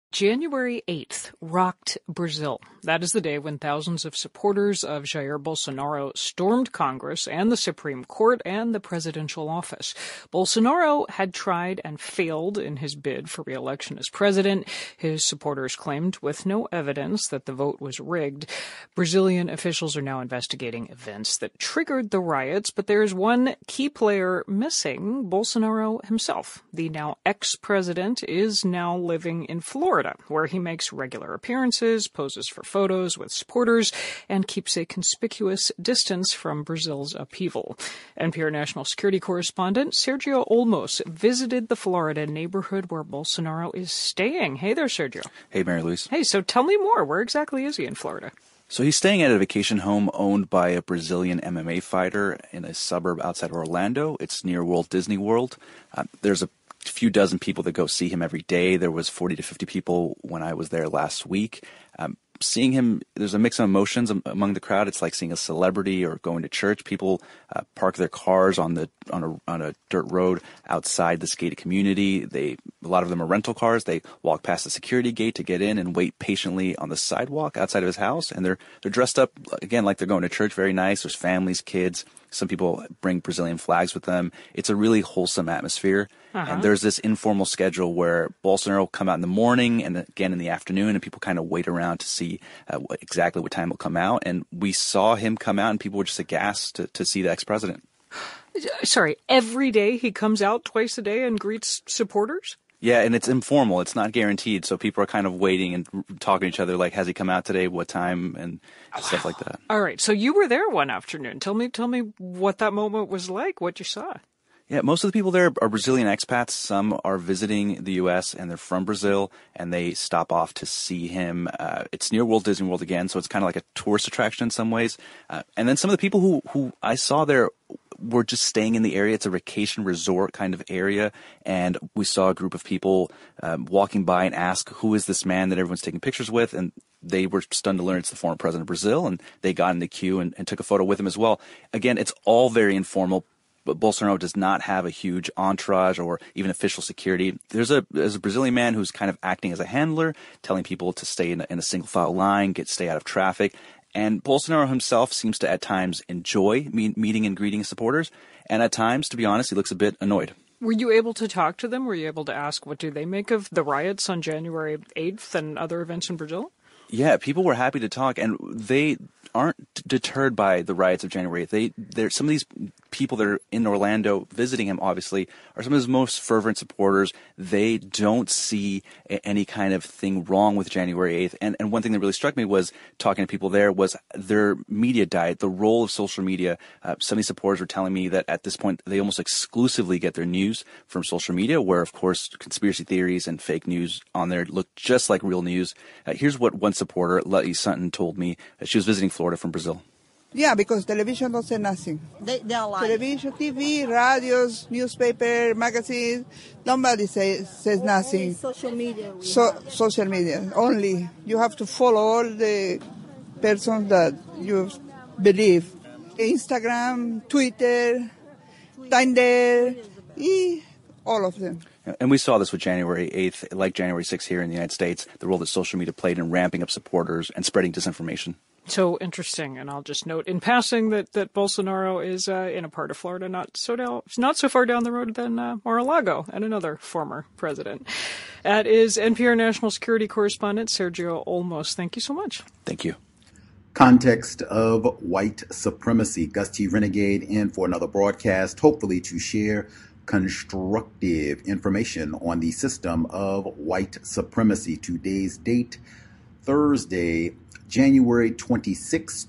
January 8th rocked Brazil. That is the day when thousands of supporters of Jair Bolsonaro stormed Congress and the Supreme Court and the presidential office. Bolsonaro had tried and failed in his bid for re-election as president. His supporters claimed with no evidence that the vote was rigged. Brazilian officials are now investigating events that triggered the riots, but there is one key player missing, Bolsonaro himself. The now ex-president is now living in Florida, where he makes regular appearances, poses for photos with supporters, and keeps a conspicuous distance from Brazil's upheaval. NPR national security correspondent Sergio Olmos visited the Florida neighborhood where Bolsonaro is staying. Hey there, Sergio. Hey, Mary Louise. Hey, so tell me more. Where exactly is he in Florida? So he's staying at a vacation home owned by a Brazilian MMA fighter in a suburb outside of Orlando. It's near Walt Disney World. There's a few dozen people that go see him every day. There was 40 to 50 people when I was there last week. Seeing him, there's a mix of emotions among the crowd. It's like seeing a celebrity or going to church. People park their cars on a dirt road outside this gated community. A lot of them are rental cars. They walk past the security gate to get in and wait patiently on the sidewalk outside of his house. And they're dressed up again like they're going to church. Very nice. There's families, kids. Some people bring Brazilian flags with them. It's a really wholesome atmosphere. And there's this informal schedule where Bolsonaro will come out in the morning and again in the afternoon, and people kind of wait around to see exactly what time he'll come out. And we saw him come out, and people were just aghast to see the ex-president. Sorry, every day he comes out twice a day and greets supporters? Yeah, and it's informal. It's not guaranteed. So people are kind of waiting and talking to each other like, has he come out today? What time? And stuff like that. All right. So you were there one afternoon. Tell me what that moment was like, what you saw. Yeah, most of the people there are Brazilian expats. Some are visiting the U.S. and they're from Brazil, and they stop off to see him. It's near Walt Disney World again, so it's kind of like a tourist attraction in some ways. And then some of the people who I saw there were just staying in the area. It's a vacation resort kind of area, and we saw a group of people walking by and ask, who is this man that everyone's taking pictures with? And they were stunned to learn it's the former president of Brazil, and they got in the queue and took a photo with him as well. Again, it's all very informal. But Bolsonaro does not have a huge entourage or even official security. There's a Brazilian man who's kind of acting as a handler, telling people to stay in a single file line, stay out of traffic. And Bolsonaro himself seems to at times enjoy meeting and greeting supporters. And at times, to be honest, he looks a bit annoyed. Were you able to talk to them? Were you able to ask what do they make of the riots on January 8th and other events in Brazil? Yeah, people were happy to talk, and they aren't deterred by the riots of January 8th. Some of these people that are in Orlando visiting him, obviously, are some of his most fervent supporters. They don't see any kind of thing wrong with January 8th. And one thing that really struck me was talking to people there was their media diet, the role of social media. Some of these supporters were telling me that at this point they almost exclusively get their news from social media, where, of course, conspiracy theories and fake news on there look just like real news. Here's what one supporter, Letty Sutton, told me. She was visiting Florida from Brazil. Yeah, because television don't say nothing. They are lying. Television, TV, radios, newspaper, magazines, nobody says nothing. Social media. Social media only. You have to follow all the persons that you believe. Instagram, Twitter, Tinder, all of them. And we saw this with January 8th, like January 6th here in the United States, the role that social media played in ramping up supporters and spreading disinformation. So interesting, and I'll just note in passing that Bolsonaro is in a part of Florida not so far down the road than Mar-a-Lago and another former president. That is NPR national security correspondent Sergio Olmos. Thank you so much. Thank you. Context of white supremacy. Gus T. Renegade in for another broadcast, hopefully to share constructive information on the system of white supremacy. Today's date, Thursday, January 26,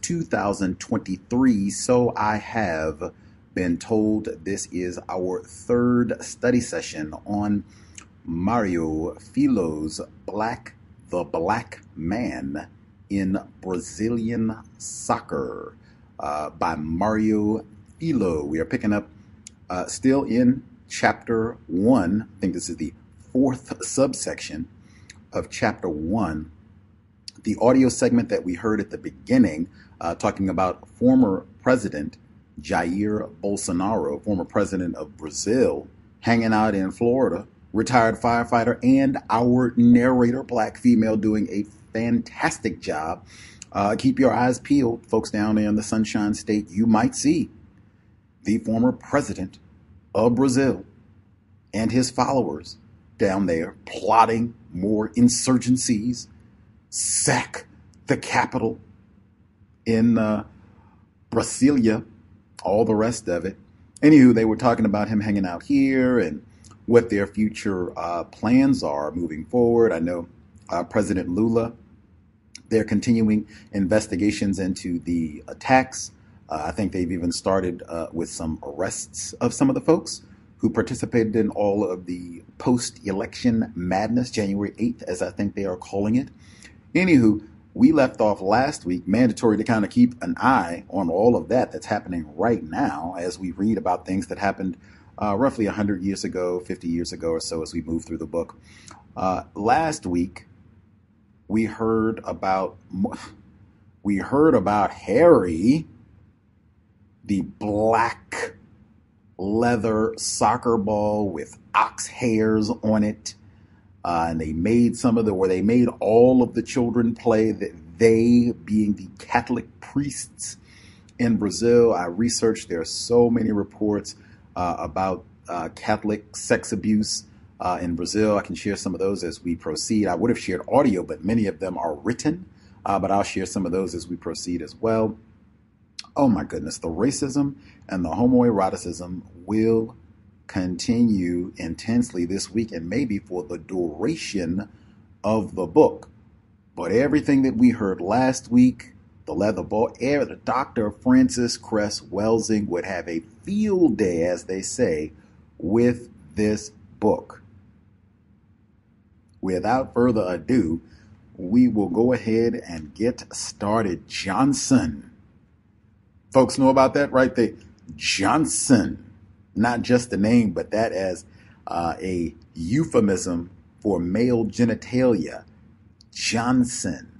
2023. So I have been told this is our third study session on Mário Filho's The Black Man in Brazilian Soccer by Mário Filho. We are picking up still in chapter 1. I think this is the fourth subsection of chapter 1. The audio segment that we heard at the beginning, talking about former President Jair Bolsonaro, former president of Brazil, hanging out in Florida retired firefighter, and our narrator, black female, doing a fantastic job. Keep your eyes peeled, folks down there in the Sunshine State. You might see the former president of Brazil and his followers down there plotting more insurgencies, sack the capital in Brasilia, all the rest of it. Anywho, they were talking about him hanging out here and what their future plans are moving forward. I know President Lula, they're continuing investigations into the attacks. I think they've even started with some arrests of some of the folks who participated in all of the post-election madness, January 8th, as I think they are calling it. Anywho, we left off last week, mandatory to kind of keep an eye on all of that that's happening right now as we read about things that happened roughly 100 years ago, 50 years ago or so as we move through the book. Last week, we heard about Harry, the black leather soccer ball with ox hairs on it. And they made they made all of the children play, that they being the Catholic priests in Brazil. I researched, there are so many reports about Catholic sex abuse in Brazil. I can share some of those as we proceed. I would have shared audio, but many of them are written, but I'll share some of those as we proceed as well. Oh my goodness, the racism and the homoeroticism will continue intensely this week and maybe for the duration of the book. But everything that we heard last week, the leather ball, Dr. Francis Cress Welsing would have a field day, as they say, with this book. Without further ado, we will go ahead and get started. Johnson. Folks know about that, right? Johnson. Not just the name, but that as a euphemism for male genitalia. Johnson.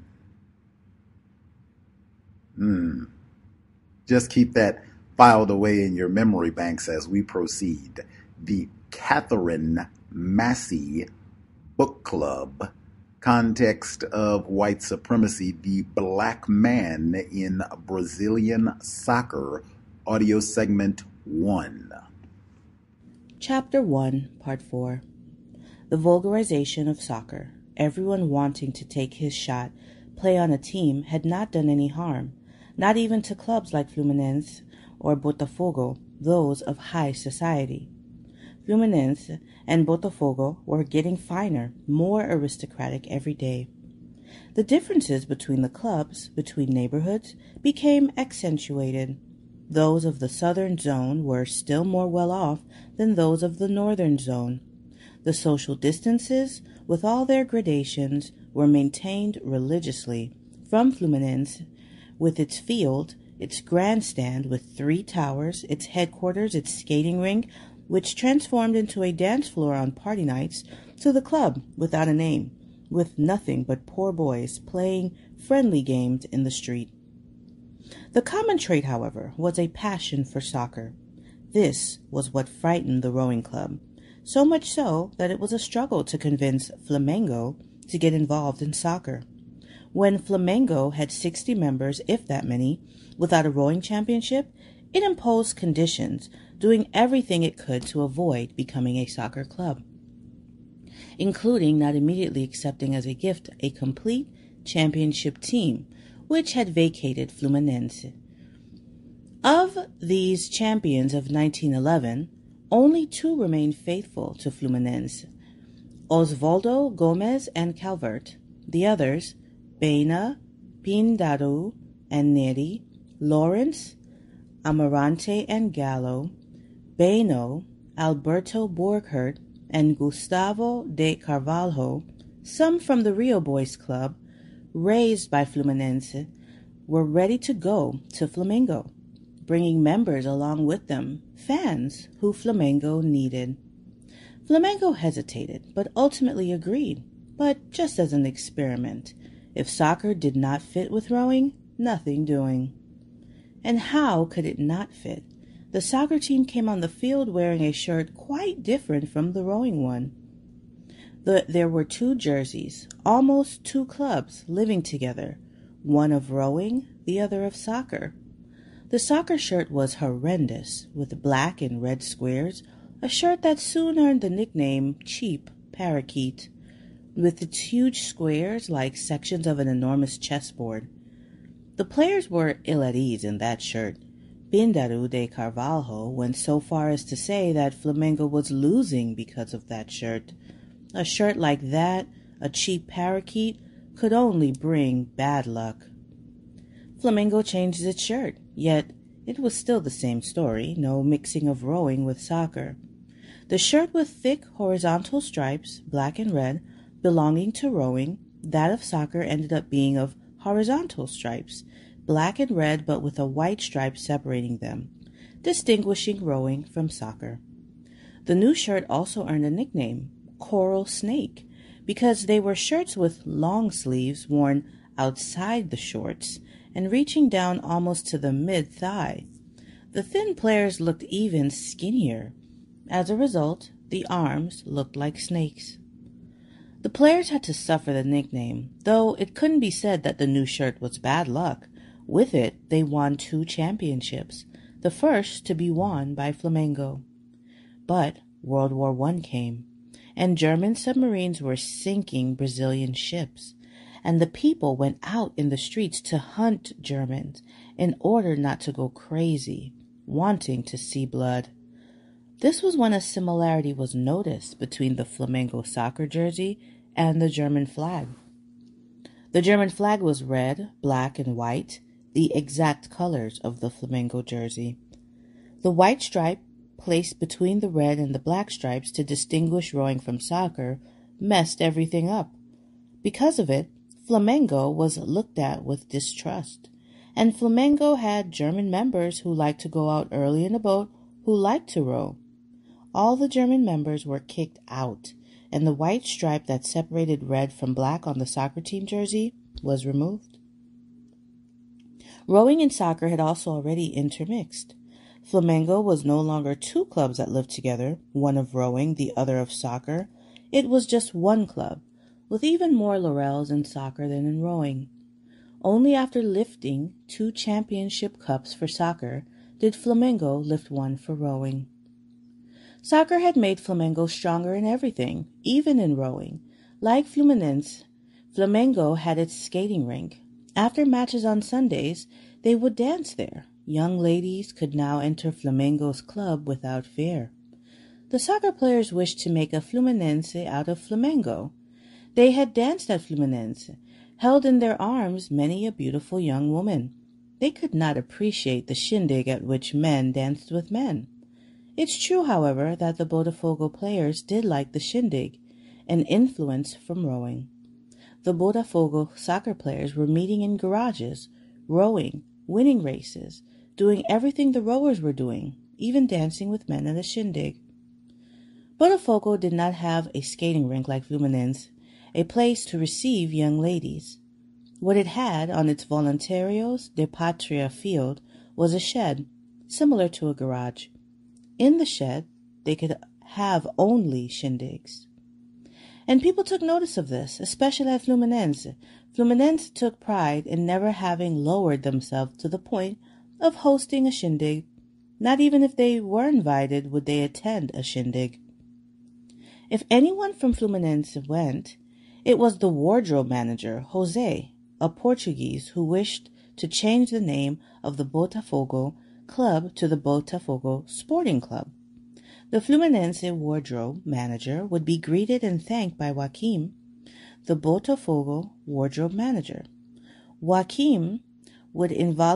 Just keep that filed away in your memory banks as we proceed. The Katherine Massey Book Club, Context of White Supremacy, the Black Man in Brazilian Soccer, audio segment 1. Chapter 1, Part 4. The vulgarization of soccer. Everyone wanting to take his shot, play on a team, had not done any harm, not even to clubs like Fluminense or Botafogo, those of high society. Fluminense and Botafogo were getting finer, more aristocratic every day. The differences between the clubs, between neighborhoods, became accentuated. Those of the southern zone were still more well off than those of the northern zone. The social distances, with all their gradations, were maintained religiously. From Fluminense, with its field, its grandstand with 3 towers, its headquarters, its skating rink, which transformed into a dance floor on party nights, to the club without a name, with nothing but poor boys playing friendly games in the street. The common trait, however, was a passion for soccer. This was what frightened the rowing club, so much so that it was a struggle to convince Flamengo to get involved in soccer. When Flamengo had 60 members, if that many, without a rowing championship, it imposed conditions, doing everything it could to avoid becoming a soccer club, including not immediately accepting as a gift a complete championship team, which had vacated Fluminense. Of these champions of 1911, only 2 remained faithful to Fluminense, Osvaldo Gomes and Calvert. The others, Baena, Pindaru and Neri, Lawrence, Amarante and Gallo, Beno, Alberto Borgert, and Gustavo de Carvalho, some from the Rio Boys Club, raised by Fluminense, were ready to go to Flamengo, bringing members along with them, fans who Flamengo needed. Flamengo hesitated, but ultimately agreed, but just as an experiment. If soccer did not fit with rowing, nothing doing. And how could it not fit? The soccer team came on the field wearing a shirt quite different from the rowing one. There were two jerseys, almost two clubs, living together, one of rowing, the other of soccer. The soccer shirt was horrendous, with black and red squares, a shirt that soon earned the nickname cheap parakeet, with its huge squares like sections of an enormous chessboard. The players were ill at ease in that shirt. Pindaru de Carvalho went so far as to say that Flamengo was losing because of that shirt. A shirt like that, a cheap parakeet, could only bring bad luck. Flamengo changed its shirt, yet it was still the same story, no mixing of rowing with soccer. The shirt with thick horizontal stripes, black and red, belonging to rowing, that of soccer ended up being of horizontal stripes, black and red but with a white stripe separating them, distinguishing rowing from soccer. The new shirt also earned a nickname, Coral Snake, because they were shirts with long sleeves worn outside the shorts and reaching down almost to the mid-thigh. The thin players looked even skinnier. As a result, the arms looked like snakes. The players had to suffer the nickname, though it couldn't be said that the new shirt was bad luck. With it, they won 2 championships, the first to be won by Flamengo. But World War I came, and German submarines were sinking Brazilian ships, and the people went out in the streets to hunt Germans in order not to go crazy, wanting to see blood. This was when a similarity was noticed between the Flamengo soccer jersey and the German flag. The German flag was red, black, and white, the exact colors of the Flamengo jersey. The white stripe, placed between the red and the black stripes to distinguish rowing from soccer, messed everything up. Because of it, Flamengo was looked at with distrust, and Flamengo had German members who liked to go out early in a boat who liked to row. All the German members were kicked out, and the white stripe that separated red from black on the soccer team jersey was removed. Rowing and soccer had also already intermixed. Flamengo was no longer 2 clubs that lived together, one of rowing, the other of soccer. It was just one club, with even more laurels in soccer than in rowing. Only after lifting 2 championship cups for soccer did Flamengo lift one for rowing. Soccer had made Flamengo stronger in everything, even in rowing. Like Fluminense, Flamengo had its skating rink. After matches on Sundays, they would dance there. Young ladies could now enter Flamengo's club without fear. The soccer players wished to make a Fluminense out of Flamengo. They had danced at Fluminense, held in their arms many a beautiful young woman. They could not appreciate the shindig at which men danced with men. It's true, however, that the Botafogo players did like the shindig, an influence from rowing. The Botafogo soccer players were meeting in garages, rowing, winning races, doing everything the rowers were doing, even dancing with men at a shindig. Botafogo did not have a skating rink like Fluminense, a place to receive young ladies. What it had on its Voluntarios de Patria field was a shed, similar to a garage. In the shed, they could have only shindigs. And people took notice of this, especially at Fluminense. Fluminense took pride in never having lowered themselves to the point of hosting a shindig. Not even if they were invited would they attend a shindig. If anyone from Fluminense went, it was the wardrobe manager, Jose, a Portuguese who wished to change the name of the Botafogo club to the Botafogo Sporting Club. The Fluminense wardrobe manager would be greeted and thanked by Joaquim, the Botafogo wardrobe manager. Joaquim would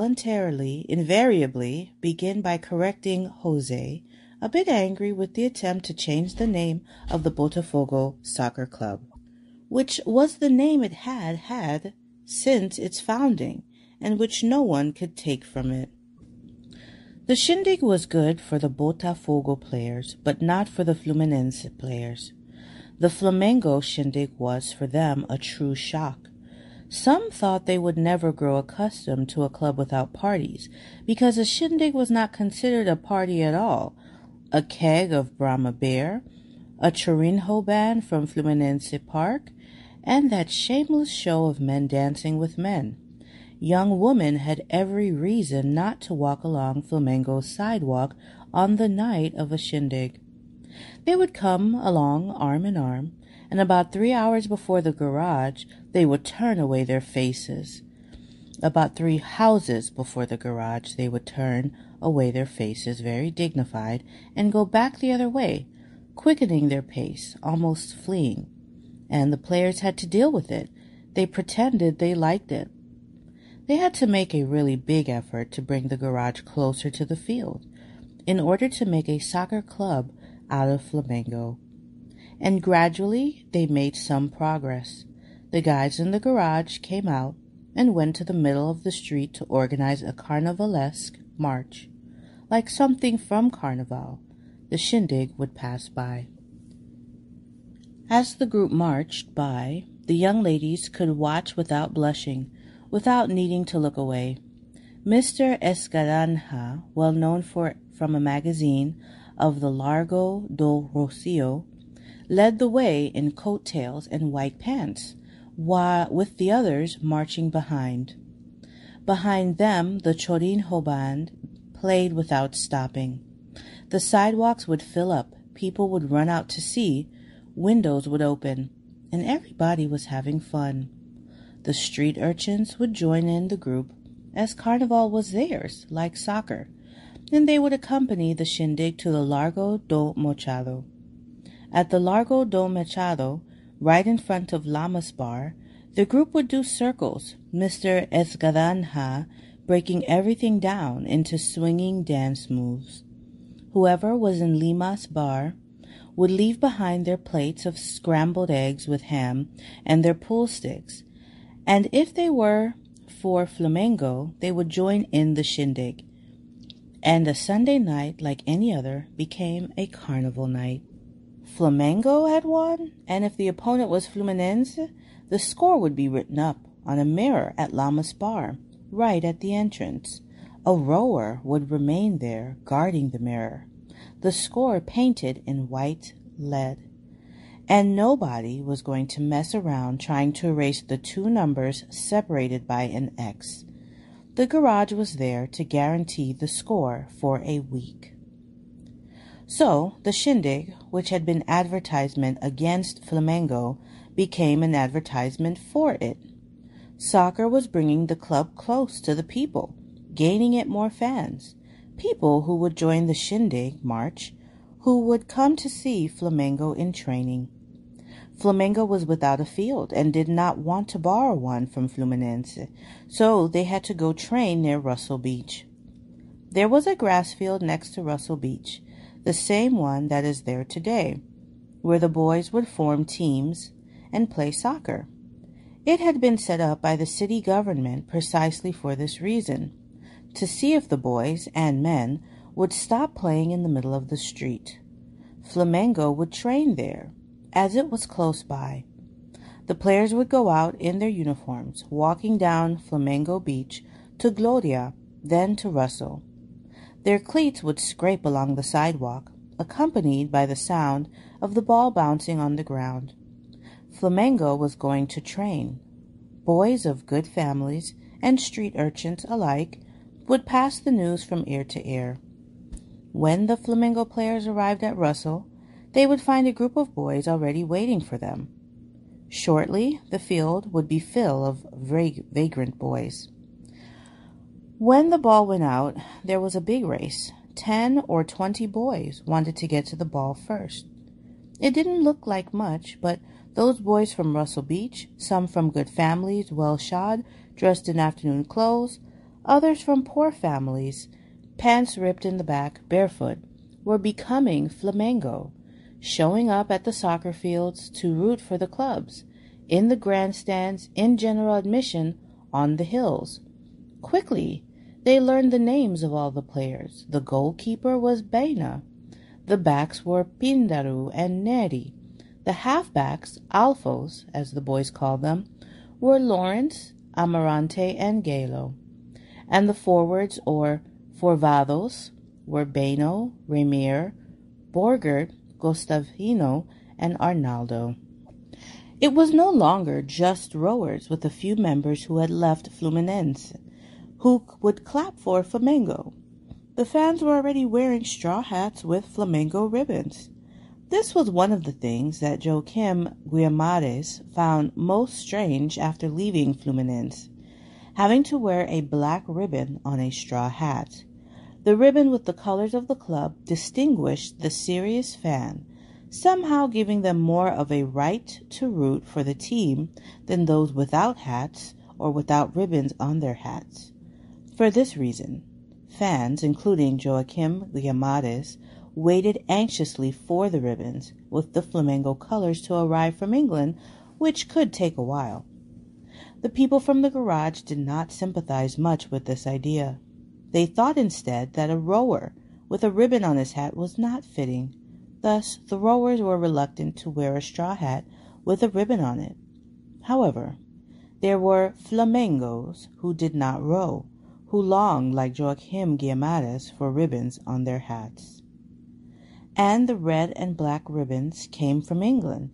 invariably begin by correcting Jose, a bit angry with the attempt to change the name of the Botafogo Soccer Club, which was the name it had since its founding, and which no one could take from it. The shindig was good for the Botafogo players, but not for the Fluminense players. The Flamengo shindig was, for them, a true shock. Some thought they would never grow accustomed to a club without parties, because a shindig was not considered a party at all. A keg of Brahma beer, a Chorinho band from Fluminense Park, and that shameless show of men dancing with men. Young women had every reason not to walk along Flamengo's sidewalk on the night of a shindig. They would come along arm in arm, and about 3 hours before the garage, they would turn away their faces. About 3 houses before the garage, they would turn away their faces, very dignified, and go back the other way, quickening their pace, almost fleeing. And the players had to deal with it. They pretended they liked it. They had to make a really big effort to bring the garage closer to the field in order to make a soccer club out of Flamengo. And gradually they made some progress. The guys in the garage came out and went to the middle of the street to organize a carnivalesque march. Like something from Carnival, the shindig would pass by. As the group marched by, the young ladies could watch without blushing, without needing to look away. Mr. Escalanja, well known from a magazine of the Largo do Rocio, led the way in coat-tails and white pants, with the others marching behind. Behind them, the Chorinho band played without stopping. The sidewalks would fill up, people would run out to see, windows would open, and everybody was having fun. The street urchins would join in the group, as Carnival was theirs, like soccer, and they would accompany the shindig to the Largo do Machado. At the Largo do Machado, right in front of Lamas Bar, the group would do circles, Mr. Escalanja breaking everything down into swinging dance moves. Whoever was in Lima's bar would leave behind their plates of scrambled eggs with ham and their pool sticks, and if they were for Flamengo, they would join in the shindig. And a Sunday night, like any other, became a carnival night. Flamengo had won, and if the opponent was Fluminense, the score would be written up on a mirror at Lamas Bar, right at the entrance. A rower would remain there, guarding the mirror, the score painted in white lead. And nobody was going to mess around trying to erase the 2 numbers separated by an X. The garage was there to guarantee the score for a week. So the shindig, which had been advertisement against Flamengo, became an advertisement for it. Soccer was bringing the club close to the people, gaining it more fans, people who would join the shindig march, who would come to see Flamengo in training. Flamengo was without a field and did not want to borrow one from Fluminense, so they had to go train near Russell Beach. There was a grass field next to Russell Beach, the same one that is there today, where the boys would form teams and play soccer. It had been set up by the city government precisely for this reason, to see if the boys and men would stop playing in the middle of the street. Flamengo would train there, as it was close by. The players would go out in their uniforms, walking down Flamengo Beach to Gloria, then to Russell. Their cleats would scrape along the sidewalk, accompanied by the sound of the ball bouncing on the ground. Flamengo was going to train. Boys of good families and street urchins alike would pass the news from ear to ear. When the Flamengo players arrived at Russell, they would find a group of boys already waiting for them. Shortly, the field would be full of vagrant boys. When the ball went out, there was a big race. 10 or 20 boys wanted to get to the ball first. It didn't look like much, but those boys from Russell Beach, some from good families, well-shod, dressed in afternoon clothes, others from poor families, pants ripped in the back, barefoot, were becoming Flamengo, showing up at the soccer fields to root for the clubs, in the grandstands, in general admission, on the hills. Quickly, they learned the names of all the players. The goalkeeper was Beina. The backs were Pindaru and Neri. The halfbacks, Alfos, as the boys called them, were Lawrence, Amarante, and Galo. And the forwards, or forvados, were Beno, Ramier, Borgert, Gustavino, and Arnaldo. It was no longer just rowers with a few members who had left Fluminense, who would clap for Flamengo. The fans were already wearing straw hats with Flamengo ribbons. This was one of the things that Joaquim Guimarães found most strange after leaving Fluminense, having to wear a black ribbon on a straw hat. The ribbon with the colors of the club distinguished the serious fan, somehow giving them more of a right to root for the team than those without hats or without ribbons on their hats. For this reason, fans, including Joaquim Guimarães, waited anxiously for the ribbons with the Flamengo colors to arrive from England, which could take a while. The people from the garage did not sympathize much with this idea. They thought instead that a rower with a ribbon on his hat was not fitting. Thus, the rowers were reluctant to wear a straw hat with a ribbon on it. However, there were Flamengos who did not row, who longed, like Joaquim Guimarães, for ribbons on their hats. And the red and black ribbons came from England,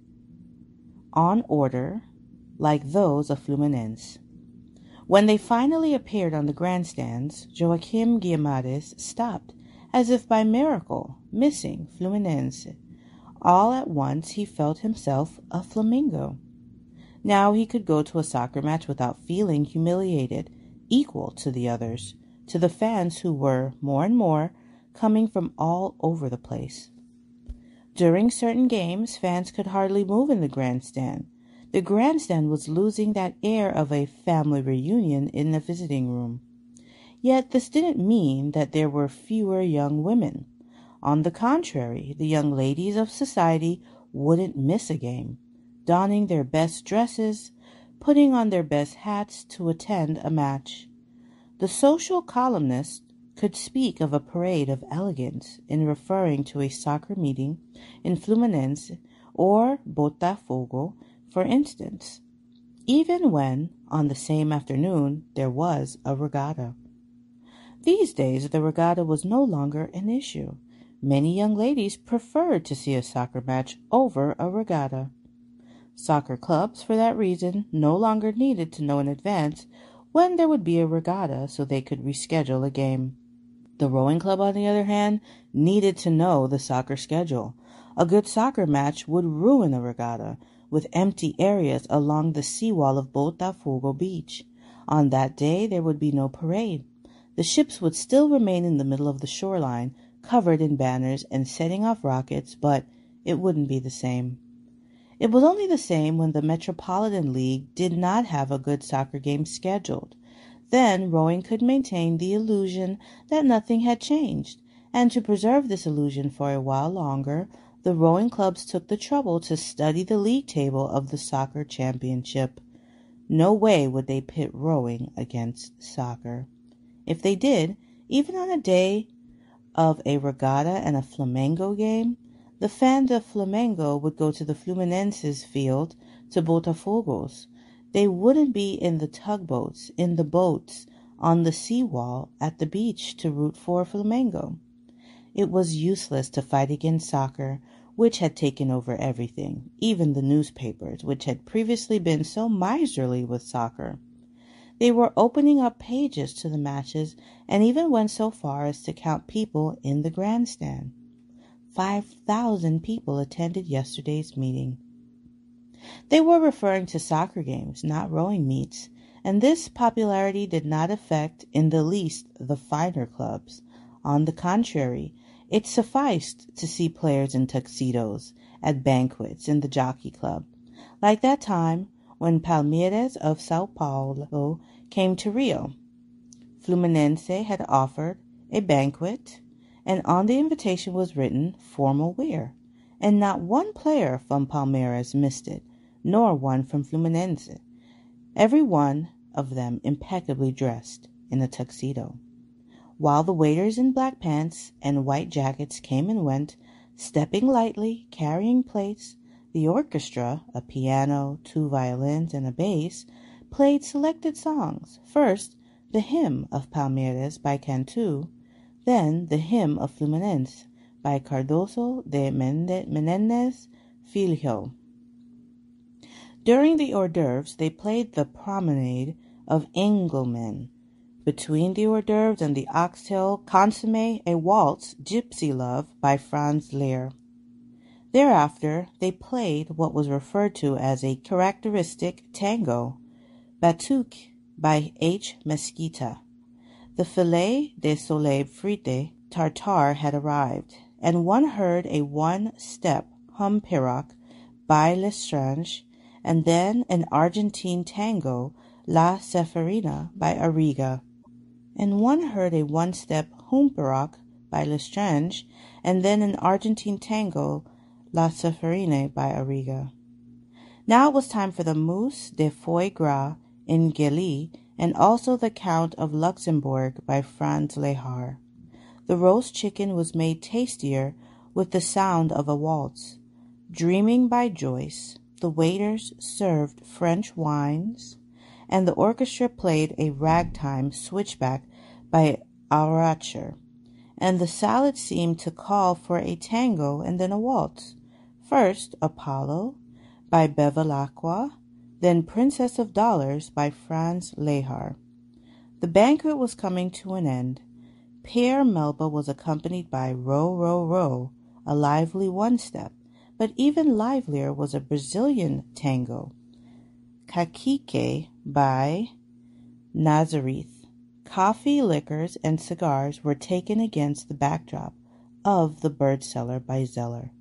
on order, like those of Fluminense. When they finally appeared on the grandstands, Joaquim Guimarães stopped, as if by miracle, missing Fluminense. All at once he felt himself a flamingo. Now he could go to a soccer match without feeling humiliated, equal to the others, to the fans who were, more and more, coming from all over the place. During certain games, fans could hardly move in the grandstand. The grandstand was losing that air of a family reunion in the visiting room. Yet this didn't mean that there were fewer young women. On the contrary, the young ladies of society wouldn't miss a game, donning their best dresses, putting on their best hats to attend a match. The social columnist could speak of a parade of elegance in referring to a soccer meeting in Fluminense or Botafogo, for instance, even when, on the same afternoon, there was a regatta. These days, the regatta was no longer an issue. Many young ladies preferred to see a soccer match over a regatta. Soccer clubs, for that reason, no longer needed to know in advance when there would be a regatta so they could reschedule a game. The rowing club, on the other hand, needed to know the soccer schedule. A good soccer match would ruin a regatta, with empty areas along the seawall of Botafogo Beach. On that day, there would be no parade. The ships would still remain in the middle of the shoreline, covered in banners and setting off rockets, but it wouldn't be the same. It was only the same when the Metropolitan League did not have a good soccer game scheduled. Then rowing could maintain the illusion that nothing had changed, and to preserve this illusion for a while longer, the rowing clubs took the trouble to study the league table of the soccer championship. No way would they pit rowing against soccer. If they did, even on a day of a regatta and a Flamengo game, the fans of Flamengo would go to the Fluminense's field to Botafogo's. They wouldn't be in the tugboats, in the boats, on the seawall, at the beach to root for Flamengo. It was useless to fight against soccer, which had taken over everything, even the newspapers, which had previously been so miserly with soccer. They were opening up pages to the matches and even went so far as to count people in the grandstand. 5,000 people attended yesterday's meeting. They were referring to soccer games, not rowing meets, and this popularity did not affect in the least the finer clubs. On the contrary, it sufficed to see players in tuxedos at banquets in the Jockey Club, like that time when Palmeiras of Sao Paulo came to Rio. Fluminense had offered a banquet, and on the invitation was written formal wear, and not one player from Palmeiras missed it, nor one from Fluminense, every one of them impeccably dressed in a tuxedo. While the waiters in black pants and white jackets came and went, stepping lightly, carrying plates, the orchestra, a piano, 2 violins, and a bass, played selected songs. First, the hymn of Palmeiras by Cantu, then the hymn of Fluminense by Cardoso de Menéndez Filho. During the hors d'oeuvres, they played the promenade of Engelmann. Between the hors d'oeuvres and the oxtail consommé, a waltz, Gypsy Love, by Franz Lehrer. Thereafter, they played what was referred to as a characteristic tango, Batuque, by H. Mesquita. The filet de soleil frite tartare had arrived, and one heard a one-step humpirock by Lestrange, and then an Argentine tango, La Ceferina, by Arriga. And one heard a one-step humpirock by Lestrange, and then an Argentine tango, La Ceferina, by Arriga. Now it was time for the mousse de foie gras in Gilly, and also the Count of Luxembourg by Franz Lehrer. The roast chicken was made tastier with the sound of a waltz. Dreaming by Joyce, the waiters served French wines, and the orchestra played a ragtime switchback by Auracher, and the salad seemed to call for a tango and then a waltz. First Apollo by Bevilacqua, then Princess of Dollars by Franz Lehrer. The banquet was coming to an end. Pierre Melba was accompanied by Row, Row, Row, a lively one-step, but even livelier was a Brazilian tango, Cacique by Nazareth. Coffee, liquors, and cigars were taken against the backdrop of The Bird Seller by Zeller.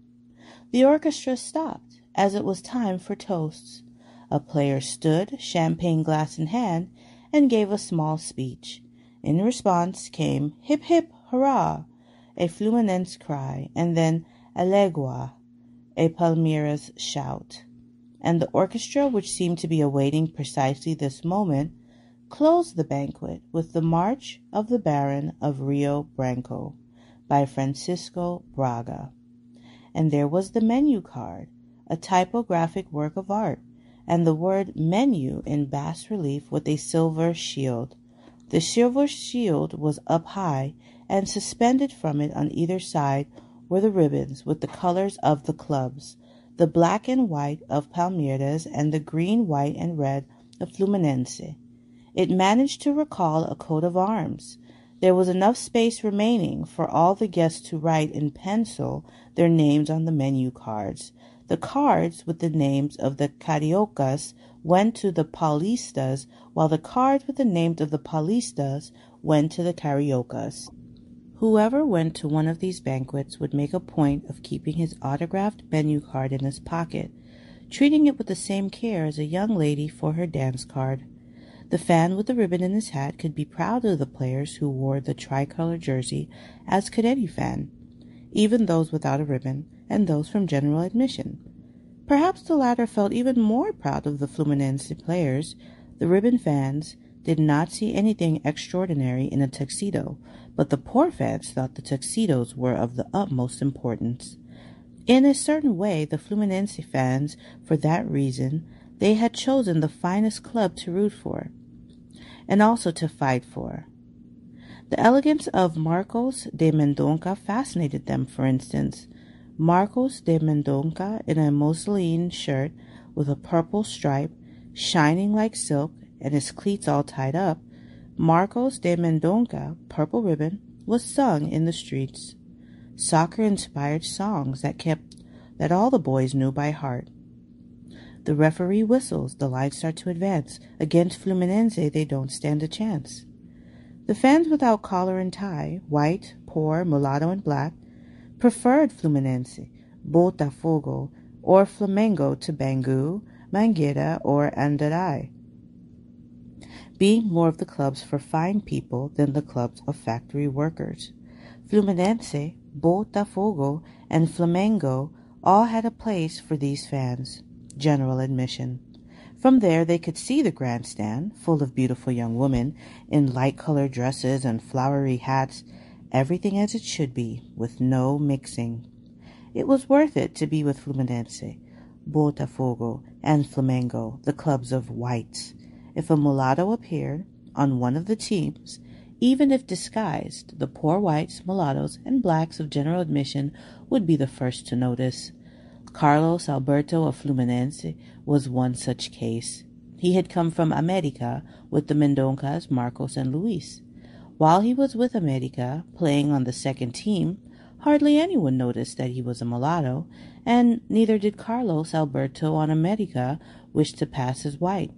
The orchestra stopped, as it was time for toasts. A player stood, champagne glass in hand, and gave a small speech. In response came hip hip hurrah, a Fluminense cry, and then Alegua, a Palmeiras shout. And the orchestra, which seemed to be awaiting precisely this moment, closed the banquet with the March of the Baron of Rio Branco by Francisco Braga. And there was the menu card, a typographic work of art, and the word menu in bas relief with a silver shield. The silver shield was up high, and suspended from it on either side were the ribbons with the colors of the clubs, the black and white of Palmeiras and the green, white, and red of Fluminense. It managed to recall a coat of arms. There was enough space remaining for all the guests to write in pencil their names on the menu cards. The cards with the names of the Cariocas went to the Paulistas, while the cards with the names of the Paulistas went to the Cariocas. Whoever went to one of these banquets would make a point of keeping his autographed menu card in his pocket, treating it with the same care as a young lady for her dance card. The fan with the ribbon in his hat could be proud of the players who wore the tricolor jersey, as could any fan, even those without a ribbon and those from general admission. Perhaps the latter felt even more proud of the Fluminense players. The ribbon fans did not see anything extraordinary in a tuxedo, but the poor fans thought the tuxedos were of the utmost importance. In a certain way, the Fluminense fans, for that reason, they had chosen the finest club to root for, and also to fight for. The elegance of Marcos de Mendonça fascinated them, for instance. Marcos de Mendonça in a mousseline shirt with a purple stripe, shining like silk, and his cleats all tied up, Marcos de Mendonça, purple ribbon, was sung in the streets. Soccer-inspired songs that all the boys knew by heart. The referee whistles, the lines start to advance. Against Fluminense, they don't stand a chance. The fans without collar and tie, white, poor, mulatto, and black, preferred Fluminense, Botafogo, or Flamengo to Bangu, Mangueira, or Andaraí, being more of the clubs for fine people than the clubs of factory workers. Fluminense, Botafogo, and Flamengo all had a place for these fans, general admission. From there they could see the grandstand, full of beautiful young women in light-colored dresses and flowery hats, everything as it should be, with no mixing. It was worth it to be with Fluminense, Botafogo, and Flamengo, the clubs of whites. If a mulatto appeared on one of the teams, Even if disguised, the poor whites, mulattoes, and blacks of general admission would be the first to notice. Carlos Alberto of Fluminense was one such case. He had come from America with the Mendoncas, Marcos, and Luis. While he was with America, playing on the second team, hardly anyone noticed that he was a mulatto, and neither did Carlos Alberto on America wish to pass as white.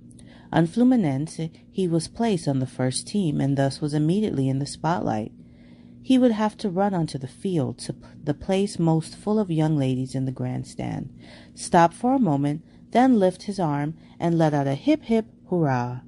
On Fluminense, he was placed on the first team and thus was immediately in the spotlight. He would have to run onto the field to the place most full of young ladies in the grandstand, stop for a moment, then lift his arm and let out a hip hip hurrah.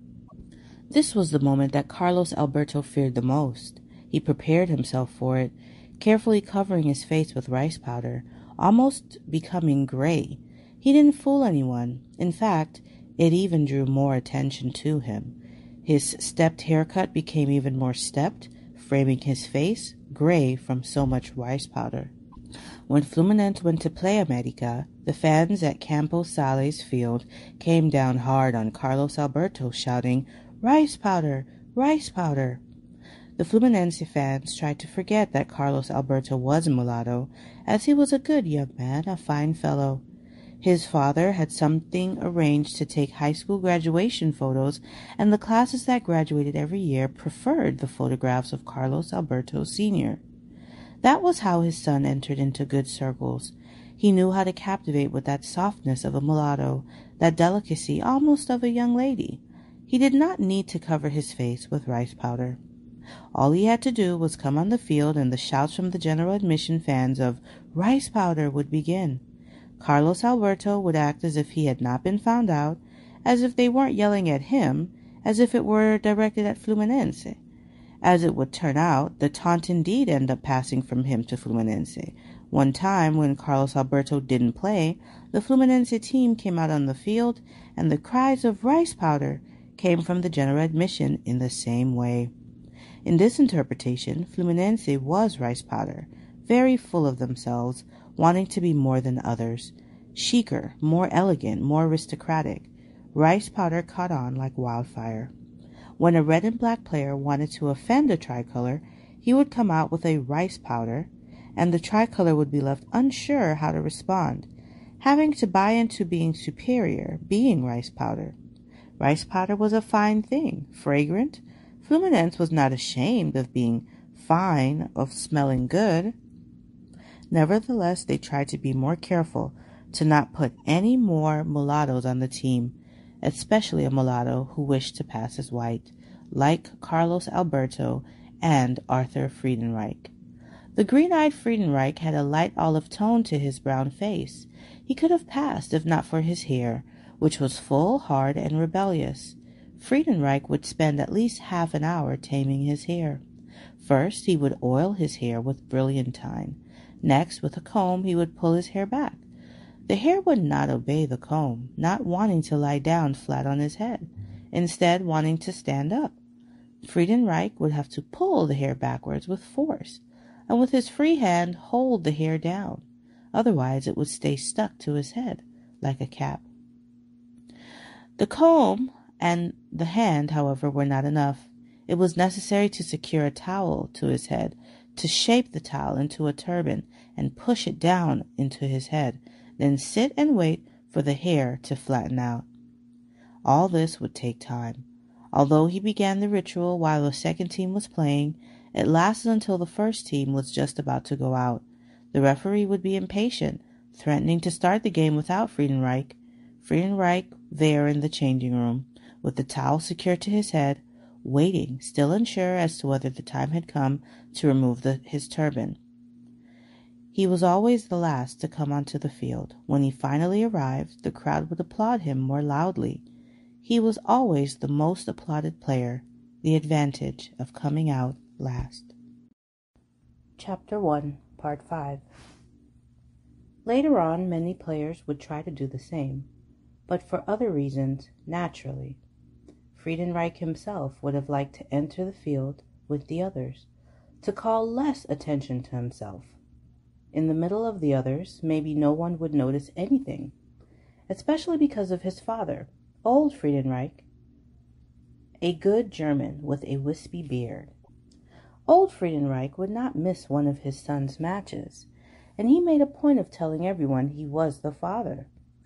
This was the moment that Carlos Alberto feared the most. He prepared himself for it, carefully covering his face with rice powder, almost becoming gray. He didn't fool anyone. In fact, it even drew more attention to him. His stepped haircut became even more stepped, framing his face gray from so much rice powder. When Fluminense went to play America, the fans at Campo Sales Field came down hard on Carlos Alberto, shouting, "Rice powder! Rice powder!" The Fluminense fans tried to forget that Carlos Alberto was a mulatto, as he was a good young man, a fine fellow. His father had something arranged to take high school graduation photos, and the classes that graduated every year preferred the photographs of Carlos Alberto Sr. That was how his son entered into good circles. He knew how to captivate with that softness of a mulatto, that delicacy almost of a young lady. He did not need to cover his face with rice powder. All he had to do was come on the field, and the shouts from the general admission fans of "rice powder" would begin. Carlos Alberto would act as if he had not been found out, as if they weren't yelling at him, as if it were directed at Fluminense. As it would turn out, the taunt indeed ended up passing from him to Fluminense. One time, when Carlos Alberto didn't play, the Fluminense team came out on the field, and the cries of "rice powder" came from the general admission in the same way. In this interpretation, Fluminense was rice powder, very full of themselves, wanting to be more than others, chicer, more elegant, more aristocratic. Rice powder caught on like wildfire. When a red and black player wanted to offend a tricolor, he would come out with a rice powder, and the tricolor would be left unsure how to respond, having to buy into being superior, being rice powder. Rice powder was a fine thing, fragrant. Fluminense was not ashamed of being fine, of smelling good. Nevertheless, they tried to be more careful to not put any more mulattoes on the team, especially a mulatto who wished to pass as white, like Carlos Alberto and Arthur Friedenreich. The green-eyed Friedenreich had a light olive tone to his brown face. He could have passed if not for his hair, which was full, hard, and rebellious. Friedenreich would spend at least half an hour taming his hair. First, he would oil his hair with brilliantine. Next, with a comb, he would pull his hair back. The hair would not obey the comb, not wanting to lie down flat on his head, instead wanting to stand up. Friedenreich would have to pull the hair backwards with force, and with his free hand hold the hair down. Otherwise, it would stay stuck to his head, like a cap. The comb and the hand, however, were not enough. It was necessary to secure a towel to his head, to shape the towel into a turban and push it down into his head, then sit and wait for the hair to flatten out. All this would take time. Although he began the ritual while the second team was playing, it lasted until the first team was just about to go out. The referee would be impatient, threatening to start the game without Friedenreich. Friedenreich there in the changing room, with the towel secured to his head, waiting, still unsure as to whether the time had come to remove his turban. He was always the last to come onto the field. When he finally arrived, the crowd would applaud him more loudly. He was always the most applauded player, the advantage of coming out last. Chapter 1, Part 5. Later on, many players would try to do the same, but for other reasons, naturally. Friedenreich himself would have liked to enter the field with the others, to call less attention to himself. In the middle of the others, maybe no one would notice anything, especially because of his father, old Friedenreich. a good German with a wispy beard. Old Friedenreich would not miss one of his son's matches, and he made a point of telling everyone he was the father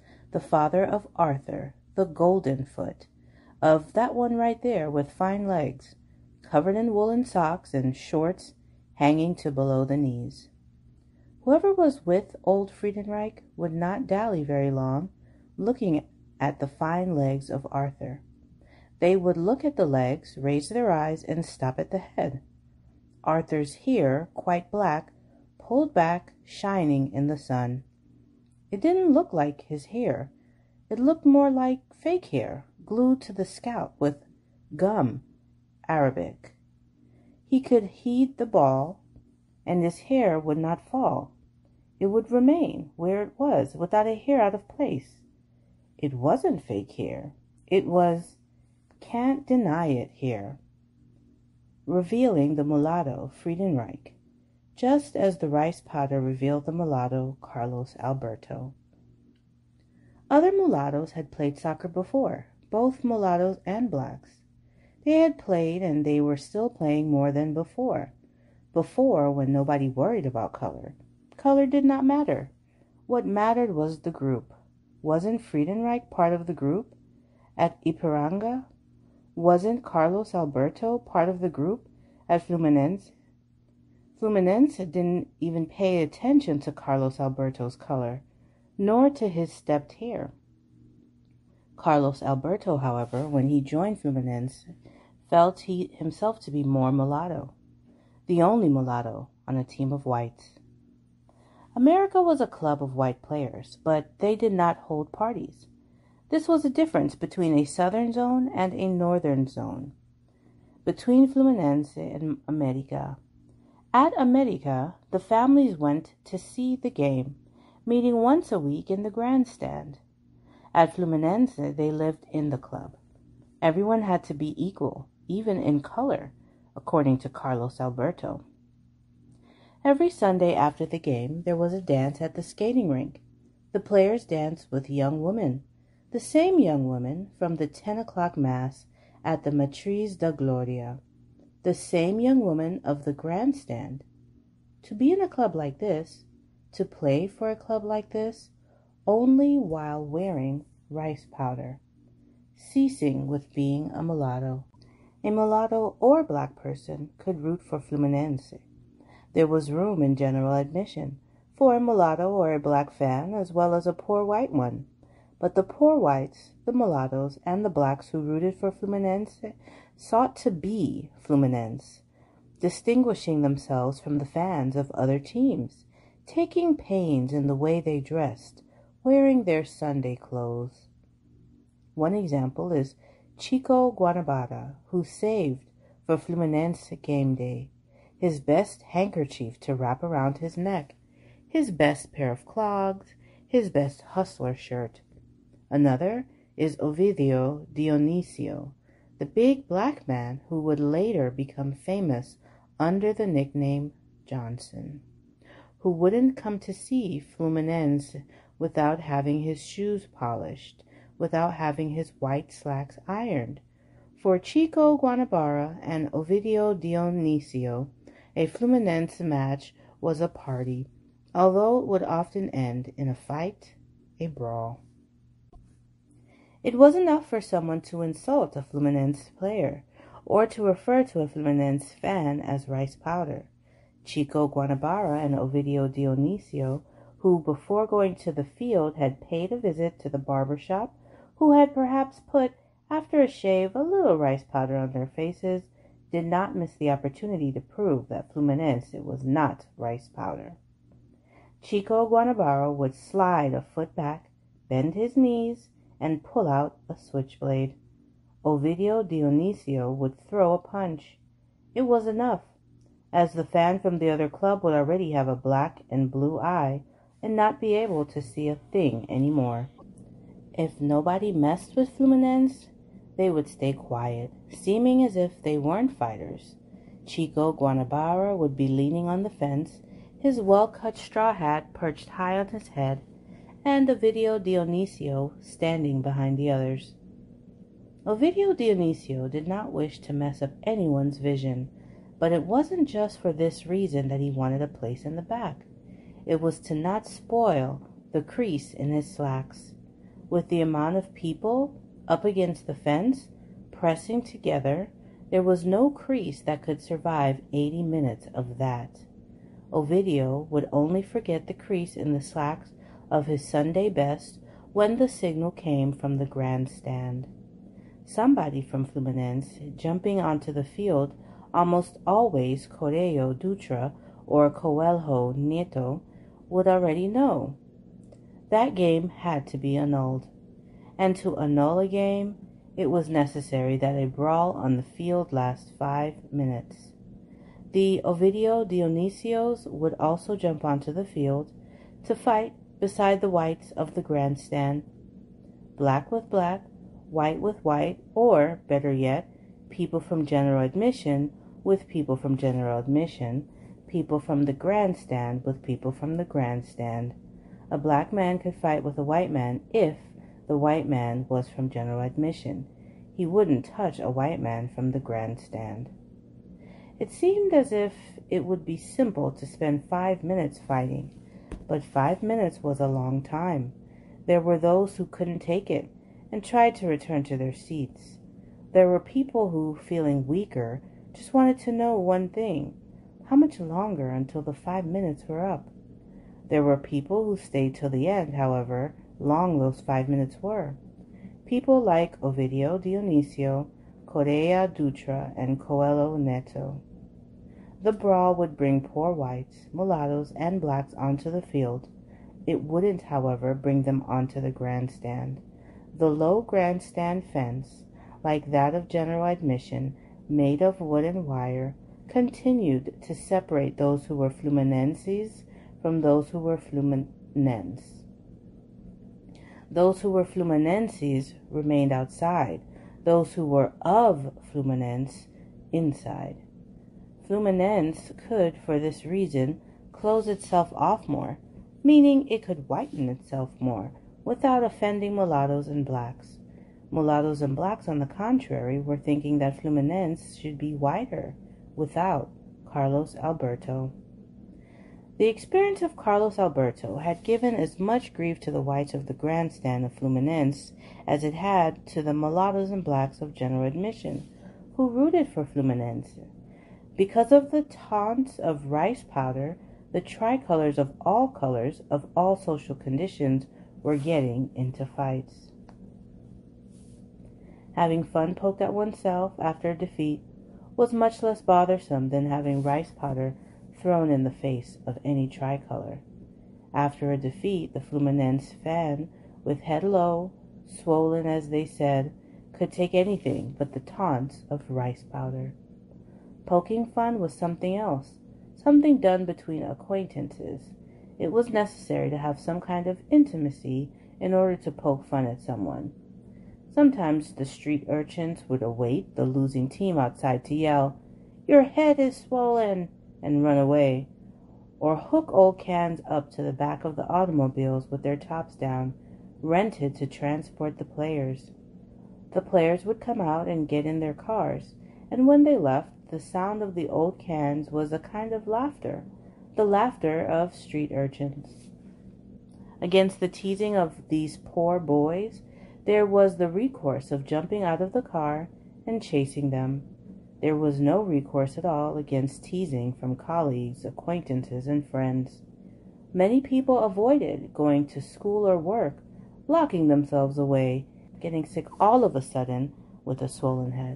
of Arthur, the Golden Foot, of that one right there with fine legs, covered in woolen socks and shorts hanging to below the knees. Whoever was with old Friedenreich would not dally very long looking at the fine legs of Arthur. They would look at the legs, raise their eyes, and stop at the head. Arthur's hair, quite black, pulled back, shining in the sun. It didn't look like his hair. It looked more like fake hair, glued to the scalp with gum, Arabic. He could heed the ball, and his hair would not fall. It would remain where it was, without a hair out of place. It wasn't fake hair. It was, can't deny it hair, revealing the mulatto Friedenreich, just as the rice powder revealed the mulatto Carlos Alberto. Other mulattoes had played soccer before, both mulattoes and blacks. They had played, and they were still playing more than before. Before, when nobody worried about color. Color did not matter. What mattered was the group. Wasn't Friedenreich part of the group at Ipiranga? Wasn't Carlos Alberto part of the group at Fluminense? Fluminense didn't even pay attention to Carlos Alberto's color, nor to his stepped hair. Carlos Alberto, however, when he joined Fluminense, felt he himself to be more mulatto, the only mulatto on a team of whites. America was a club of white players, but they did not hold parties. This was a difference between a southern zone and a northern zone, between Fluminense and America. At America, the families went to see the game, meeting once a week in the grandstand. At Fluminense, they lived in the club. Everyone had to be equal, even in color, according to Carlos Alberto. Every Sunday after the game, there was a dance at the skating rink. The players danced with young women, the same young women from the 10 o'clock mass at the Matriz da Gloria, the same young woman of the grandstand. To be in a club like this, to play for a club like this, only while wearing rice powder, ceasing with being a mulatto. A mulatto or black person could root for Fluminense. There was room in general admission for a mulatto or a black fan as well as a poor white one. But the poor whites, the mulattoes, and the blacks who rooted for Fluminense sought to be Fluminense, distinguishing themselves from the fans of other teams, taking pains in the way they dressed, wearing their Sunday clothes. One example is Chico Guanabara, who saved for Fluminense game day his best handkerchief to wrap around his neck, his best pair of clogs, his best hustler shirt. Another is Ovidio Dionisio, the big black man who would later become famous under the nickname Johnson, who wouldn't come to see Fluminense without having his shoes polished, without having his white slacks ironed. For Chico Guanabara and Ovidio Dionisio, a Fluminense match was a party, although it would often end in a fight, a brawl. It was enough for someone to insult a Fluminense player, or to refer to a Fluminense fan as rice powder. Chico Guanabara and Ovidio Dionisio, who before going to the field had paid a visit to the barber shop, who had perhaps put, after a shave, a little rice powder on their faces, did not miss the opportunity to prove that Fluminense was not rice powder. Chico Guanabara would slide a foot back, bend his knees, and pull out a switchblade. Ovidio Dionisio would throw a punch. It was enough, as the fan from the other club would already have a black and blue eye and not be able to see a thing anymore. If nobody messed with Fluminense, they would stay quiet, seeming as if they weren't fighters. Chico Guanabara would be leaning on the fence, his well-cut straw hat perched high on his head, and Ovidio Dionisio standing behind the others. Ovidio Dionisio did not wish to mess up anyone's vision, but it wasn't just for this reason that he wanted a place in the back. It was to not spoil the crease in his slacks. With the amount of people up against the fence, pressing together, there was no crease that could survive 80 minutes of that. Ovidio would only forget the crease in the slacks of his Sunday best when the signal came from the grandstand. Somebody from Fluminense jumping onto the field, almost always Correio Dutra or Coelho Neto, would already know. That game had to be annulled. And to annul a game, it was necessary that a brawl on the field last 5 minutes. The Ovidio Dionisios would also jump onto the field to fight beside the whites of the grandstand. Black with black, white with white, or, better yet, people from general admission with people from general admission, people from the grandstand with people from the grandstand. A black man could fight with a white man if the white man was from general admission. He wouldn't touch a white man from the grandstand. It seemed as if it would be simple to spend 5 minutes fighting, but 5 minutes was a long time. There were those who couldn't take it and tried to return to their seats. There were people who, feeling weaker, just wanted to know one thing: how much longer until the 5 minutes were up? There were people who stayed till the end, however long those 5 minutes were. People like Ovidio Dionisio, Correia Dutra, and Coelho Neto. The brawl would bring poor whites, mulattoes, and blacks onto the field. It wouldn't, however, bring them onto the grandstand. The low grandstand fence, like that of general admission, made of wood and wire, continued to separate those who were Fluminenses from those who were Fluminense. Those who were Fluminenses remained outside, those who were of Fluminense inside. Fluminense could, for this reason, close itself off more, meaning it could whiten itself more, without offending mulattoes and blacks. Mulattoes and blacks, on the contrary, were thinking that Fluminense should be whiter, without Carlos Alberto. The experience of Carlos Alberto had given as much grief to the whites of the grandstand of Fluminense as it had to the mulattoes and blacks of general admission, who rooted for Fluminense. Because of the taunts of rice powder, the tricolors of all colors, of all social conditions, were getting into fights. Having fun poked at oneself after a defeat was much less bothersome than having rice powder thrown in the face of any tricolor. After a defeat, the Fluminense fan, with head low, swollen as they said, could take anything but the taunts of rice powder. Poking fun was something else, something done between acquaintances. It was necessary to have some kind of intimacy in order to poke fun at someone. Sometimes the street urchins would await the losing team outside to yell, "Your head is swollen," and run away, or hook old cans up to the back of the automobiles with their tops down, rented to transport the players. The players would come out and get in their cars, and when they left, the sound of the old cans was a kind of laughter, the laughter of street urchins. Against the teasing of these poor boys, there was the recourse of jumping out of the car and chasing them. There was no recourse at all against teasing from colleagues, acquaintances, and friends. Many people avoided going to school or work, locking themselves away, getting sick all of a sudden with a swollen head.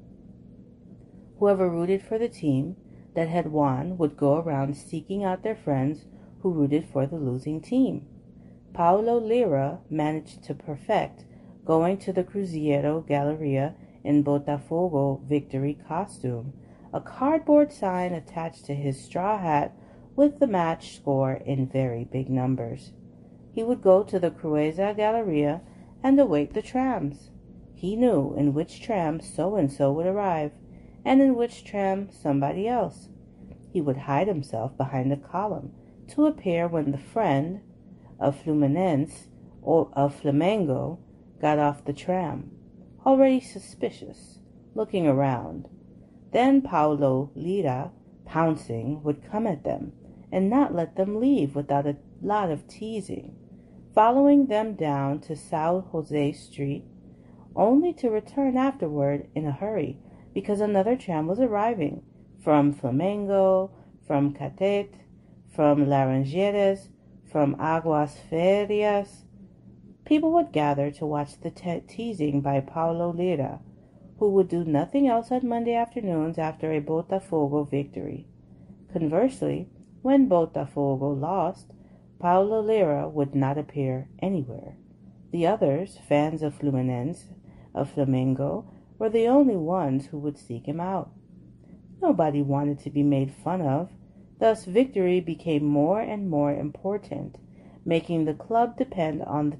Whoever rooted for the team that had won would go around seeking out their friends who rooted for the losing team. Paulo Lira managed to perfect going to the Cruzeiro Galleria in Botafogo victory costume, a cardboard sign attached to his straw hat with the match score in very big numbers. He would go to the Cruzeiro Galleria and await the trams. He knew in which tram so-and-so would arrive, and in which tram somebody else. He would hide himself behind a column to appear when the friend of Fluminense or of Flamengo got off the tram. already suspicious, looking around. Then Paulo Lira, pouncing, would come at them and not let them leave without a lot of teasing, following them down to Sao Jose Street, only to return afterward in a hurry because another tram was arriving from Flamengo, from Catete, from Laranjeiras, from Aguas Ferias. People would gather to watch the teasing by Paulo Lira, who would do nothing else on Monday afternoons after a Botafogo victory. Conversely, when Botafogo lost, Paulo Lira would not appear anywhere. The others, fans of Fluminense, of Flamengo, were the only ones who would seek him out. Nobody wanted to be made fun of. Thus victory became more and more important, making the club depend on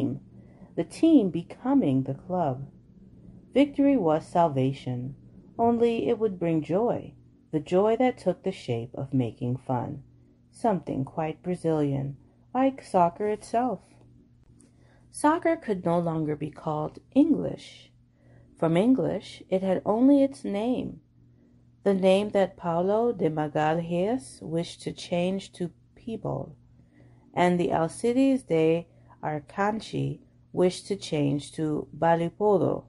the team becoming the club. Victory was salvation, only it would bring joy, the joy that took the shape of making fun, something quite Brazilian, like soccer itself. Soccer could no longer be called English. From English, it had only its name, the name that Paulo de Magalhães wished to change to Pebble, and the Alcides de Arcanchi wished to change to Balipodo.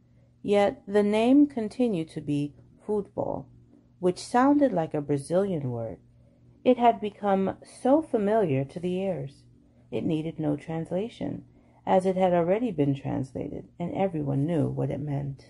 Yet the name continued to be football, which sounded like a Brazilian word. It had become so familiar to the ears. It needed no translation, as it had already been translated, and everyone knew what it meant.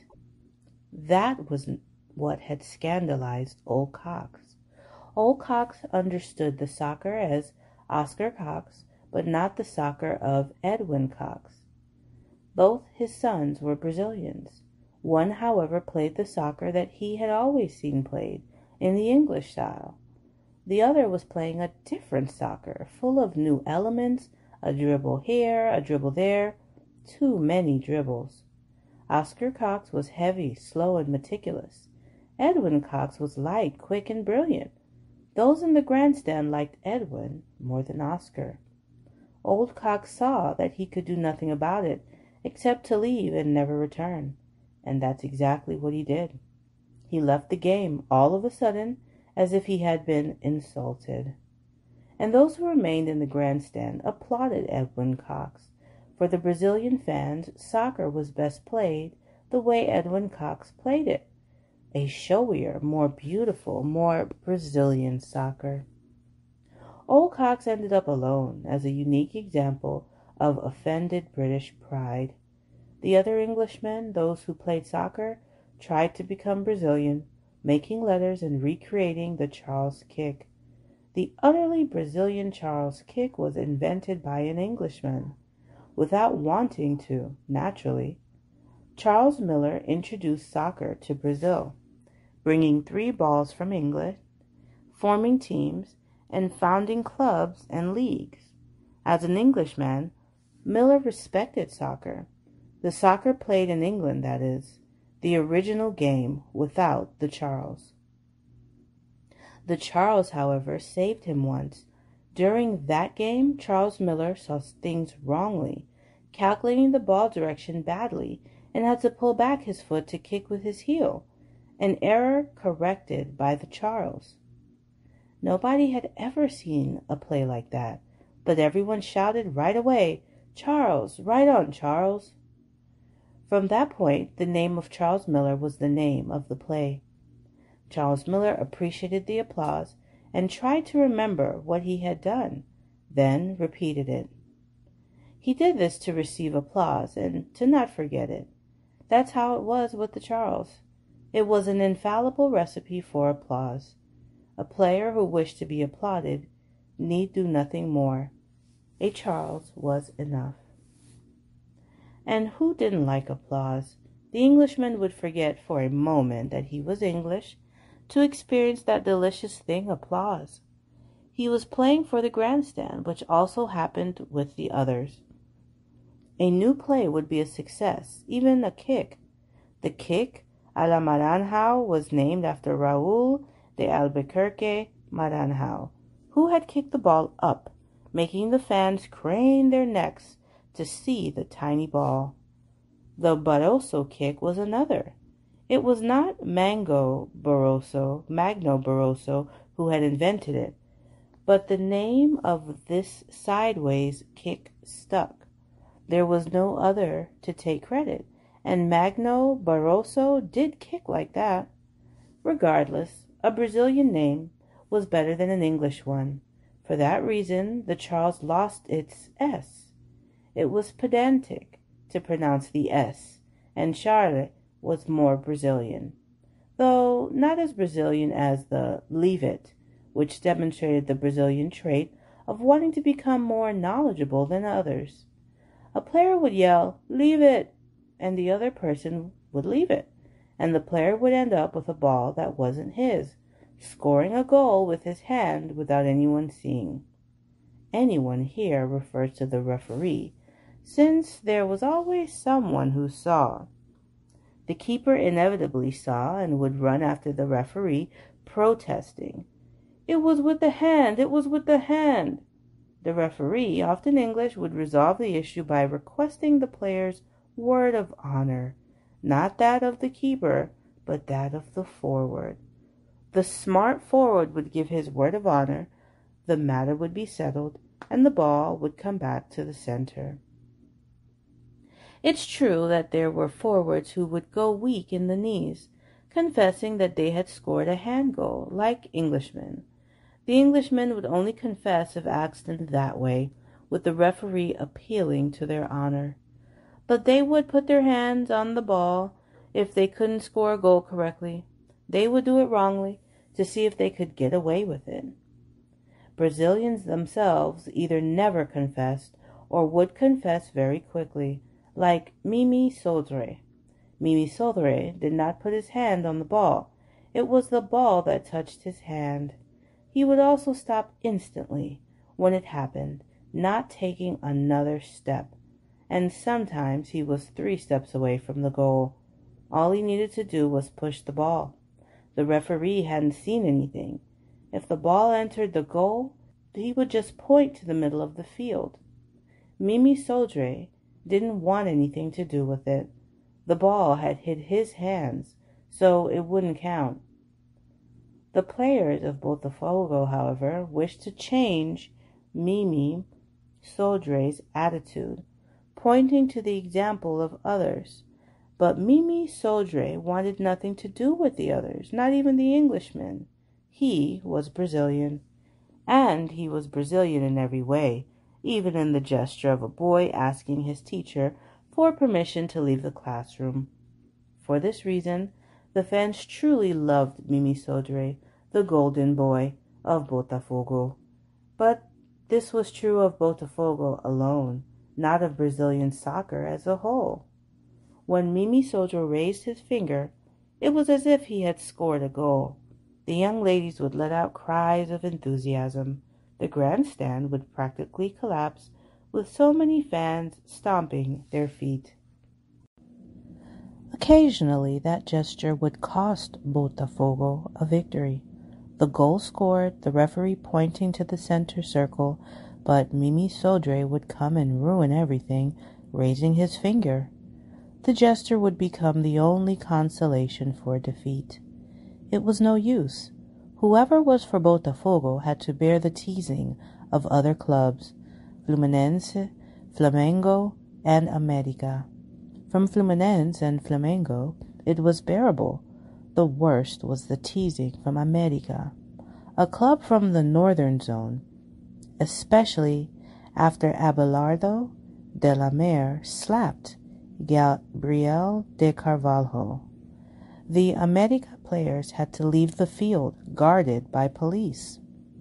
That was what had scandalized old Cox. Old Cox understood the soccer as Oscar Cox, but not the soccer of Edwin Cox. Both his sons were Brazilians. One, however, played the soccer that he had always seen played, in the English style. The other was playing a different soccer, full of new elements, a dribble here, a dribble there, too many dribbles. Oscar Cox was heavy, slow, and meticulous. Edwin Cox was light, quick, and brilliant. Those in the grandstand liked Edwin more than Oscar. Old Cox saw that he could do nothing about it except to leave and never return, and that's exactly what he did. He left the game all of a sudden as if he had been insulted. And those who remained in the grandstand applauded Edwin Cox. For the Brazilian fans, soccer was best played the way Edwin Cox played it. A showier, more beautiful, more Brazilian soccer. Old Cox ended up alone as a unique example of offended British pride. The other Englishmen, those who played soccer, tried to become Brazilian, making letters and recreating the Charles kick. The utterly Brazilian Charles kick was invented by an Englishman, without wanting to, naturally. Charles Miller introduced soccer to Brazil, bringing 3 balls from England, forming teams, and founding clubs and leagues. As an Englishman, Miller respected soccer, the soccer played in England, that is, the original game without the Charles. The Charles, however, saved him once. During that game, Charles Miller saw things wrongly, calculating the ball direction badly, and had to pull back his foot to kick with his heel, an error corrected by the Charles. Nobody had ever seen a play like that, but everyone shouted right away, "Charles, right on, Charles." From that point, the name of Charles Miller was the name of the play. Charles Miller appreciated the applause and tried to remember what he had done, then repeated it. He did this to receive applause and to not forget it. That's how it was with the Charles. It was an infallible recipe for applause. A player who wished to be applauded need do nothing more. A Charles was enough. And who didn't like applause? The Englishman would forget for a moment that he was English to experience that delicious thing, applause. He was playing for the grandstand, which also happened with the others. A new play would be a success, even a kick. The kick, a la Maranhão, was named after Raul de Albuquerque Maranhão, who had kicked the ball up, making the fans crane their necks to see the tiny ball. The Barroso kick was another. It was not Magno Barroso, who had invented it, but the name of this sideways kick stuck. There was no other to take credit, and Magno Barroso did kick like that. Regardless, a Brazilian name was better than an English one. For that reason, the Charles lost its S. It was pedantic to pronounce the S, and Charles was more Brazilian, though not as Brazilian as the leave it, which demonstrated the Brazilian trait of wanting to become more knowledgeable than others. A player would yell, "Leave it," and the other person would leave it, and the player would end up with a ball that wasn't his, scoring a goal with his hand without anyone seeing. Anyone here refers to the referee, since there was always someone who saw. The keeper inevitably saw and would run after the referee, protesting, "It was with the hand, it was with the hand." The referee, often English, would resolve the issue by requesting the player's word of honor, not that of the keeper, but that of the forward. The smart forward would give his word of honor, the matter would be settled, and the ball would come back to the center. It's true that there were forwards who would go weak in the knees, confessing that they had scored a hand goal, like Englishmen. The Englishmen would only confess if asked in that way, with the referee appealing to their honor. But they would put their hands on the ball if they couldn't score a goal correctly. They would do it wrongly to see if they could get away with it. Brazilians themselves either never confessed or would confess very quickly, like Mimi Sodré. Mimi Sodré did not put his hand on the ball. It was the ball that touched his hand. He would also stop instantly when it happened, not taking another step. And sometimes he was 3 steps away from the goal. All he needed to do was push the ball. The referee hadn't seen anything. If the ball entered the goal, he would just point to the middle of the field. Mimi Sodré didn't want anything to do with it. The ball had hit his hands, so it wouldn't count. The players of Botafogo, however, wished to change Mimi Sodré's attitude, pointing to the example of others. But Mimi Sodré wanted nothing to do with the others, not even the Englishmen. He was Brazilian, and he was Brazilian in every way, even in the gesture of a boy asking his teacher for permission to leave the classroom. For this reason, the fans truly loved Mimi Sodré, the golden boy of Botafogo. But this was true of Botafogo alone, not of Brazilian soccer as a whole. When Mimi Sodré raised his finger, it was as if he had scored a goal. The young ladies would let out cries of enthusiasm. The grandstand would practically collapse with so many fans stomping their feet. Occasionally, that gesture would cost Botafogo a victory. The goal scored, the referee pointing to the center circle, but Mimi Sodré would come and ruin everything, raising his finger. The gesture would become the only consolation for defeat. It was no use. Whoever was for Botafogo had to bear the teasing of other clubs, Fluminense, Flamengo, and America. From Fluminense and Flamengo, it was bearable. The worst was the teasing from America, a club from the northern zone, especially after Abelardo de la Mare slapped Gabriel de Carvalho. The America players had to leave the field, guarded by police.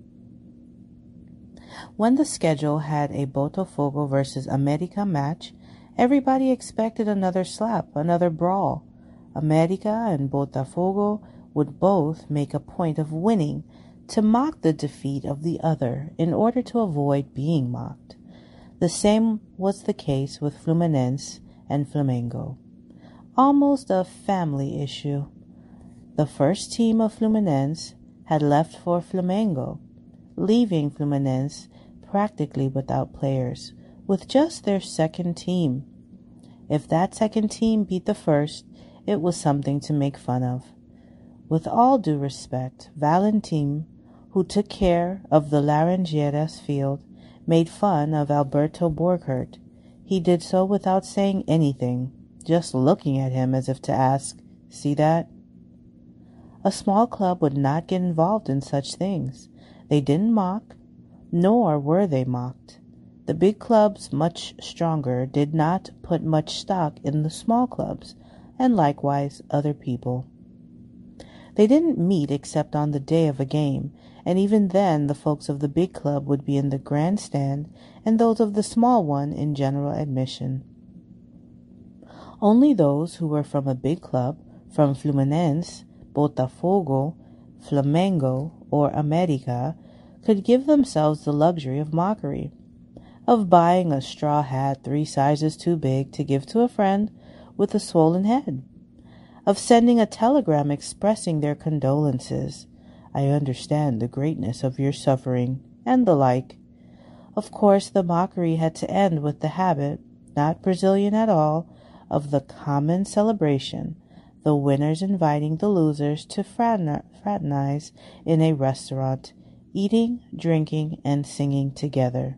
When the schedule had a Botafogo versus America match, everybody expected another slap, another brawl. America and Botafogo would both make a point of winning to mock the defeat of the other in order to avoid being mocked. The same was the case with Fluminense and Flamengo. Almost a family issue. The first team of Fluminense had left for Flamengo, leaving Fluminense practically without players, with just their second team. If that second team beat the first, it was something to make fun of. With all due respect, Valentin, who took care of the Laranjeiras field, made fun of Alberto Borgert. He did so without saying anything, just looking at him as if to ask, "See that?" A small club would not get involved in such things. They didn't mock, nor were they mocked. The big clubs, much stronger, did not put much stock in the small clubs, and likewise other people. They didn't meet except on the day of a game, and even then the folks of the big club would be in the grandstand and those of the small one in general admission. Only those who were from a big club, from Fluminense, Botafogo, Flamengo, or America, could give themselves the luxury of mockery, of buying a straw hat 3 sizes too big to give to a friend with a swollen head, of sending a telegram expressing their condolences. "I understand the greatness of your suffering," and the like. Of course, the mockery had to end with the habit, not Brazilian at all, of the common celebration, the winners inviting the losers to fraternize in a restaurant, eating, drinking, and singing together.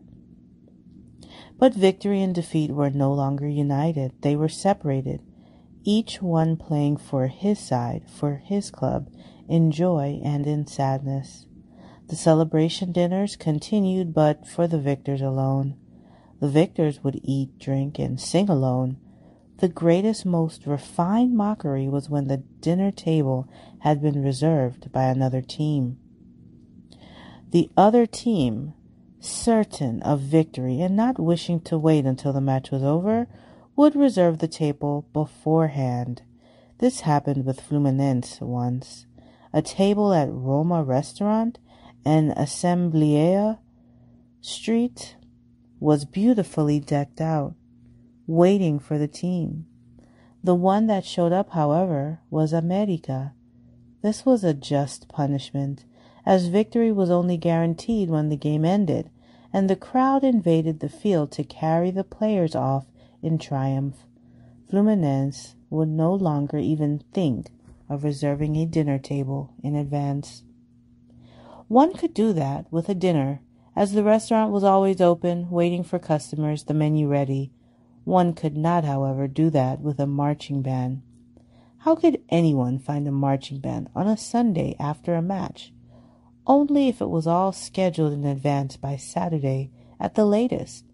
But victory and defeat were no longer united. They were separated, each one playing for his side, for his club, in joy and in sadness. The celebration dinners continued, but for the victors alone. The victors would eat, drink, and sing alone. The greatest, most refined mockery was when the dinner table had been reserved by another team. The other team, certain of victory and not wishing to wait until the match was over, would reserve the table beforehand. This happened with Fluminense once. A table at Roma restaurant and Assembleia Street was beautifully decked out, waiting for the team. The one that showed up, however, was America. This was a just punishment, as victory was only guaranteed when the game ended, and the crowd invaded the field to carry the players off in triumph. Fluminense would no longer even think of reserving a dinner table in advance. One could do that with a dinner, as the restaurant was always open, waiting for customers, the menu ready. One could not, however, do that with a marching band. How could anyone find a marching band on a Sunday after a match? Only if it was all scheduled in advance by Saturday at the latest.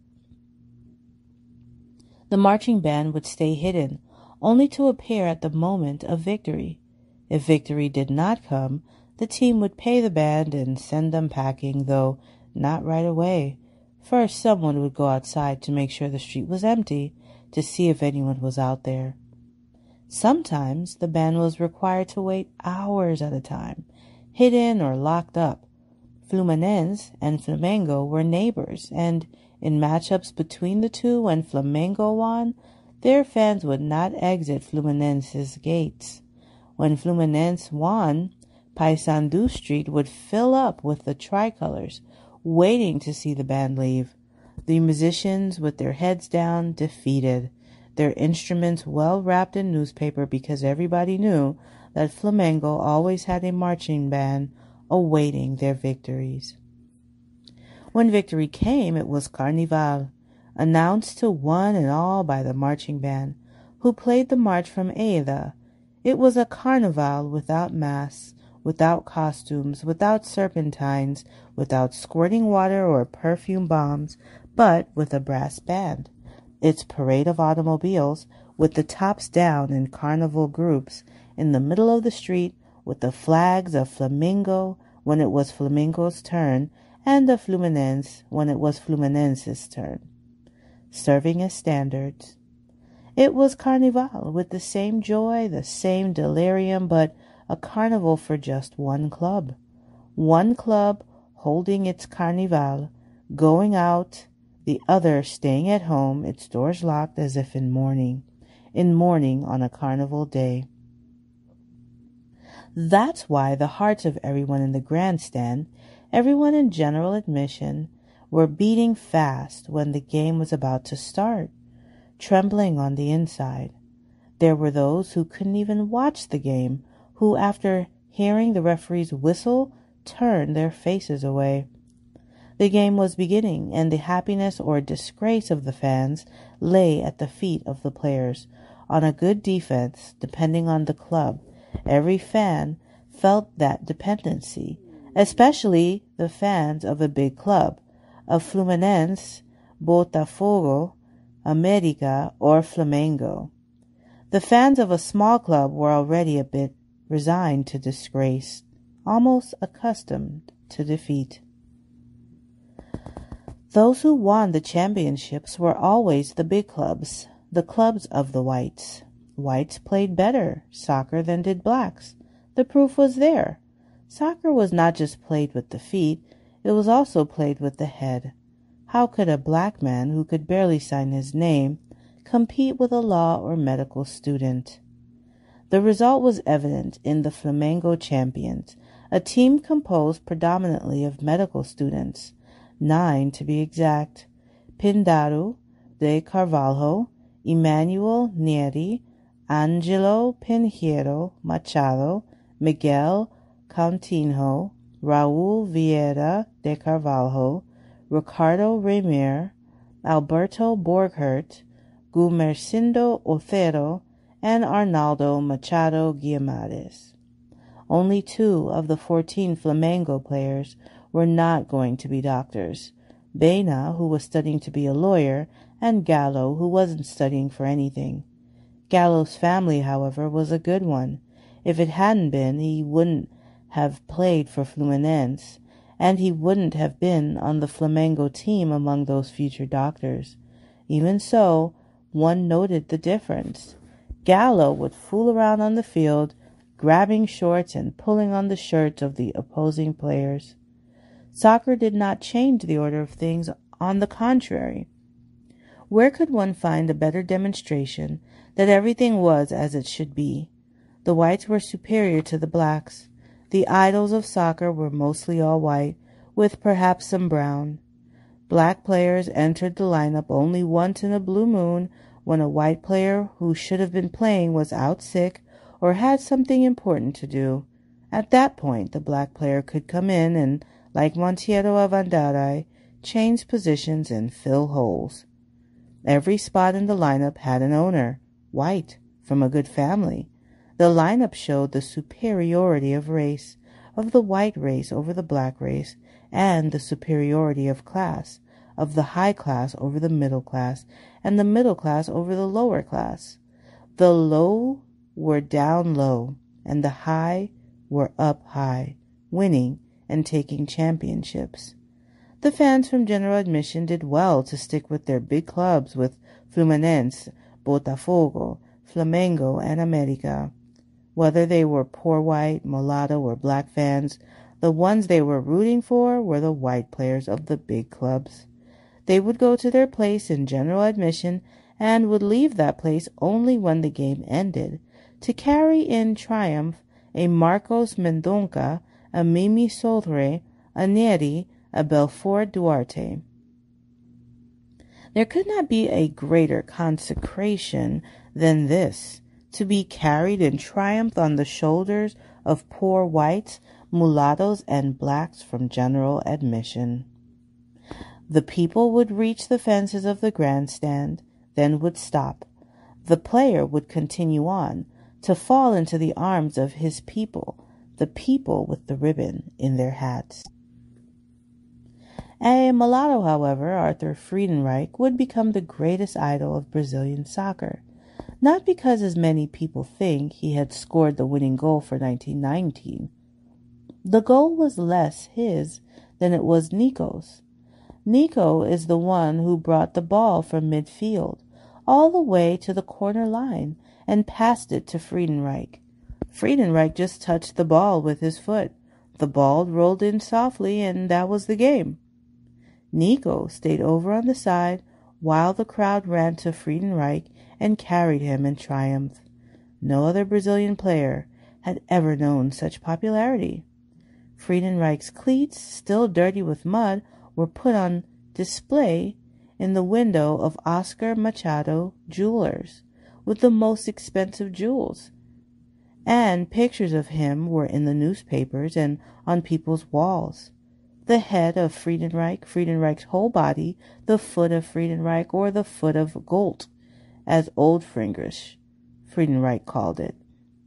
The marching band would stay hidden, only to appear at the moment of victory. If victory did not come, the team would pay the band and send them packing, though not right away. First, someone would go outside to make sure the street was empty, to see if anyone was out there. Sometimes the band was required to wait hours at a time, hidden or locked up. Fluminense and Flamengo were neighbors, and in matchups between the two, when Flamengo won, their fans would not exit Fluminense's gates. When Fluminense won, Paysandu Street would fill up with the tricolors, waiting to see the band leave. The musicians, with their heads down, defeated, their instruments well wrapped in newspaper, because everybody knew that Flamengo always had a marching band awaiting their victories. When victory came, it was Carnival, announced to one and all by the marching band, who played the march from Aida. It was a carnival without masks, without costumes, without serpentines, without squirting water or perfume bombs, but with a brass band. Its parade of automobiles, with the tops down in carnival groups, in the middle of the street, with the flags of Flamengo when it was Flamengo's turn, and of Fluminense when it was Fluminense's turn, serving as standards. It was Carnival, with the same joy, the same delirium, but a carnival for just one club. One club holding its Carnival, going out, the other staying at home, its doors locked as if in mourning on a carnival day. That's why the hearts of everyone in the grandstand, everyone in general admission, were beating fast when the game was about to start. trembling on the inside. There were those who couldn't even watch the game, who, after hearing the referee's whistle, turned their faces away. The game was beginning, and the happiness or disgrace of the fans lay at the feet of the players. On a good defense, depending on the club, every fan felt that dependency, especially the fans of a big club, of Fluminense, Botafogo, America, or Flamengo. The fans of a small club were already a bit resigned to disgrace, almost accustomed to defeat. Those who won the championships were always the big clubs, the clubs of the whites. Whites played better soccer than did blacks. The proof was there. Soccer was not just played with the feet, it was also played with the head. How could a black man who could barely sign his name compete with a law or medical student? The result was evident in the Flamengo champions, a team composed predominantly of medical students, 9 to be exact: Pindaro de Carvalho, Emmanuel Neri, Angelo Pinheiro Machado, Miguel Coutinho, Raul Vieira de Carvalho, Ricardo Remer, Alberto Borghert, Gumercindo Otero, and Arnaldo Machado Guimarães. Only 2 of the 14 Flamengo players were not going to be doctors: Baena, who was studying to be a lawyer, and Gallo, who wasn't studying for anything. Gallo's family, however, was a good one. If it hadn't been, he wouldn't have played for Fluminense, and he wouldn't have been on the Flamengo team among those future doctors. Even so, one noted the difference. Gallo would fool around on the field, grabbing shorts and pulling on the shirts of the opposing players. Soccer did not change the order of things, on the contrary. Where could one find a better demonstration that everything was as it should be? The whites were superior to the blacks. The idols of soccer were mostly all white, with perhaps some brown. Black players entered the lineup only once in a blue moon, when a white player who should have been playing was out sick or had something important to do. At that point, the black player could come in and, like Monteiro of Andarai, change positions and fill holes. Every spot in the lineup had an owner, white, from a good family. The lineup showed the superiority of race, of the white race over the black race, and the superiority of class, of the high class over the middle class, and the middle class over the lower class. The low were down low, and the high were up high, winning and taking championships. The fans from general admission did well to stick with their big clubs, with Fluminense, Botafogo, Flamengo, and America. Whether they were poor white, mulatto, or black fans, the ones they were rooting for were the white players of the big clubs. They would go to their place in general admission and would leave that place only when the game ended, to carry in triumph a Marcos Mendonça, a Mimi Sodre, a Neri, a Belfort Duarte. There could not be a greater consecration than this, to be carried in triumph on the shoulders of poor whites, mulattoes, and blacks from general admission. The people would reach the fences of the grandstand, then would stop. The player would continue on, to fall into the arms of his people, the people with the ribbon in their hats. A mulatto, however, Arthur Friedenreich, would become the greatest idol of Brazilian soccer, not because, as many people think, he had scored the winning goal for 1919. The goal was less his than it was Nico's. Nico is the one who brought the ball from midfield all the way to the corner line and passed it to Friedenreich. Friedenreich just touched the ball with his foot. The ball rolled in softly, and that was the game. Nico stayed over on the side while the crowd ran to Friedenreich and carried him in triumph. No other Brazilian player had ever known such popularity. Friedenreich's cleats, still dirty with mud, were put on display in the window of Oscar Machado Jewelers with the most expensive jewels. And pictures of him were in the newspapers and on people's walls. The head of Friedenreich, Friedenreich's whole body, the foot of Friedenreich, or the foot of Gold, as Old Fränkisch, Friedenreich called it.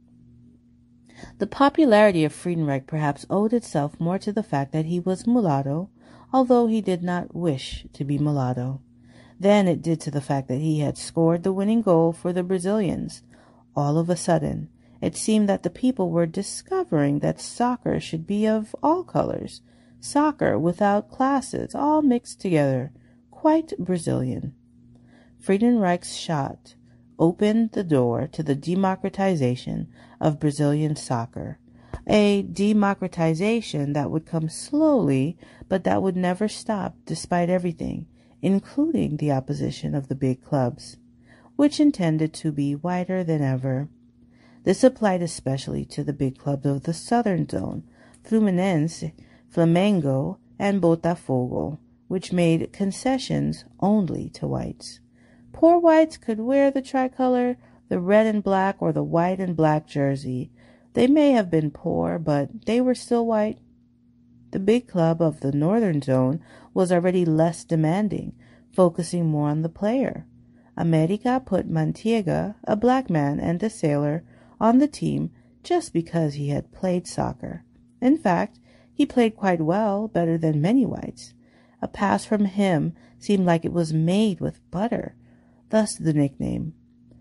The popularity of Friedenreich perhaps owed itself more to the fact that he was mulatto, although he did not wish to be mulatto, than it did to the fact that he had scored the winning goal for the Brazilians. All of a sudden, it seemed that the people were discovering that soccer should be of all colors, soccer without classes, all mixed together, quite Brazilian. Friedenreich's shot opened the door to the democratization of Brazilian soccer, a democratization that would come slowly, but that would never stop despite everything, including the opposition of the big clubs, which intended to be whiter than ever. This applied especially to the big clubs of the southern zone, Fluminense, Flamengo, and Botafogo, which made concessions only to whites. Poor whites could wear the tricolor, the red and black, or the white and black jersey. They may have been poor, but they were still white. The big club of the northern zone was already less demanding, focusing more on the player. America put Manteiga, a black man and a sailor, on the team just because he had played soccer. In fact, he played quite well, better than many whites. A pass from him seemed like it was made with butter, thus the nickname.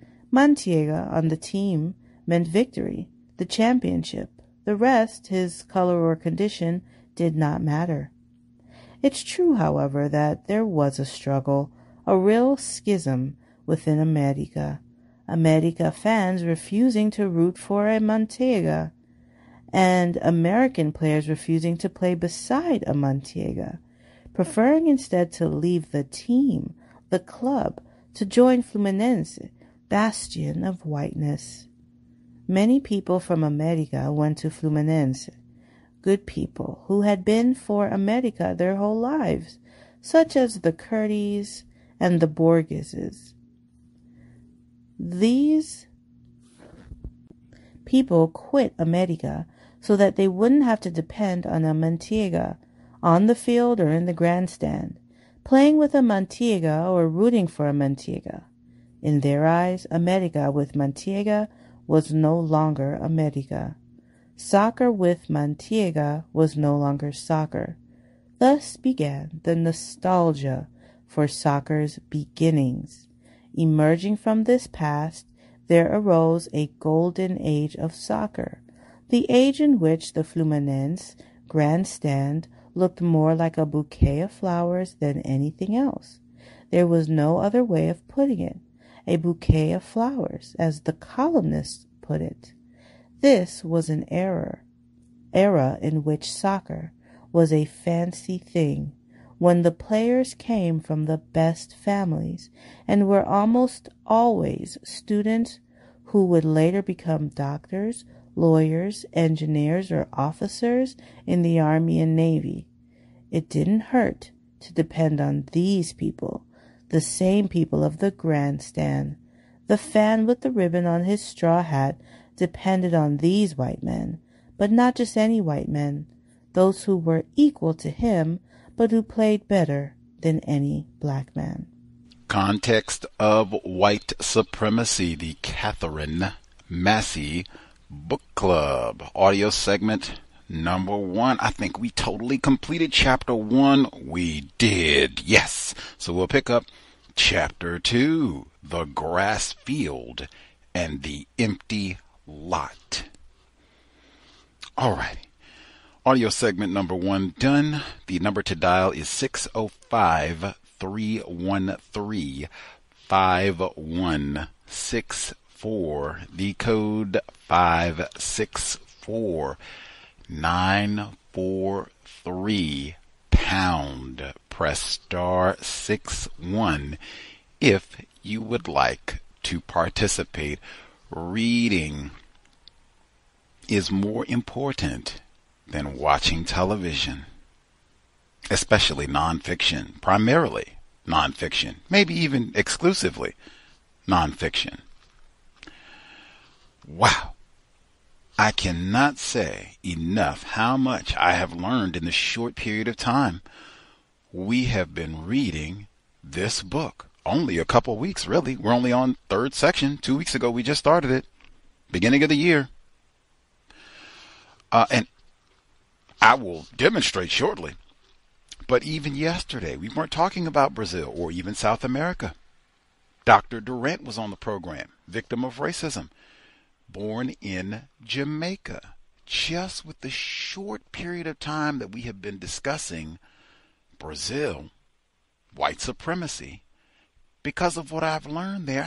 Manteiga on the team meant victory, the championship. The rest, his color or condition, did not matter. It's true, however, that there was a struggle, a real schism within America. America fans refusing to root for a Manteiga, and American players refusing to play beside a Manteiga, preferring instead to leave the team, the club, to join Fluminense, bastion of whiteness. Many people from America went to Fluminense, good people who had been for America their whole lives, such as the Curtis and the Borgeses. These people quit America so that they wouldn't have to depend on a Manteiga on the field or in the grandstand, playing with a Manteiga or rooting for a Manteiga. In their eyes, America with Manteiga was no longer America. Soccer with Manteiga was no longer soccer. Thus began the nostalgia for soccer's beginnings. Emerging from this past, there arose a golden age of soccer, the age in which the Fluminense grandstand looked more like a bouquet of flowers than anything else. There was no other way of putting it, a bouquet of flowers, as the columnists put it. This was an era in which soccer was a fancy thing, when the players came from the best families and were almost always students who would later become doctors, lawyers, engineers, or officers in the Army and Navy. It didn't hurt to depend on these people, the same people of the grandstand. The fan with the ribbon on his straw hat depended on these white men, but not just any white men, those who were equal to him, but who played better than any black man. Context of White Supremacy, the Katherine Massey Book Club. Audio segment number 1. I think we totally completed chapter 1. We did, yes. So we'll pick up chapter 2, the grass field and the empty lot. All right. Audio segment number 1 done. The number to dial is 605-313-5164. The code 564943 pound. Press star 61 if you would like to participate. Reading is more important than watching television, especially nonfiction, primarily nonfiction, maybe even exclusively nonfiction. Wow. I cannot say enough how much I have learned in this short period of time. We have been reading this book. Only a couple weeks, really. We're only on third section. 2 weeks ago, we just started it. Beginning of the year. And I will demonstrate shortly. But even yesterday, we weren't talking about Brazil or even South America. Dr. Durant was on the program, victim of racism, born in Jamaica. Just with the short period of time that we have been discussing Brazil, white supremacy, because of what I've learned there,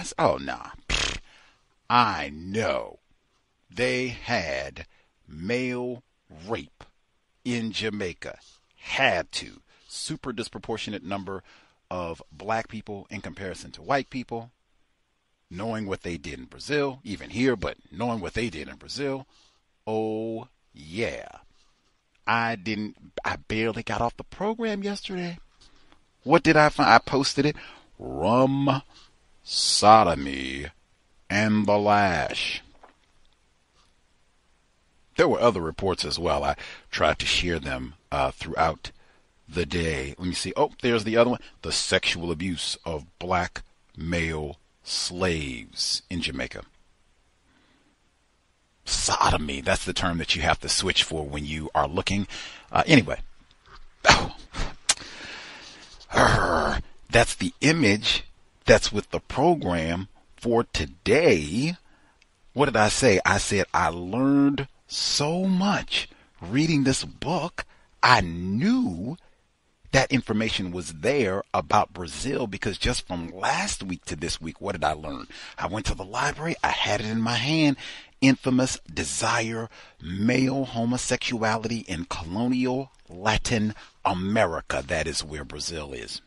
I know they had male rape in Jamaica. Had to. Super disproportionate number of black people in comparison to white people. Knowing what they did in Brazil, even here, but knowing what they did in Brazil, oh yeah. I barely got off the program yesterday. What did I find? I posted it. Rum, sodomy, and the lash. There were other reports as well. I tried to share them throughout the day. Let me see. Oh, there's the other one. The sexual abuse of black male slaves in Jamaica. Sodomy, that's the term that you have to switch for when you are looking. Anyway. That's the image that's with the program for today. What did I say? I said I learned so much reading this book. I knew that information was there about Brazil because just from last week to this week, what did I learn? I went to the library. I had it in my hand. Infamous desire, male homosexuality in colonial Latin America. That is where Brazil is.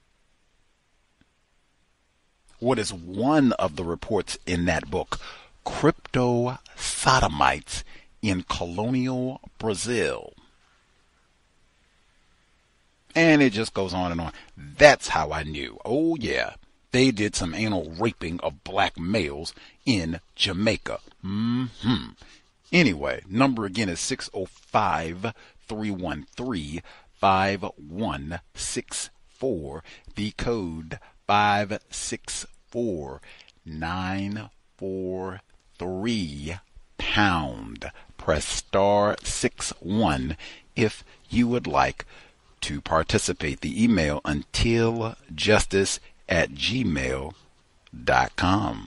What is one of the reports in that book? Crypto sodomites in colonial Brazil. And it just goes on and on. That's how I knew. Oh yeah, they did some anal raping of black males in Jamaica. Anyway, number again is 605-313-5164. The code 564943 pound. Press star 61 if you would like to participate. The email untiljustice@gmail.com.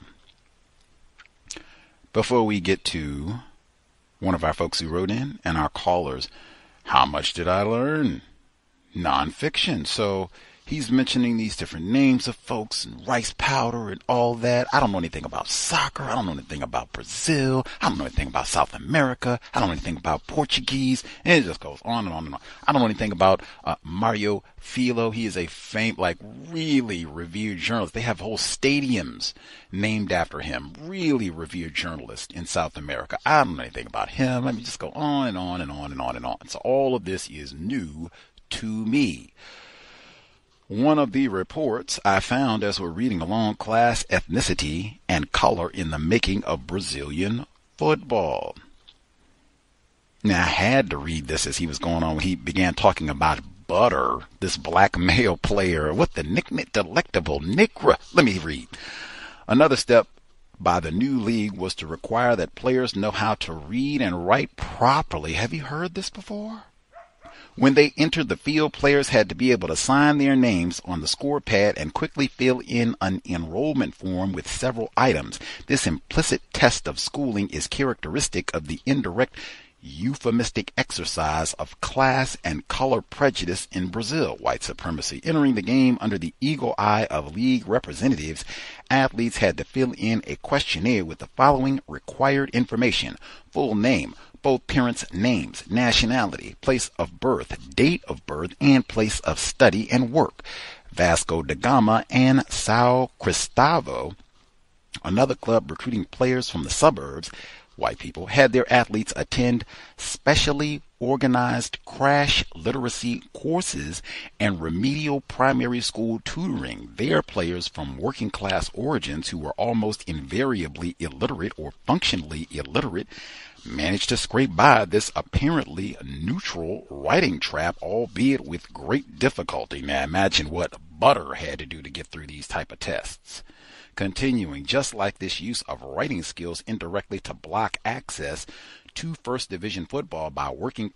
Before we get to one of our folks who wrote in and our callers, how much did I learn? Nonfiction. So he's mentioning these different names of folks and rice powder and all that. I don't know anything about soccer. I don't know anything about Brazil. I don't know anything about South America. I don't know anything about Portuguese. And it just goes on and on and on. I don't know anything about Mário Filho. He is a really revered journalist. They have whole stadiums named after him. Really revered journalist in South America. I don't know anything about him. Let me just go on and on and on and on and on. So all of this is new to me. One of the reports I found as we're reading along: class, ethnicity, and color in the making of Brazilian football. Now, I had to read this as he was going on when he began talking about Butter, this black male player. What the nickname? Delectable Nigra. Let me read. Another step by the new league was to require that players know how to read and write properly. Have you heard this before? When they entered the field, players had to be able to sign their names on the score pad and quickly fill in an enrollment form with several items. This implicit test of schooling is characteristic of the indirect euphemistic exercise of class and color prejudice in Brazil, white supremacy. Entering the game under the eagle eye of league representatives, athletes had to fill in a questionnaire with the following required information: full name, both parents' names, nationality, place of birth, date of birth, and place of study and work. Vasco da Gama and São Cristóvão, another club recruiting players from the suburbs, white people, had their athletes attend specially organized crash literacy courses and remedial primary school tutoring. Their players from working class origins who were almost invariably illiterate or functionally illiterate managed to scrape by this apparently neutral writing trap, albeit with great difficulty. Now imagine what Butter had to do to get through these type of tests. Continuing, just like this use of writing skills indirectly to block access to First Division football by working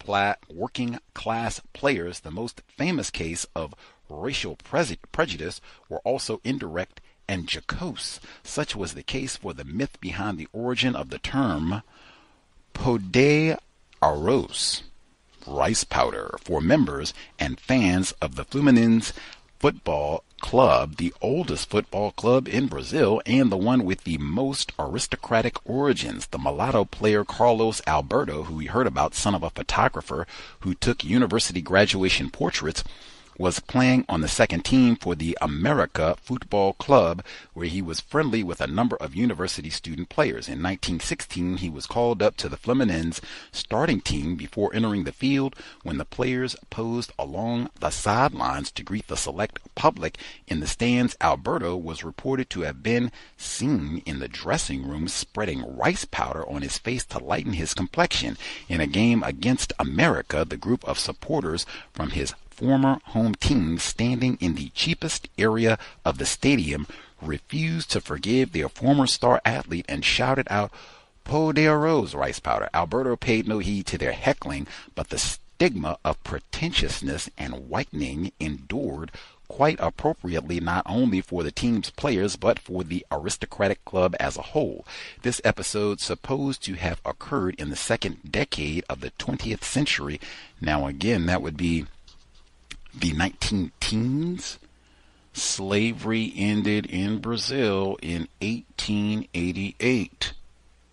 class players, the most famous case of racial prejudice were also indirect and jocose. Such was the case for the myth behind the origin of the term pot d'arroz, rice powder, for members and fans of the Fluminense Football Club, the oldest football club in Brazil and the one with the most aristocratic origins. The mulatto player Carlos Alberto, who we heard about, son of a photographer who took university graduation portraits, was playing on the second team for the America Football Club, where he was friendly with a number of university student players. In 1916, he was called up to the Fluminense starting team before entering the field. When the players posed along the sidelines to greet the select public in the stands, Alberto was reported to have been seen in the dressing room spreading rice powder on his face to lighten his complexion. In a game against America, the group of supporters from his former home team, standing in the cheapest area of the stadium, refused to forgive their former star athlete and shouted out, "Pot d'arroz, rice powder." Alberto paid no heed to their heckling, but the stigma of pretentiousness and whitening endured quite appropriately not only for the team's players but for the aristocratic club as a whole. This episode, supposed to have occurred in the second decade of the 20th century, now again that would be the 19-teens. Slavery ended in Brazil in 1888.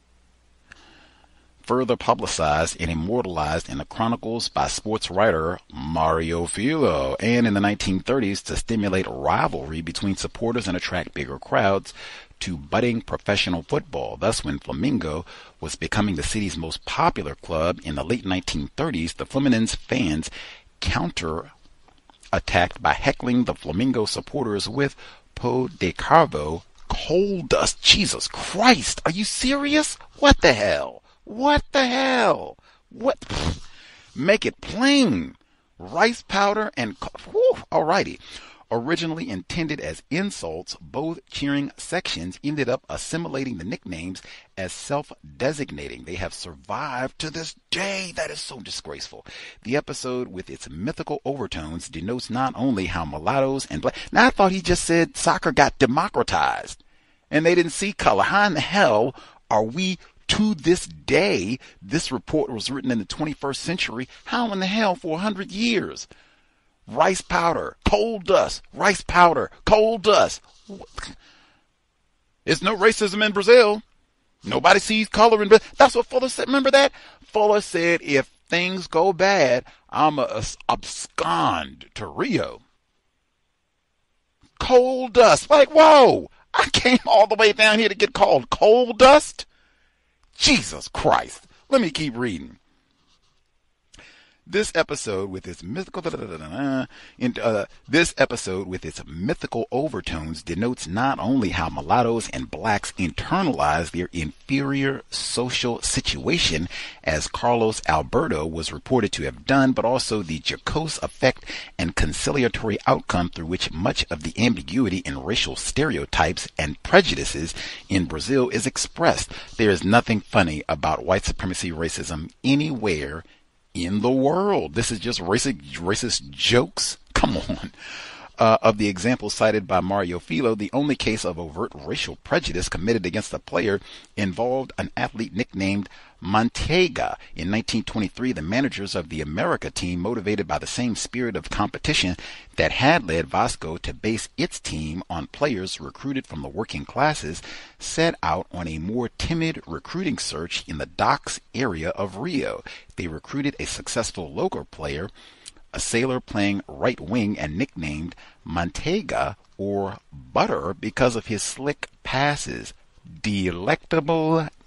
Further publicized and immortalized in the chronicles by sports writer Mário Filho, and in the 1930s to stimulate rivalry between supporters and attract bigger crowds to budding professional football. Thus, when Flamengo was becoming the city's most popular club in the late 1930s, the Fluminense fans attacked by heckling the Flamengo supporters with pot de carvo, coal dust. Jesus Christ, are you serious? What the hell? What the hell? What? Make it plain. Rice powder and alrighty. Originally intended as insults, both cheering sections ended up assimilating the nicknames as self-designating. They have survived to this day. That is so disgraceful. The episode, with its mythical overtones, denotes not only how mulattoes and black... Now, I thought he just said soccer got democratized and they didn't see color. How in the hell are we to this day? This report was written in the 21st century. How in the hell for 100 years? Rice powder, coal dust, rice powder, coal dust. There's no racism in Brazil. Nobody sees color in Brazil. That's what Fuller said. Remember that? Fuller said, if things go bad, I'm a abscond to Rio. Coal dust. Like, whoa, I came all the way down here to get called coal dust? Jesus Christ. Let me keep reading. This episode with its mythical overtones denotes not only how mulattoes and blacks internalize their inferior social situation, as Carlos Alberto was reported to have done, but also the jocose effect and conciliatory outcome through which much of the ambiguity in racial stereotypes and prejudices in Brazil is expressed. There is nothing funny about white supremacy racism anywhere in the world. This is just racist jokes. Come on. Of the examples cited by Mário Filho, the only case of overt racial prejudice committed against a player involved an athlete nicknamed Manteiga. In 1923, the managers of the America team, motivated by the same spirit of competition that had led Vasco to base its team on players recruited from the working classes, set out on a more timid recruiting search in the docks area of Rio. They recruited a successful local player, a sailor playing right wing, and nicknamed Manteiga, or Butter, because of his slick passes. Delectable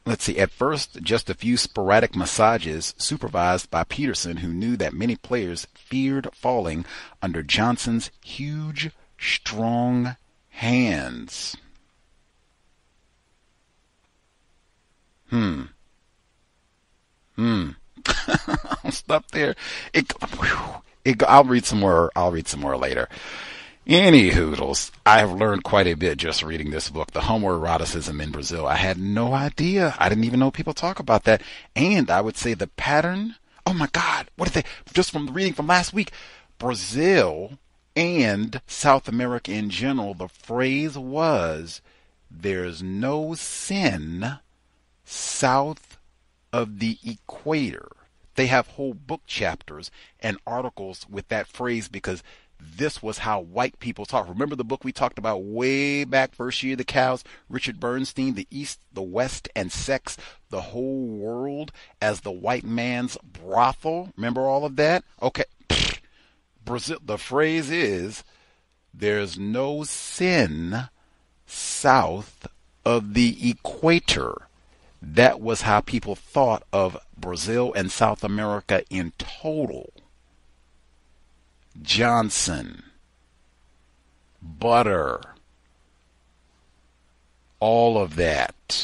Let's see. At first, just a few sporadic massages supervised by Peterson, who knew that many players feared falling under Johnson's huge, strong hands. I'll stop there. I'll read some more. I'll read some more later. Any hoodles, I have learned quite a bit just reading this book, the homoeroticism in Brazil. I had no idea. I didn't even know people talk about that. And I would say the pattern, oh my God, what did they, just from the reading from last week, Brazil and South America in general, the phrase was, there's no sin south of the equator. They have whole book chapters and articles with that phrase because this was how white people talk. Remember the book we talked about way back, first year of the cows, Richard Bernstein, The East, the West, and Sex, the Whole World as the White Man's Brothel. Remember all of that? Okay. Brazil, the phrase is, there's no sin south of the equator. That was how people thought of Brazil and South America in total. Johnson, butter, all of that.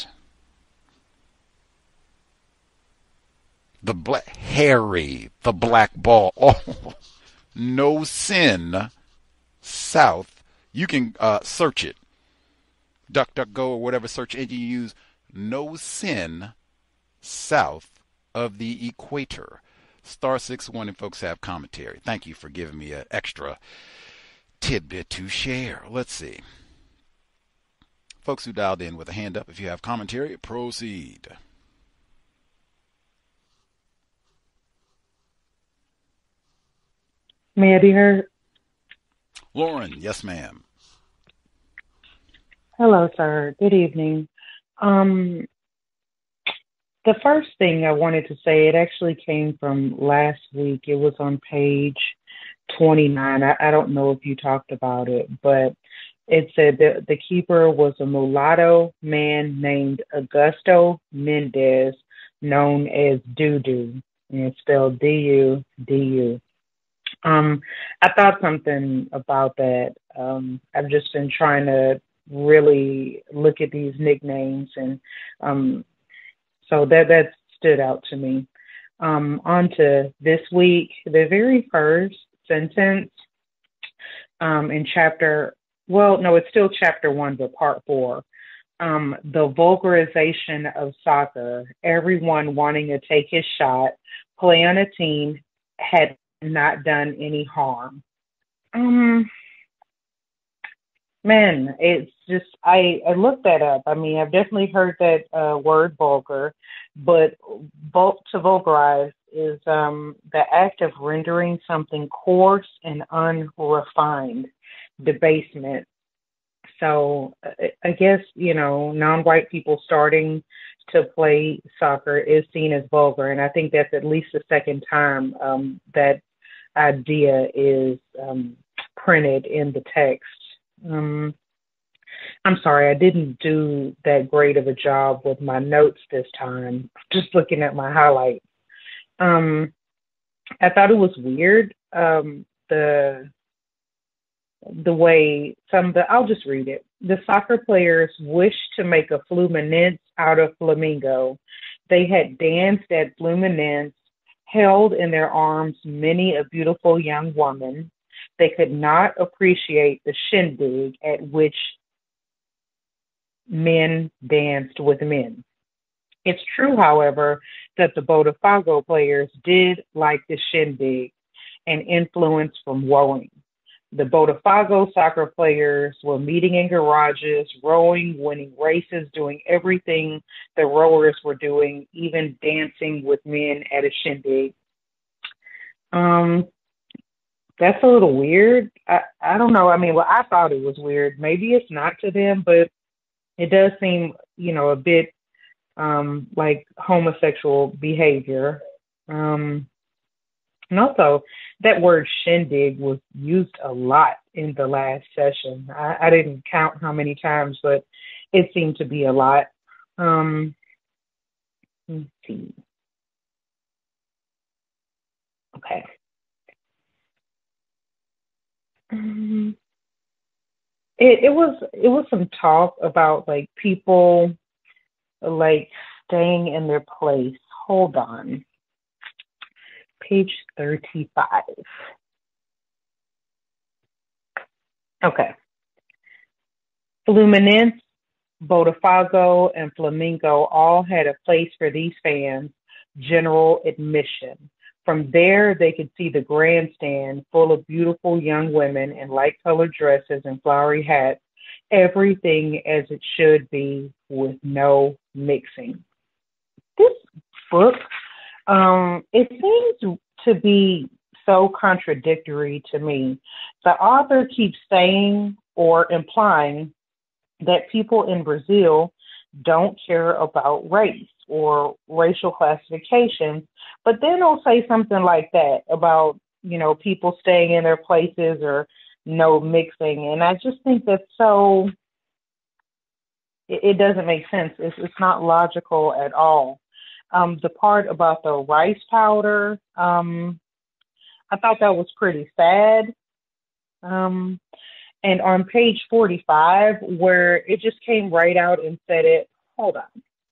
The Harry, the black ball, oh, no sin south. You can search it. DuckDuckGo or whatever search engine you use. No sin south of the equator. Star 6-1 and folks have commentary. Thank you for giving me an extra tidbit to share. Let's see. Folks who dialed in with a hand up, if you have commentary, proceed. May I be heard? Lauren, yes ma'am. Hello, sir. Good evening. The first thing I wanted to say, it actually came from last week. It was on page 29. I don't know if you talked about it, but it said that the keeper was a mulatto man named Augusto Mendez, known as Dudu, and it's spelled D-U-D-U. I thought something about that. I've just been trying to really look at these nicknames, and so that stood out to me. On to this week, the very first sentence in it's still chapter 1, but part 4. The vulgarization of soccer, everyone wanting to take his shot, play on a team, had not done any harm. Man, it's just, I looked that up. I mean, I've definitely heard that word vulgar, but to vulgarize is the act of rendering something coarse and unrefined, debasement. So I guess, non-white people starting to play soccer is seen as vulgar, and I think that's at least the second time that idea is printed in the text. I'm sorry, I didn't do that great of a job with my notes this time, just looking at my highlights. I thought it was weird, the way I'll just read it. The soccer players wished to make a fluminense out of Flamingo. They had danced at Fluminense, held in their arms many a beautiful young woman. They could not appreciate the shindig at which men danced with men. It's true, however, that the Botafogo players did like the shindig and influence from rowing. The Botafogo soccer players were meeting in garages, rowing, winning races, doing everything the rowers were doing, even dancing with men at a shindig. That's a little weird. I don't know. I mean, I thought it was weird. Maybe it's not to them, but it does seem, a bit like homosexual behavior. And also, that word shindig was used a lot in the last session. I didn't count how many times, but it seemed to be a lot. Let me see. Okay. It was some talk about like people like staying in their place. Hold on. Page 35. Okay. Fluminense, Botafogo, and Flamengo all had a place for these fans, general admission. From there, they could see the grandstand full of beautiful young women in light-colored dresses and flowery hats, everything as it should be with no mixing. This book, it seems to be so contradictory to me. The author keeps saying or implying that people in Brazil don't care about race or racial classifications, but then they'll say something like that about, people staying in their places or no mixing. And I just think that's so, it doesn't make sense. It's not logical at all. The part about the rice powder, I thought that was pretty sad. And on page 45, where it just came right out and said it, hold on.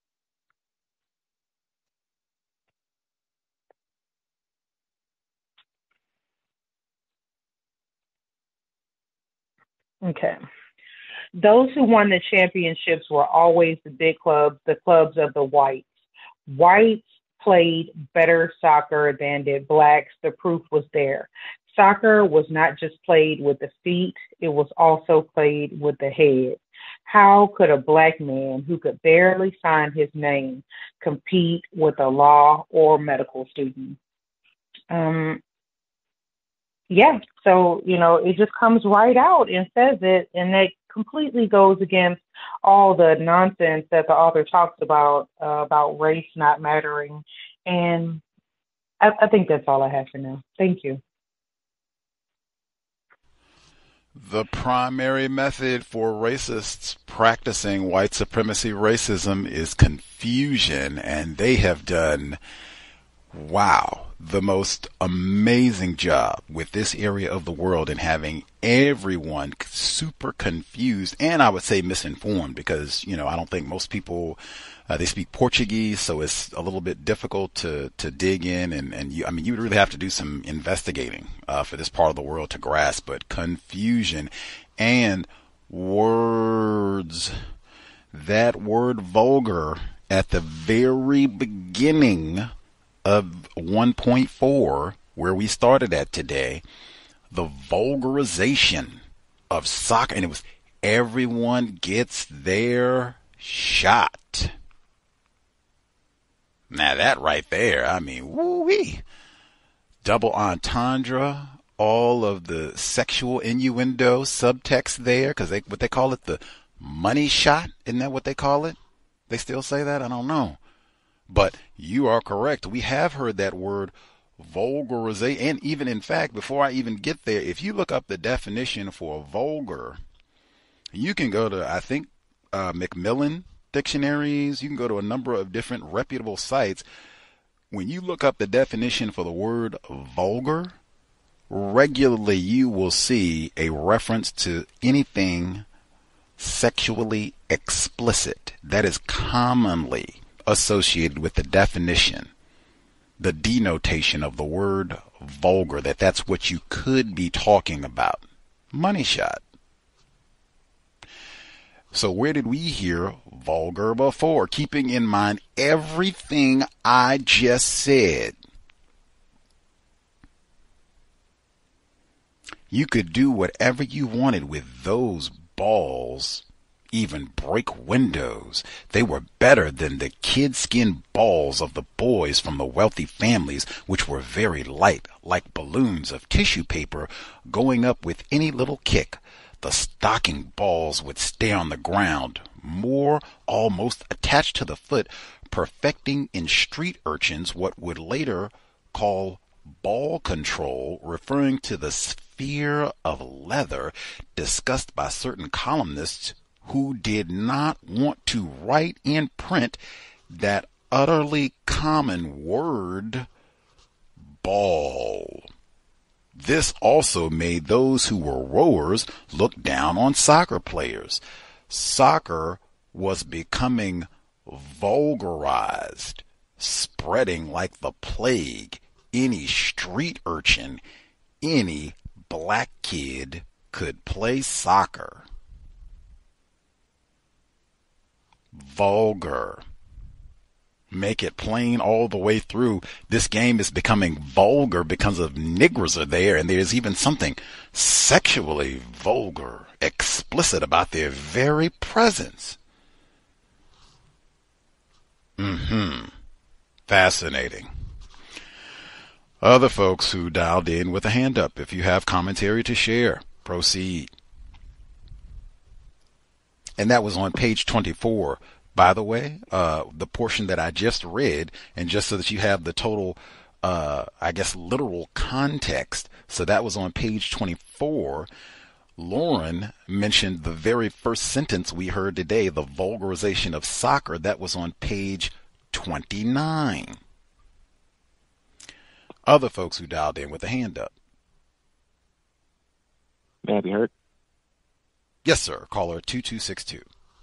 Okay. Those who won the championships were always the big clubs, the clubs of the whites. Whites played better soccer than did blacks. The proof was there. Soccer was not just played with the feet, it was also played with the head. How could a black man who could barely sign his name compete with a law or medical student? So, it just comes right out and says it, and it completely goes against all the nonsense that the author talks about race not mattering. And I think that's all I have for now. Thank you. The primary method for racists practicing white supremacy racism is confusion, and they have done, the most amazing job with this area of the world in having everyone super confused and I would say misinformed because, I don't think most people, they speak Portuguese, so it's a little bit difficult to dig in and you would really have to do some investigating for this part of the world to grasp, but confusion and words. That word vulgar at the very beginning of 1.4, where we started at today, the vulgarization of soccer, and it was everyone gets their shot. Now that right there, woo-wee. Double entendre, all of the sexual innuendo, subtext there, because what they call it, the money shot, isn't that what they call it? They still say that? I don't know. But you are correct. We have heard that word vulgarization. And even in fact, before I even get there, if you look up the definition for vulgar, you can go to, I think, Macmillan dictionaries. You can go to a number of different reputable sites. When you look up the definition for the word vulgar, regularly you will see a reference to anything sexually explicit. That is commonly associated with the definition, the denotation of the word vulgar, that's what you could be talking about. Money shot. So where did we hear vulgar before? Keeping in mind everything I just said. You could do whatever you wanted with those balls, even break windows. They were better than the kid-skin balls of the boys from the wealthy families, which were very light, like balloons of tissue paper going up with any little kick. The stocking balls would stay on the ground, more almost attached to the foot, perfecting in street urchins what would later call ball control, referring to the sphere of leather discussed by certain columnists who did not want to write in print that utterly common word, ball. This also made those who were rowers look down on soccer players. Soccer was becoming vulgarized, spreading like the plague. Any street urchin, any black kid could play soccer. Vulgar. Make it plain all the way through. This game is becoming vulgar because of niggers are there, and there's even something sexually vulgar, explicit about their very presence. Fascinating. Other folks who dialed in with a hand up, if you have commentary to share, proceed. And that was on page 24. By the way, the portion that I just read, and just so that you have the total, literal context. So that was on page 24. Lauren mentioned the very first sentence we heard today, the vulgarization of soccer. That was on page 29. Other folks who dialed in with a hand up. May I be heard? Yes, sir. Caller 2262.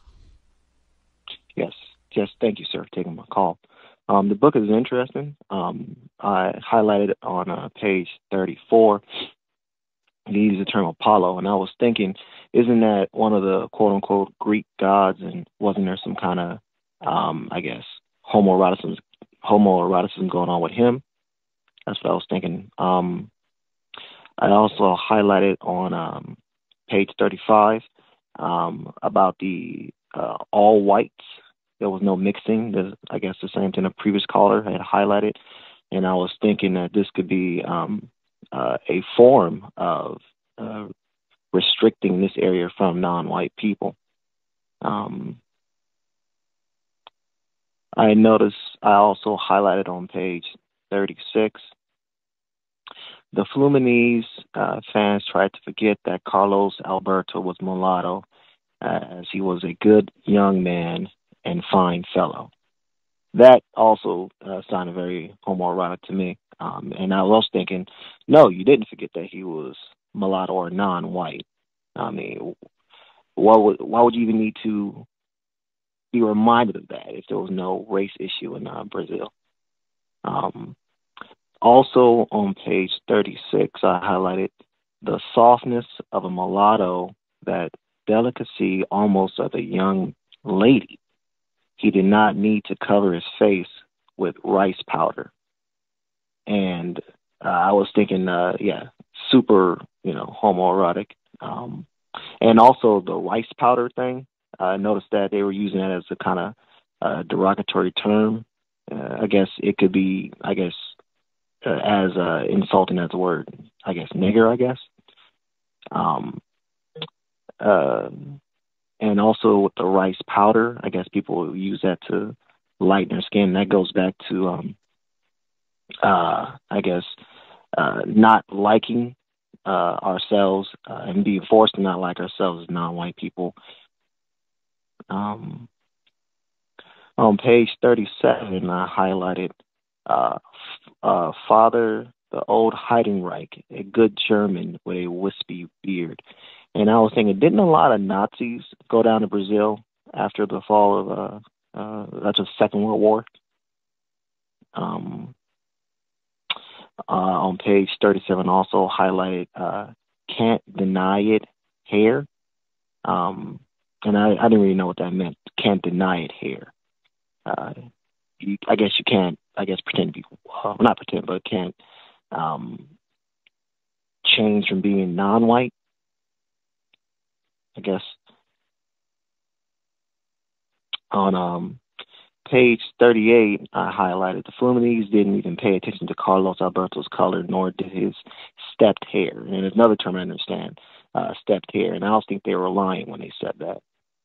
Yes, thank you, sir, for taking my call. The book is interesting. I highlighted on page 34, he used the term Apollo, and I was thinking, isn't that one of the quote-unquote Greek gods, and wasn't there some kind of, homoeroticism going on with him? That's what I was thinking. I also highlighted on page 35 about the all whites. There was no mixing. There's, I guess, the same thing a previous caller had highlighted. And I was thinking that this could be a form of restricting this area from non-white people. I noticed I also highlighted on page 36, the Fluminense fans tried to forget that Carlos Alberto was mulatto, as he was a good young man and fine fellow. That also sounded very homoerotic to me. And I was thinking, no, you didn't forget that he was mulatto or non-white. I mean, why would you even need to be reminded of that if there was no race issue in Brazil? Also on page 36, I highlighted the softness of a mulatto, that delicacy almost of a young lady. He did not need to cover his face with rice powder. And I was thinking, super, homoerotic. And also the rice powder thing, I noticed that they were using that as a kind of derogatory term. I guess it could be, as insulting as the word, nigger, and also with the rice powder, I guess people use that to lighten their skin. That goes back to, not liking ourselves and being forced to not like ourselves as non-white people. On page 37, I highlighted Father the Old Heidenreich, a good German with a wispy beard. And I was thinking, didn't a lot of Nazis go down to Brazil after the fall of after the Second World War? On page 37, also highlighted "Can't Deny It" hair. And I didn't really know what that meant. Can't deny it hair. You can't. Pretend to be not pretend, but can't change from being non-white. I guess on page 38, I highlighted the Fluminense didn't even pay attention to Carlos Alberto's color, nor did his stepped hair. And there's another term I understand, stepped hair. And I don't think they were lying when they said that.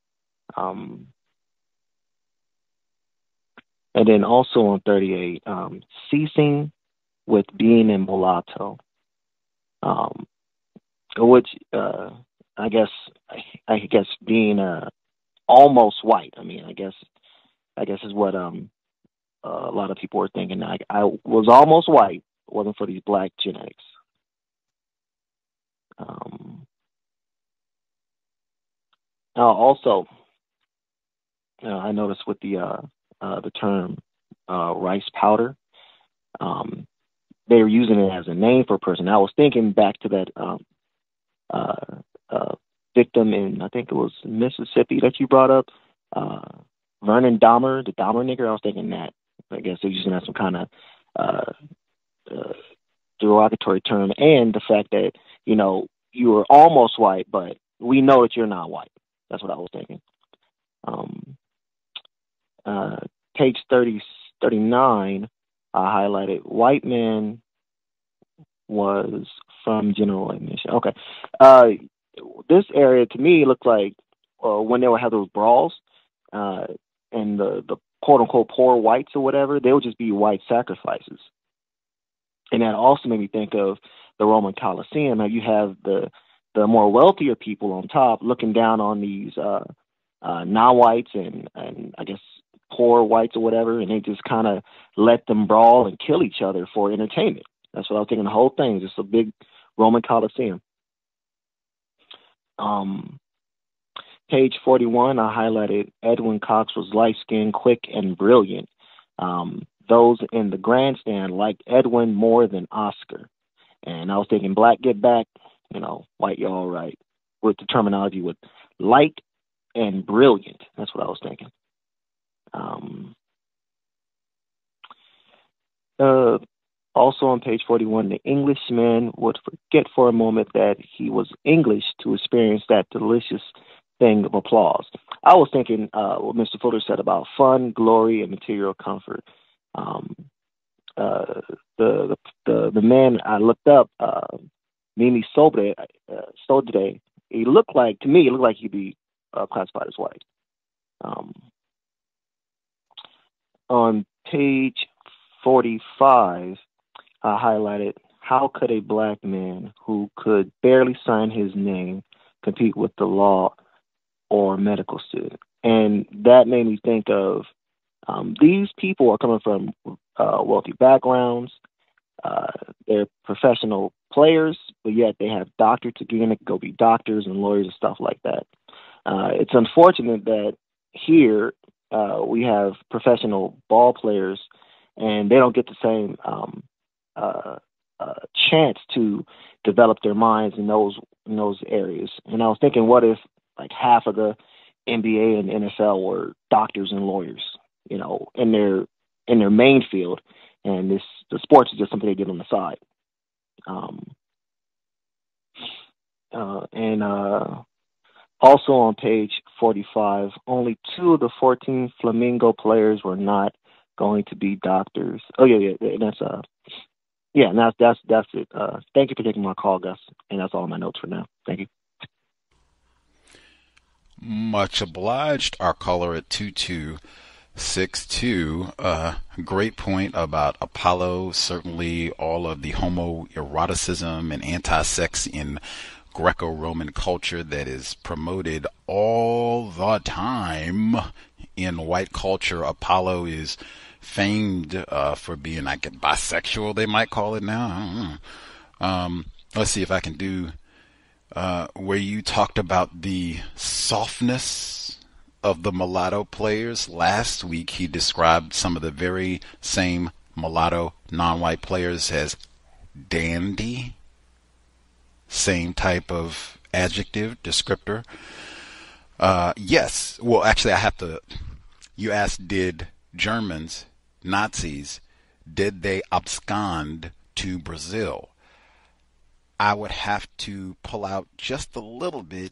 And then also on 38, ceasing with being a mulatto, which I guess being almost white. I mean, I guess is what a lot of people were thinking I was almost white. It wasn't for these black genetics. Also, I noticed with the term rice powder, they were using it as a name for a person. I was thinking back to that victim in, I think it was Mississippi that you brought up, Vernon Dahmer, the Dahmer nigger. I was thinking that. I guess they're using that some kind of derogatory term, and the fact that, you know, you were almost white, but we know that you're not white. That's what I was thinking. Page 39, I highlighted white man was from general admission. Okay. This area to me looked like when they would have those brawls, and the quote unquote poor whites or whatever, they would just be white sacrifices. And that also made me think of the Roman Colosseum. How you have the more wealthier people on top looking down on these non-whites and I guess poor whites or whatever, and they just kind of let them brawl and kill each other for entertainment. That's what I was thinking. The whole thing, just a big Roman Colosseum. Page 41, I highlighted Edwin Cox was light-skinned, quick, and brilliant. Those in the grandstand liked Edwin more than Oscar. And I was thinking, black, get back, you know, white, you're all right. With the terminology with light and brilliant. That's what I was thinking. Also on page 41, the Englishman would forget for a moment that he was English to experience that delicious thing of applause. I was thinking what Mr. Fuller said about fun, glory, and material comfort. The man I looked up, Mimi Sobre, he looked like he'd be classified as white. On page 45, I highlighted, how could a black man who could barely sign his name compete with the law or medical student? And that made me think of these people are coming from wealthy backgrounds. They're professional players, but yet they have doctorate degree and they go be doctors and lawyers and stuff like that. It's unfortunate that here we have professional ball players and they don't get the same chance to develop their minds in those areas. And I was thinking, what if like half of the NBA and NFL were doctors and lawyers, you know, in their main field, and the sports is just something they did on the side. Also on page 45, only 2 of the 14 Flamingo players were not going to be doctors. Oh yeah, that's it. Thank you for taking my call, Gus, and that's all my notes for now. Thank you. Much obliged. Our caller at 2262. Great point about Apollo. Certainly all of the homoeroticism and anti-sex in Greco-Roman culture that is promoted all the time in white culture. Apollo is famed for being, I guess, bisexual, they might call it now. I don't know. Let's see if I can do where you talked about the softness of the mulatto players. Last week he described some of the very same mulatto non-white players as dandy. Same type of adjective, descriptor. Yes. Well, actually, you asked, did Germans, Nazis, did they abscond to Brazil? I would have to pull out just a little bit.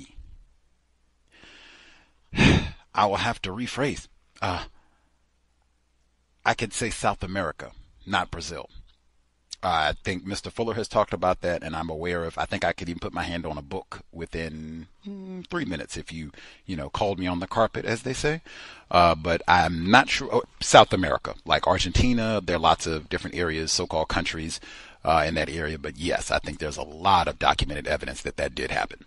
I will have to rephrase. I could say South America, not Brazil. I think Mr. Fuller has talked about that, and I'm aware of, I think I could even put my hand on a book within 3 minutes if you called me on the carpet, as they say. But I'm not sure. Oh, South America, like Argentina, there are lots of different areas, so-called countries in that area. But yes, I think there's a lot of documented evidence that did happen.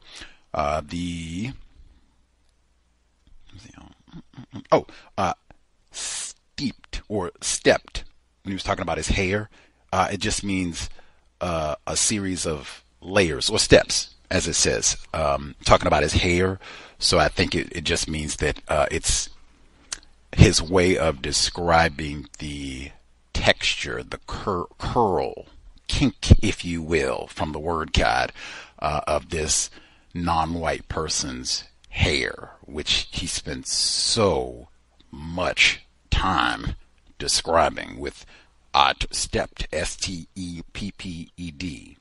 Steeped or stepped, when he was talking about his hair, it just means a series of layers or steps, as it says, talking about his hair. So I think it just means that it's his way of describing the texture, the curl, kink, if you will, from the word God, of this non-white person's hair, which he spent so much time describing with stepped, S-T-E-P-P-E-D.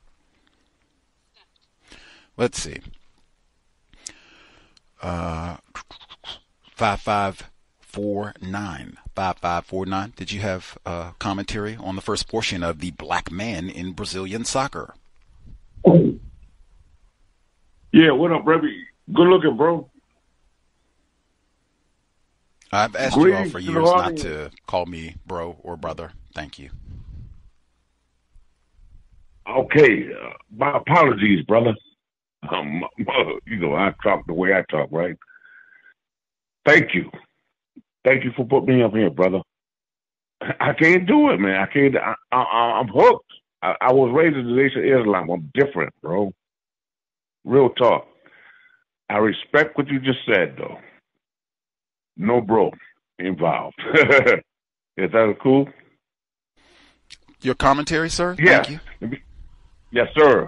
Let's see. 5549. Did you have commentary on the first portion of the black man in Brazilian soccer? Yeah, what up, Rebby? Good looking, bro. I've asked you all for years not to call me bro or brother. Thank you. Okay, my apologies, brother. I talk the way I talk, right? Thank you. Thank you for putting me up here, brother. I can't do it, man. I can't. I'm hooked. I was raised in the Nation of Islam. I'm different, bro. Real talk. I respect what you just said, though. No bro involved. Is that cool? Your commentary, sir? Yeah. Thank you. Yes, sir.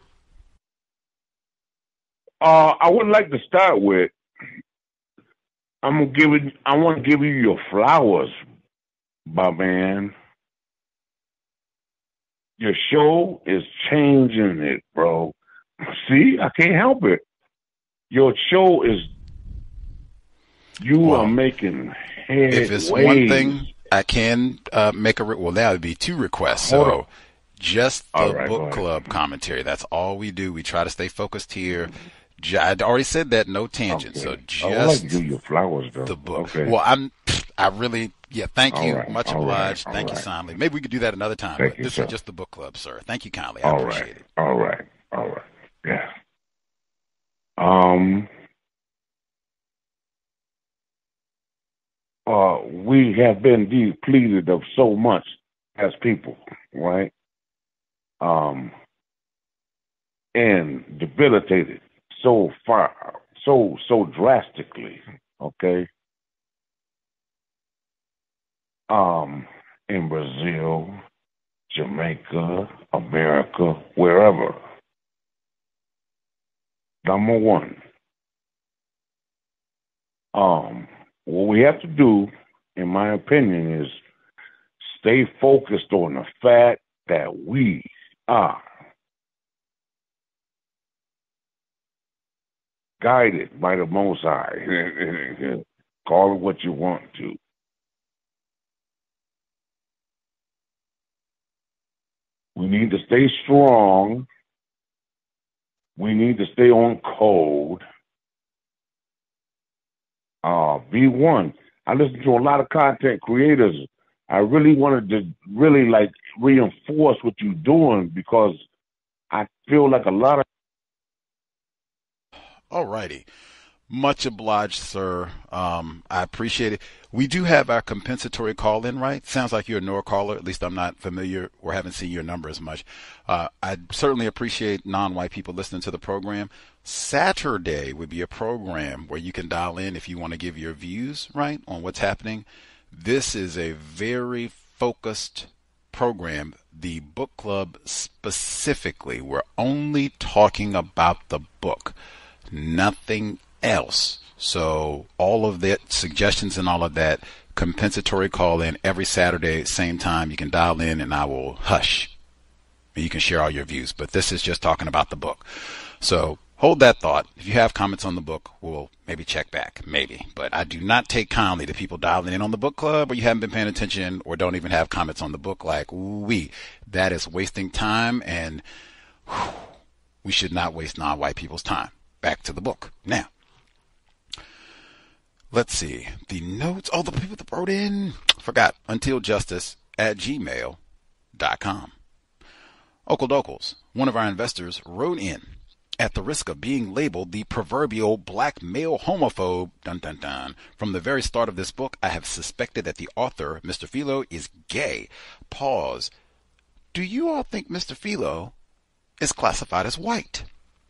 I would like to start with, I want to give you your flowers, my man. Your show is changing it, bro. See, I can't help it. Your show is, are making headways. If it's one thing, I can make that would be 2 requests. So just the book club commentary. That's all we do. We try to stay focused here. I already said that, no tangent. Okay. So just I would like to give you flowers, though. The book. Okay. Well, thank you. Right. Much obliged. Thank you, kindly. Maybe we could do that another time. But this is just the book club, sir. Thank you kindly. I appreciate it. All right. Yeah. We have been depleted of so much as people, right? And debilitated so far, so drastically, okay? In Brazil, Jamaica, America, wherever. Number one, what we have to do, in my opinion, is stay focused on the fact that we are guided by the Most High. Call it what you want to. We need to stay strong. We need to stay on code. Be one. I listen to a lot of content creators. I really wanted to reinforce what you're doing because I feel like a lot of. All righty. Much obliged, sir. I appreciate it. We do have our compensatory call-in, right? Sounds like you're a newer caller. At least I'm not familiar or haven't seen your number as much. I certainly appreciate non-white people listening to the program. Saturday would be a program where you can dial in if you want to give your views, right, on what's happening. This is a very focused program. The book club specifically, we're only talking about the book, nothing else. So all of that, suggestions and all of that, compensatory call in every Saturday, same time. You can dial in and I will hush. You can share all your views, but this is just talking about the book. So hold that thought. If you have comments on the book, we'll maybe check back, maybe. But I do not take kindly to people dialing in on the book club or you haven't been paying attention or don't even have comments on the book. Like, that is wasting time, and we should not waste non-white people's time. Back to the book. Now, let's see. The notes. Oh, the people that wrote in. Forgot. untiljustice@gmail.com. Okledokles, one of our investors, wrote in at the risk of being labeled the proverbial black male homophobe, dun dun dun. From the very start of this book, I have suspected that the author, Mr. Philo, is gay. Pause. Do you all think Mr. Philo is classified as white?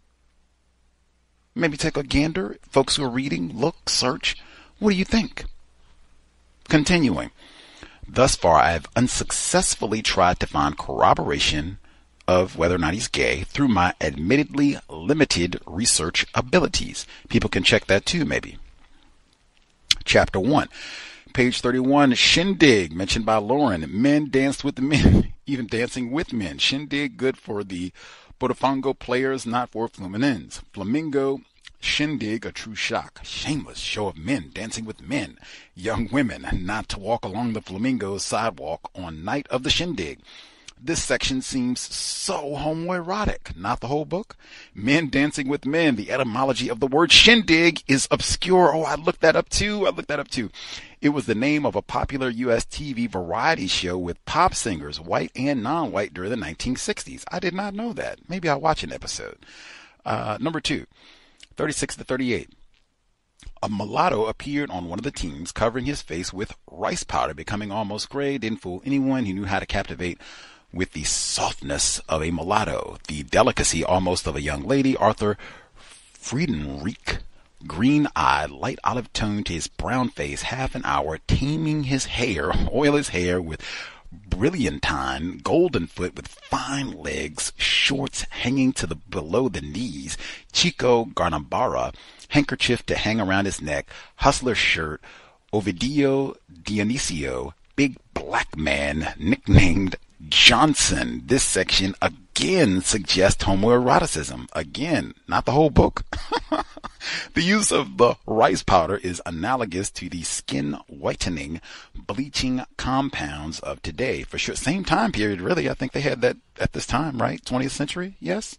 Maybe take a gander. Folks who are reading, look, search. What do you think? Continuing. Thus far, I have unsuccessfully tried to find corroboration of whether or not he's gay through my admittedly limited research abilities. People can check that too, maybe. Chapter 1. Page 31, Shindig, mentioned by Lauren. Men danced with the men, even dancing with men. Shindig, good for the Botafogo players, not for Fluminense. Flamingo, Shindig, a true shock. Shameless show of men dancing with men. Young women, not to walk along the Flamingo sidewalk on night of the Shindig. This section seems so homoerotic. Not the whole book. Men dancing with men. The etymology of the word shindig is obscure. Oh, I looked that up too. It was the name of a popular U.S. TV variety show with pop singers, white and non-white, during the 1960s. I did not know that. Maybe I'll watch an episode. Number 2, 36 to 38. A mulatto appeared on one of the teams, covering his face with rice powder, becoming almost gray. Didn't fool anyone. He knew how to captivate with the softness of a mulatto, the delicacy almost of a young lady. Arthur Friedenreich, green-eyed, light olive tone to his brown face, half an hour, taming his hair, oil his hair with brilliantine, golden foot with fine legs, shorts hanging to the below the knees, Chico Garnambara, handkerchief to hang around his neck, hustler shirt, Ovidio Dionisio, big black man, nicknamed Johnson. This section again suggests homoeroticism. Again, not the whole book. The use of the rice powder is analogous to the skin whitening, bleaching compounds of today. For sure, same time period, really. I think they had that at this time, right? 20th century? Yes?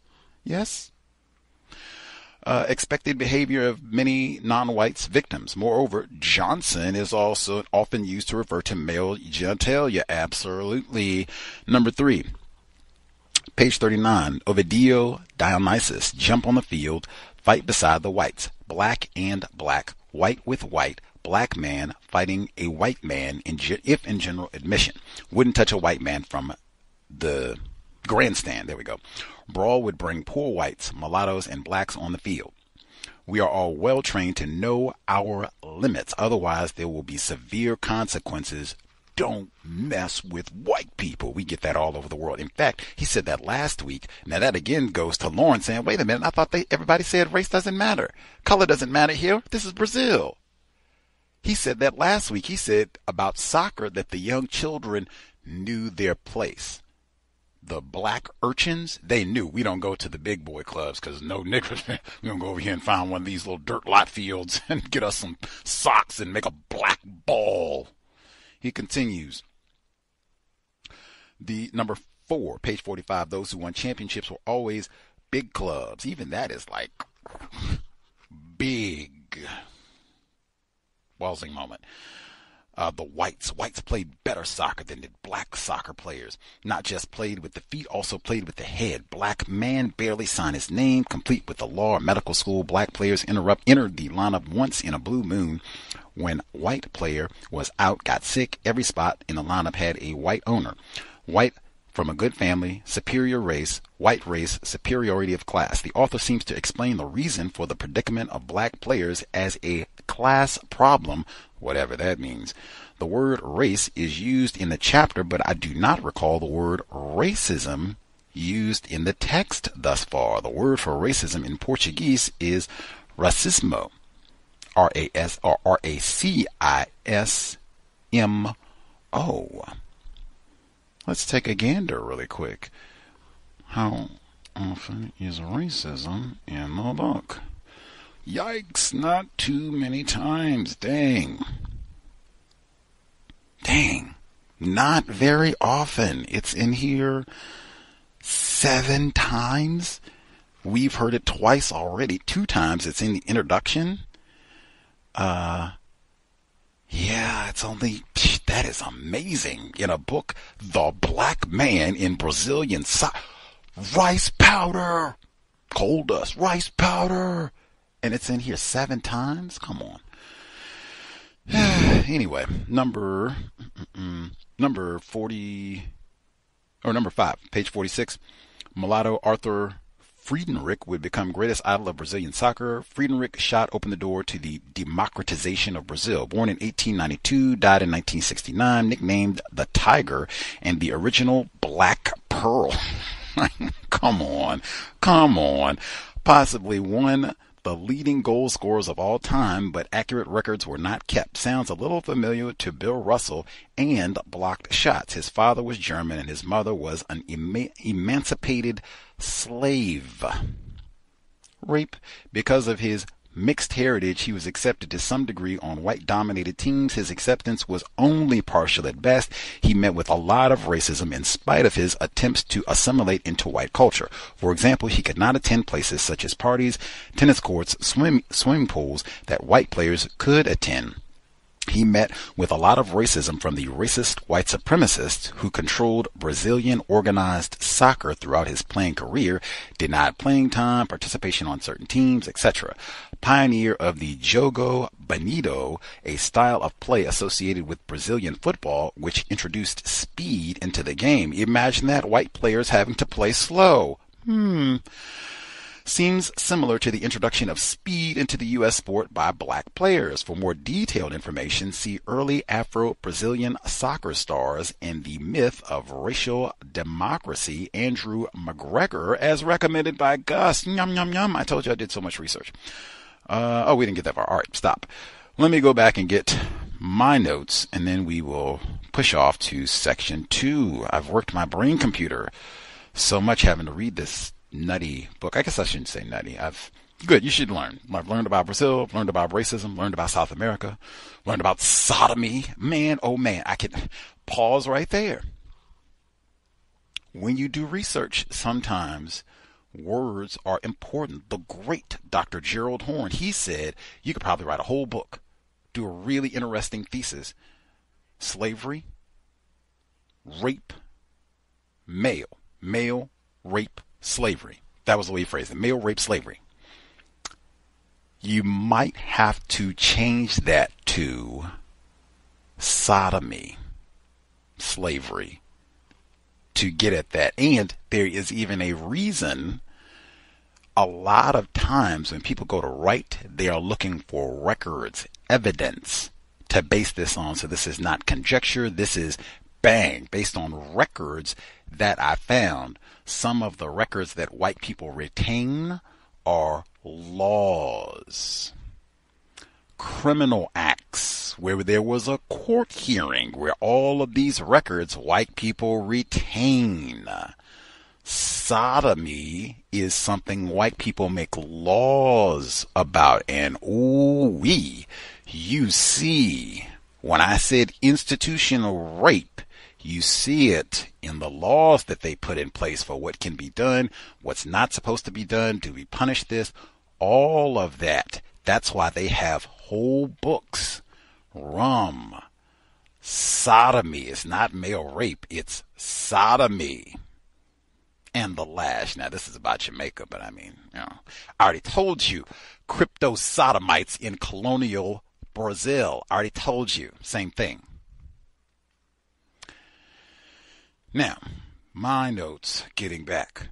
Expected behavior of many non-whites victims. Moreover, Johnson is also often used to refer to male genitalia. Absolutely. Number 3, page 39. Ovidio Dionysus, jump on the field, fight beside the whites. Black and black, white with white, black man fighting a white man if in general admission. Wouldn't touch a white man from the grandstand. There we go. Brawl would bring poor whites, mulattoes, and blacks on the field. We are all well trained to know our limits. Otherwise, there will be severe consequences. Don't mess with white people. We get that all over the world. In fact, he said that last week. Now that again goes to Lauren saying, wait a minute, I thought everybody said race doesn't matter. Color doesn't matter here. This is Brazil. He said that last week. He said about soccer that the young children knew their place. The black urchins, they knew. We don't go to the big boy clubs because no niggers. We're going to go over here and find one of these little dirt lot fields and get us some socks and make a black ball. He continues. The number 4, page 45, those who won championships were always big clubs. Even that is like big. Wowzing moment. The whites played better soccer than did black soccer players. Not just played with the feet, also played with the head. Black man barely signed his name, complete with the law or medical school. Black players entered the lineup once in a blue moon. When white player was out, got sick, every spot in the lineup had a white owner. White from a good family, superior race, white race, superiority of class. The author seems to explain the reason for the predicament of black players as a class problem, whatever that means. The word race is used in the chapter, but I do not recall the word racism used in the text thus far. The word for racism in Portuguese is racismo. R-A-S or R-A-C-I-S-M-O. Let's take a gander really quick. How often is racism in the book? Yikes, not too many times. Dang. Not very often. It's in here 7 times. We've heard it twice already. 2 times. It's in the introduction. Yeah, it's only, that is amazing. In a book, The Black Man in Brazilian Rice Powder. coal dust, rice powder. And it's in here 7 times? Come on. Anyway, number 5, page 46. Mulatto Arthur Friedrich would become greatest idol of Brazilian soccer. Friedrich shot open the door to the democratization of Brazil. Born in 1892, died in 1969, nicknamed the Tiger and the original Black Pearl. Come on. Possibly one the leading goal scorers of all time, but accurate records were not kept. Sounds a little familiar to Bill Russell and blocked shots. His father was German and his mother was an emancipated slave. Rape. Because of his mixed heritage, he was accepted to some degree on white-dominated teams. His acceptance was only partial at best. He met with a lot of racism in spite of his attempts to assimilate into white culture. For example, he could not attend places such as parties, tennis courts, swimming pools that white players could attend. He met with a lot of racism from the racist white supremacists who controlled Brazilian organized soccer throughout his playing career, denied playing time, participation on certain teams, etc. Pioneer of the jogo bonito, a style of play associated with Brazilian football, which introduced speed into the game. Imagine that, white players having to play slow. Seems similar to the introduction of speed into the U.S. sport by black players. For more detailed information, see early Afro-Brazilian soccer stars and the myth of racial democracy, Andrew McGregor, as recommended by Gus. Yum, yum, yum. I told you I did so much research. We didn't get that far. All right, stop. Let me go back and get my notes, and then we will push off to section 2. I've worked my brain computer so much having to read this nutty book. I guess I shouldn't say nutty. You should learn. I've learned about Brazil, learned about racism, learned about South America, learned about sodomy. Man, oh man, I could pause right there. When you do research, sometimes words are important. The great Dr. Gerald Horne, he said you could probably write a whole book, do a really interesting thesis. Slavery, rape, male, rape, slavery. That was the way he phrased it. Male rape, slavery. You might have to change that to sodomy, slavery, to get at that. And there is even a reason a lot of times when people go to write, they are looking for records, evidence to base this on. So this is not conjecture. This is bang, based on records that I found. Some of the records that white people retain are laws, criminal acts, where there was a court hearing, where all of these records white people retain. Sodomy is something white people make laws about. And you see, when I said institutional rape, you see it in the laws that they put in place for what can be done, what's not supposed to be done, do we punish this, all of that. That's why they have whole books. Sodomy is not male rape, it's sodomy. And the lash. Now this is about Jamaica, but I mean, I already told you, crypto sodomites in colonial Brazil. I already told you, same thing. Now, my notes, getting back.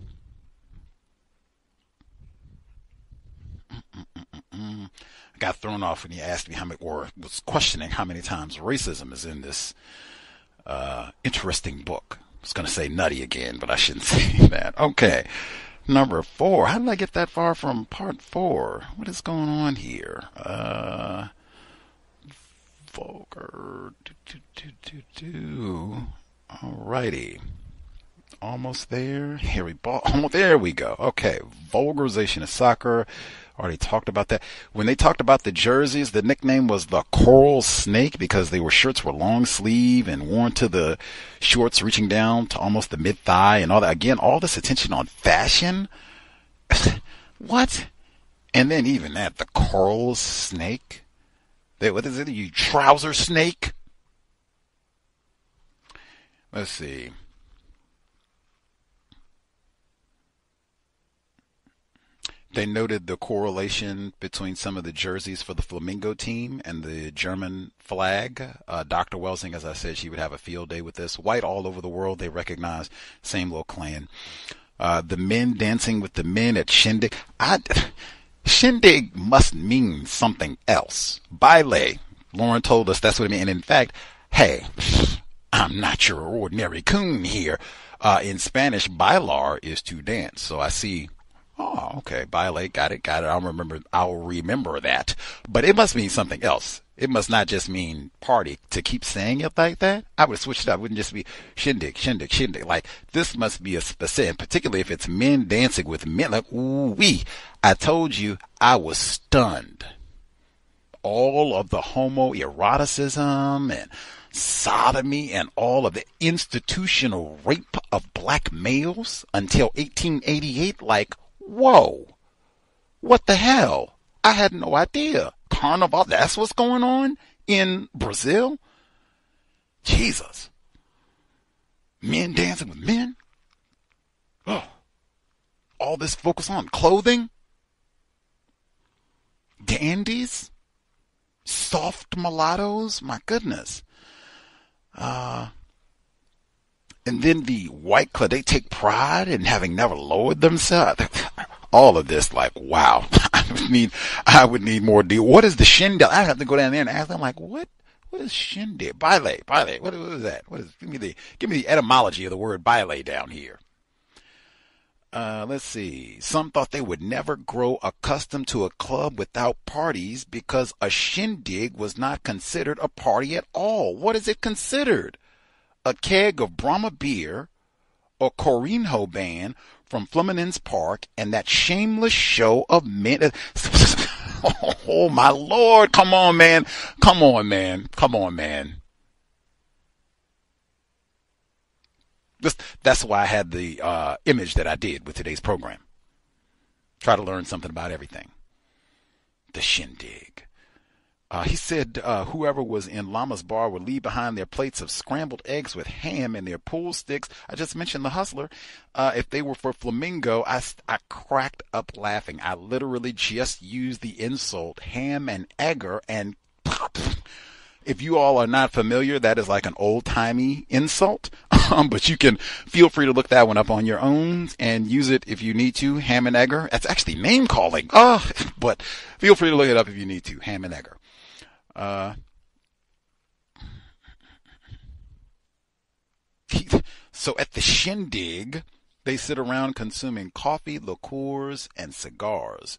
I got thrown off when he asked me or was questioning how many times racism is in this interesting book. I was going to say nutty again, but I shouldn't say that. Okay, number 4. How did I get that far from part 4? What is going on here? Vulgar. Alrighty. Almost there. There we go. Okay. Vulgarization of soccer. Already talked about that. When they talked about the jerseys, the nickname was the Coral Snake because shirts were long sleeve and worn to the shorts reaching down to almost the mid thigh and all that. Again, all this attention on fashion. What? And then even that, the Coral Snake. What is it? You trouser snake? Let's see. They noted the correlation between some of the jerseys for the Flamingo team and the German flag. Dr. Welsing, as I said, she would have a field day with this. White all over the world, they recognize, same little clan. The men dancing with the men at Shindig. Shindig must mean something else. Baile, Lauren told us that's what it means. And in fact, hey, I'm not your ordinary coon here. In Spanish, bailar is to dance. So I see. Oh, okay. Baile, got it. I'll remember that. But it must mean something else. It must not just mean party. To keep saying it like that, I would switch it up. It wouldn't just be shindig, shindig, shindig. Like, this must be a specific, particularly if it's men dancing with men. Like, ooh-wee. I told you I was stunned. All of the homoeroticism and sodomy and all of the institutional rape of black males until 1888, like, whoa, what the hell? I had no idea. Carnival, that's what's going on in Brazil? Jesus. Men dancing with men? Oh. All this focus on clothing? Dandies? Soft mulattoes? My goodness. And then the white club, they take pride in having never lowered themselves. All of this, like, wow. I would need more deal. What is the shindig? I have to go down there and ask them, like, what is shindig? Baile. What is that? Give me the etymology of the word baile down here. Let's see. Some thought they would never grow accustomed to a club without parties because a shindig was not considered a party at all. What is it considered? A keg of Brahma beer or Corinho band from Fluminense Park and that shameless show of men. Oh, my Lord. Come on, man. That's why I had the image that I did with today's program. Try to learn something about everything. The shindig. He said whoever was in Llama's bar would leave behind their plates of scrambled eggs with ham and their pool sticks. I just mentioned the hustler. If they were for Flamingo, I cracked up laughing. I literally just used the insult ham and egger, and if you all are not familiar, that is like an old-timey insult. But you can feel free to look that one up on your own and use it if you need to. Ham and egger. That's actually name calling. But feel free to look it up if you need to. Ham and egger. So at the shindig, they sit around consuming coffee, liqueurs, and cigars.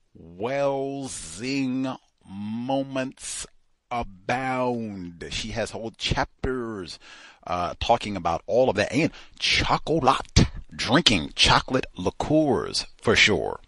Welsing moments abound. She has whole chapters talking about all of that, and chocolate, drinking chocolate liqueurs for sure.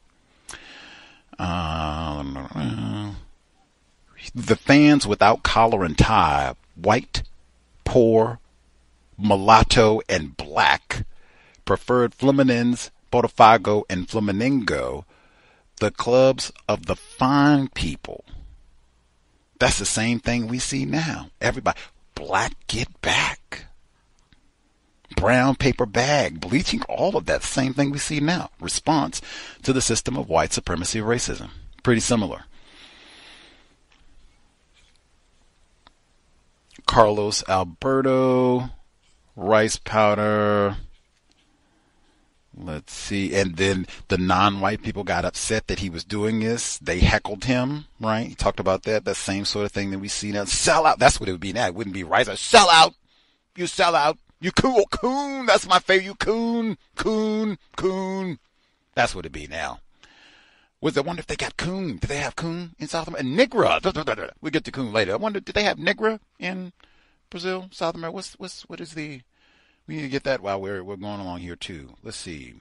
The fans without collar and tie, white, poor, mulatto, and black, preferred Fluminense, Botafogo, and Flamengo, the clubs of the fine people. That's the same thing we see now. Everybody, black get back. Brown paper bag, bleaching, all of that same thing we see now. Response to the system of white supremacy racism. Pretty similar. Carlos Alberto, rice powder. Let's see. And then the non-white people got upset that he was doing this. They heckled him, right? He talked about that. That same sort of thing that we see now. Sell out. That's what it would be now. It wouldn't be rice. Sell out. You sell out. You coon. That's my favorite. You coon. That's what it'd be now. I wonder if they got coon. Do they have coon in South America? Nigra. We'll get to coon later. I wonder, did they have Nigra in Brazil, South America? What is the... We need to get that while we're going along here too. Let's see.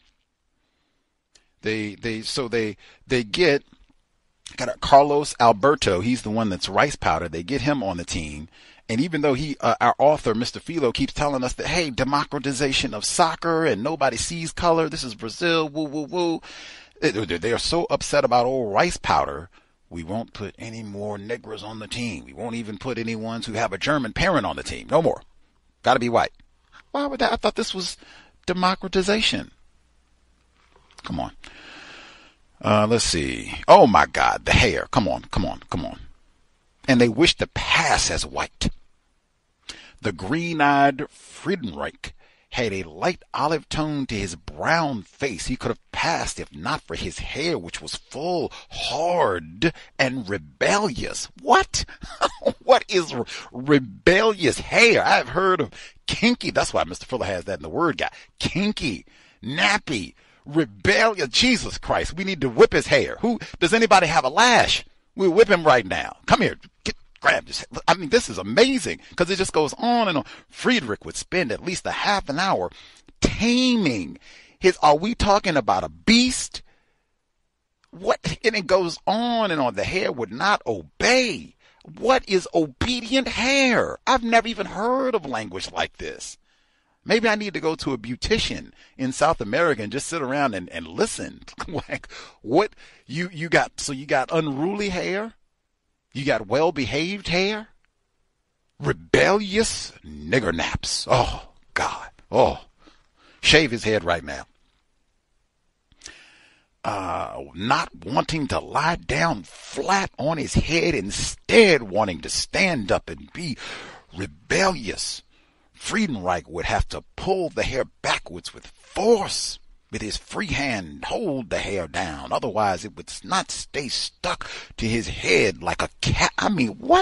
They get Carlos Alberto. He's the one that's rice powder. They get him on the team. And even though our author, Mr. Filho, keeps telling us that, hey, democratization of soccer and nobody sees color. This is Brazil. Woo, woo, woo. They are so upset about old rice powder. We won't put any more Negras on the team. We won't even put any ones who have a German parent on the team. No more. Got to be white. Why would that? I thought this was democratization. Come on. Let's see. Oh my God, the hair. Come on. And they wish to pass as white. The green-eyed Friedenreich had a light olive tone to his brown face. He could have passed if not for his hair, which was full, hard, and rebellious. What? What is rebellious hair? I've heard of kinky. That's why Mr. Fuller has that in the word guy. Kinky, nappy, rebellious. Jesus Christ, we need to whip his hair. Does anybody have a lash? We'll whip him right now. Come here. Grab this. I mean, this is amazing because it just goes on and on. Friedrich would spend at least a half an hour taming are we talking about a beast? What? And it goes on and on. The hair would not obey. What is obedient hair? I've never even heard of language like this. Maybe I need to go to a beautician in South America and just sit around and listen. Like, what you got? So you got unruly hair? You got well-behaved hair? Rebellious nigger naps. Oh, God. Oh, shave his head right now. Not wanting to lie down flat on his head, instead wanting to stand up and be rebellious. Friedenreich would have to pull the hair backwards with force. With his free hand, hold the hair down. Otherwise, it would not stay stuck to his head like a cat. I mean, what?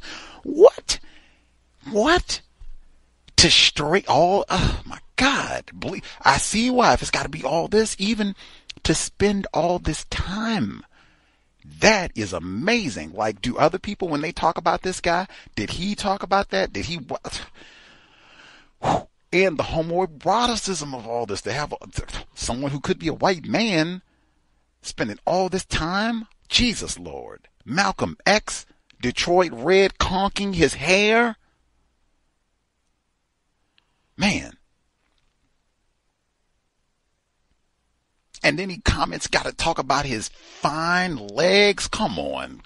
To straight all, oh my God. I see why if it's got to be all this, even to spend all this time. That is amazing. Like, do other people, when they talk about this guy, did he talk about that? Did he? And the homoeroticism of all this, to have someone who could be a white man spending all this time. Jesus Lord. Malcolm X, Detroit Red, conking his hair. Man. And then he comments, got to talk about his fine legs. Come on.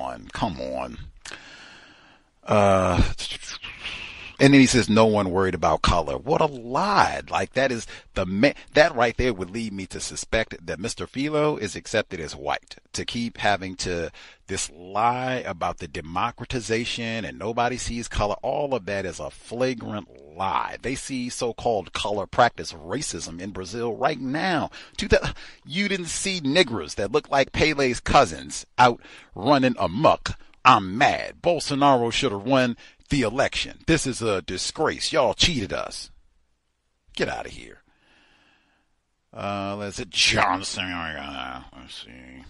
And then he says, no one worried about color. What a lie. Like, that right there would lead me to suspect that Mr. Philo is accepted as white. To keep having this lie about the democratization and nobody sees color. All of that is a flagrant lie. They see so-called color practice racism in Brazil right now. You didn't see niggers that look like Pele's cousins out running amok. I'm mad. Bolsonaro should have won the election. This is a disgrace. Y'all cheated us. Get out of here. Let's see. Johnson. Let's see.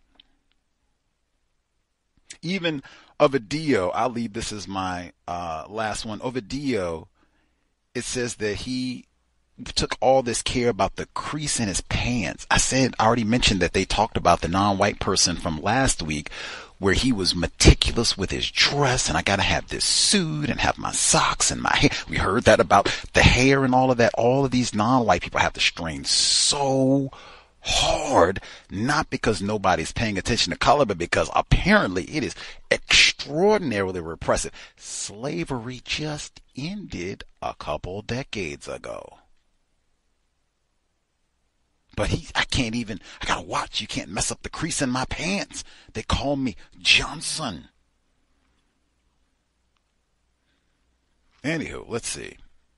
Even Ovidio, I'll leave this as my last one. Ovidio, it says that he took all this care about the crease in his pants. I already mentioned that they talked about the non-white person from last week where he was meticulous with his dress, and I gotta have this suit and have my socks and my hair. We heard that about the hair and all of that. All of these non-white people have to strain so hard, not because nobody's paying attention to color, but because apparently it is extraordinarily repressive. Slavery just ended a couple decades ago. But I gotta watch. You can't mess up the crease in my pants. They call me Johnson. Anywho, let's see.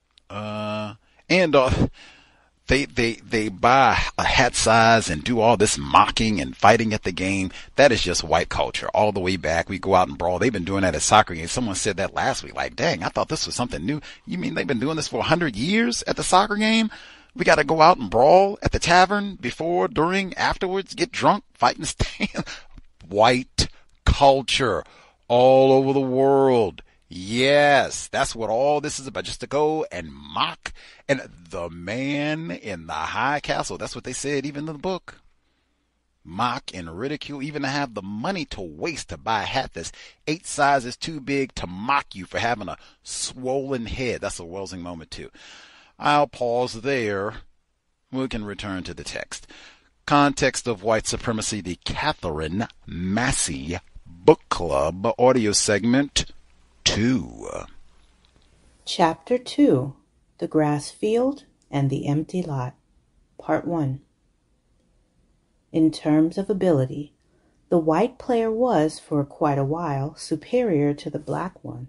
They buy a hat size and do all this mocking and fighting at the game. That is just white culture all the way back. We go out and brawl. They've been doing that at soccer games. Someone said that last week. Like, dang, I thought this was something new. You mean they've been doing this for 100 years at the soccer game? We got to go out and brawl at the tavern before, during, afterwards, get drunk, fight and stand. White culture all over the world. Yes, that's what all this is about, just to go and mock. And the man in the high castle, that's what they said even in the book. Mock and ridicule, even to have the money to waste to buy a hat that's 8 sizes too big to mock you for having a swollen head. That's a Welsing moment too. I'll pause there. We can return to the text. Context of White Supremacy, the Katherine Massey Book Club audio segment 2. Chapter 2, The Grass Field and the Empty Lot, Part 1. In terms of ability, the white player was, for quite a while, superior to the black one.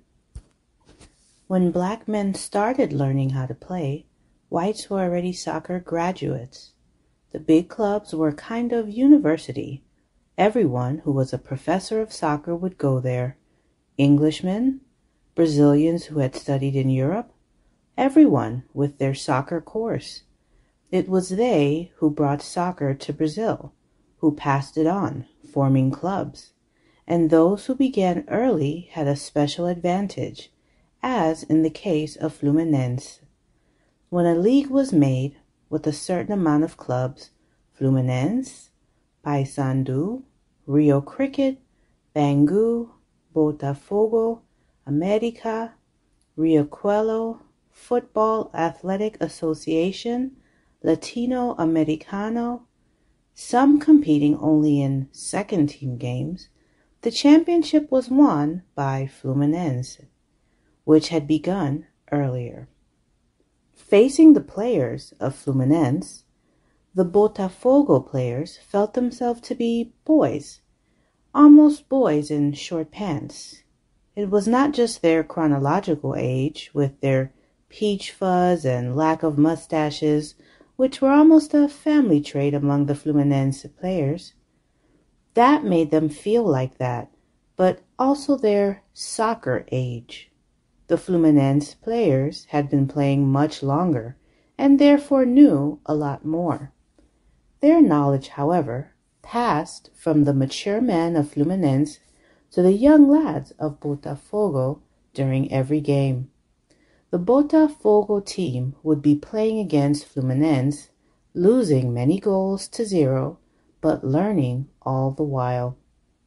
When black men started learning how to play, whites were already soccer graduates. The big clubs were kind of university. Everyone who was a professor of soccer would go there. Englishmen, Brazilians who had studied in Europe, everyone with their soccer course. It was they who brought soccer to Brazil, who passed it on, forming clubs. And those who began early had a special advantage, as in the case of Fluminense. When a league was made with a certain amount of clubs, Fluminense, Paysandu, Rio Cricket, Bangu, Botafogo, America, Rio Coelho, Football Athletic Association, Latino Americano, some competing only in second-team games, the championship was won by Fluminense, which had begun earlier. Facing the players of Fluminense, the Botafogo players felt themselves to be boys, almost boys in short pants. It was not just their chronological age, with their peach fuzz and lack of mustaches, which were almost a family trait among the Fluminense players. That made them feel like that, but also their soccer age. The Fluminense players had been playing much longer, and therefore knew a lot more. Their knowledge, however, passed from the mature men of Fluminense to the young lads of Botafogo during every game. The Botafogo team would be playing against Fluminense, losing many goals to 0, but learning all the while.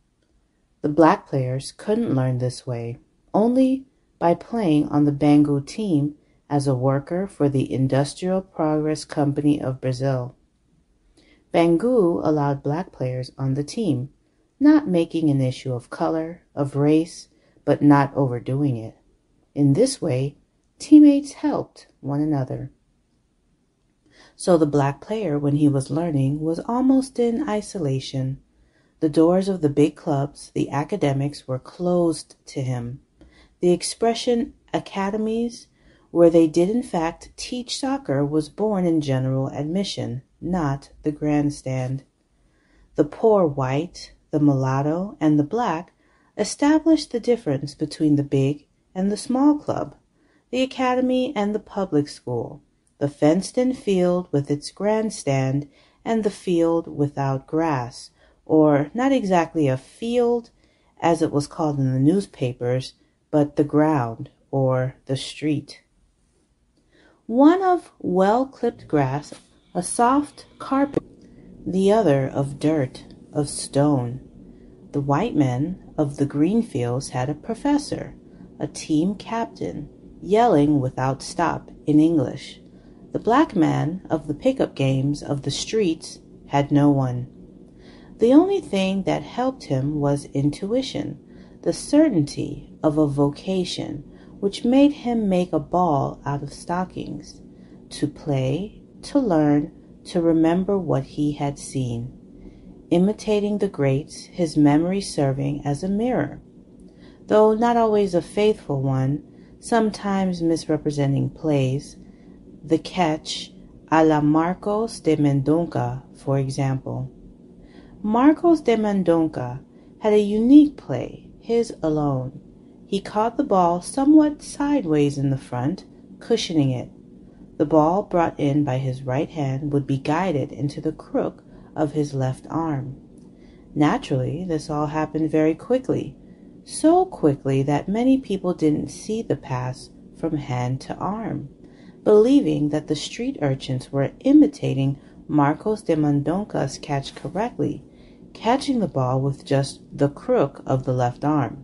The black players couldn't learn this way, only by playing on the Bangu team as a worker for the Industrial Progress Company of Brazil. Bangu allowed black players on the team, not making an issue of color, of race, but not overdoing it. In this way, teammates helped one another. So the black player, when he was learning, was almost in isolation. The doors of the big clubs, the academics, were closed to him. The expression academies, where they did in fact teach soccer, was born in general admission, not the grandstand. The poor white, the mulatto, and the black established the difference between the big and the small club, the academy and the public school, the fenced-in field with its grandstand and the field without grass, or not exactly a field, as it was called in the newspapers, but the ground, or the street. One of well-clipped grass, a soft carpet, the other of dirt, of stone. The white men of the green fields had a professor, a team captain, yelling without stop in English. The black man of the pickup games of the streets had no one. The only thing that helped him was intuition, the certainty of a vocation, which made him make a ball out of stockings, to play, to learn, to remember what he had seen. Imitating the greats, his memory serving as a mirror, though not always a faithful one, sometimes misrepresenting plays. The catch a la Marcos de Mendonça, for example. Marcos de Mendonça had a unique play, his alone. He caught the ball somewhat sideways in the front, cushioning it. The ball brought in by his right hand would be guided into the crook of his left arm. Naturally, this all happened very quickly, so quickly that many people didn't see the pass from hand to arm, believing that the street urchins were imitating Marcos de Mendonça's catch correctly, catching the ball with just the crook of the left arm.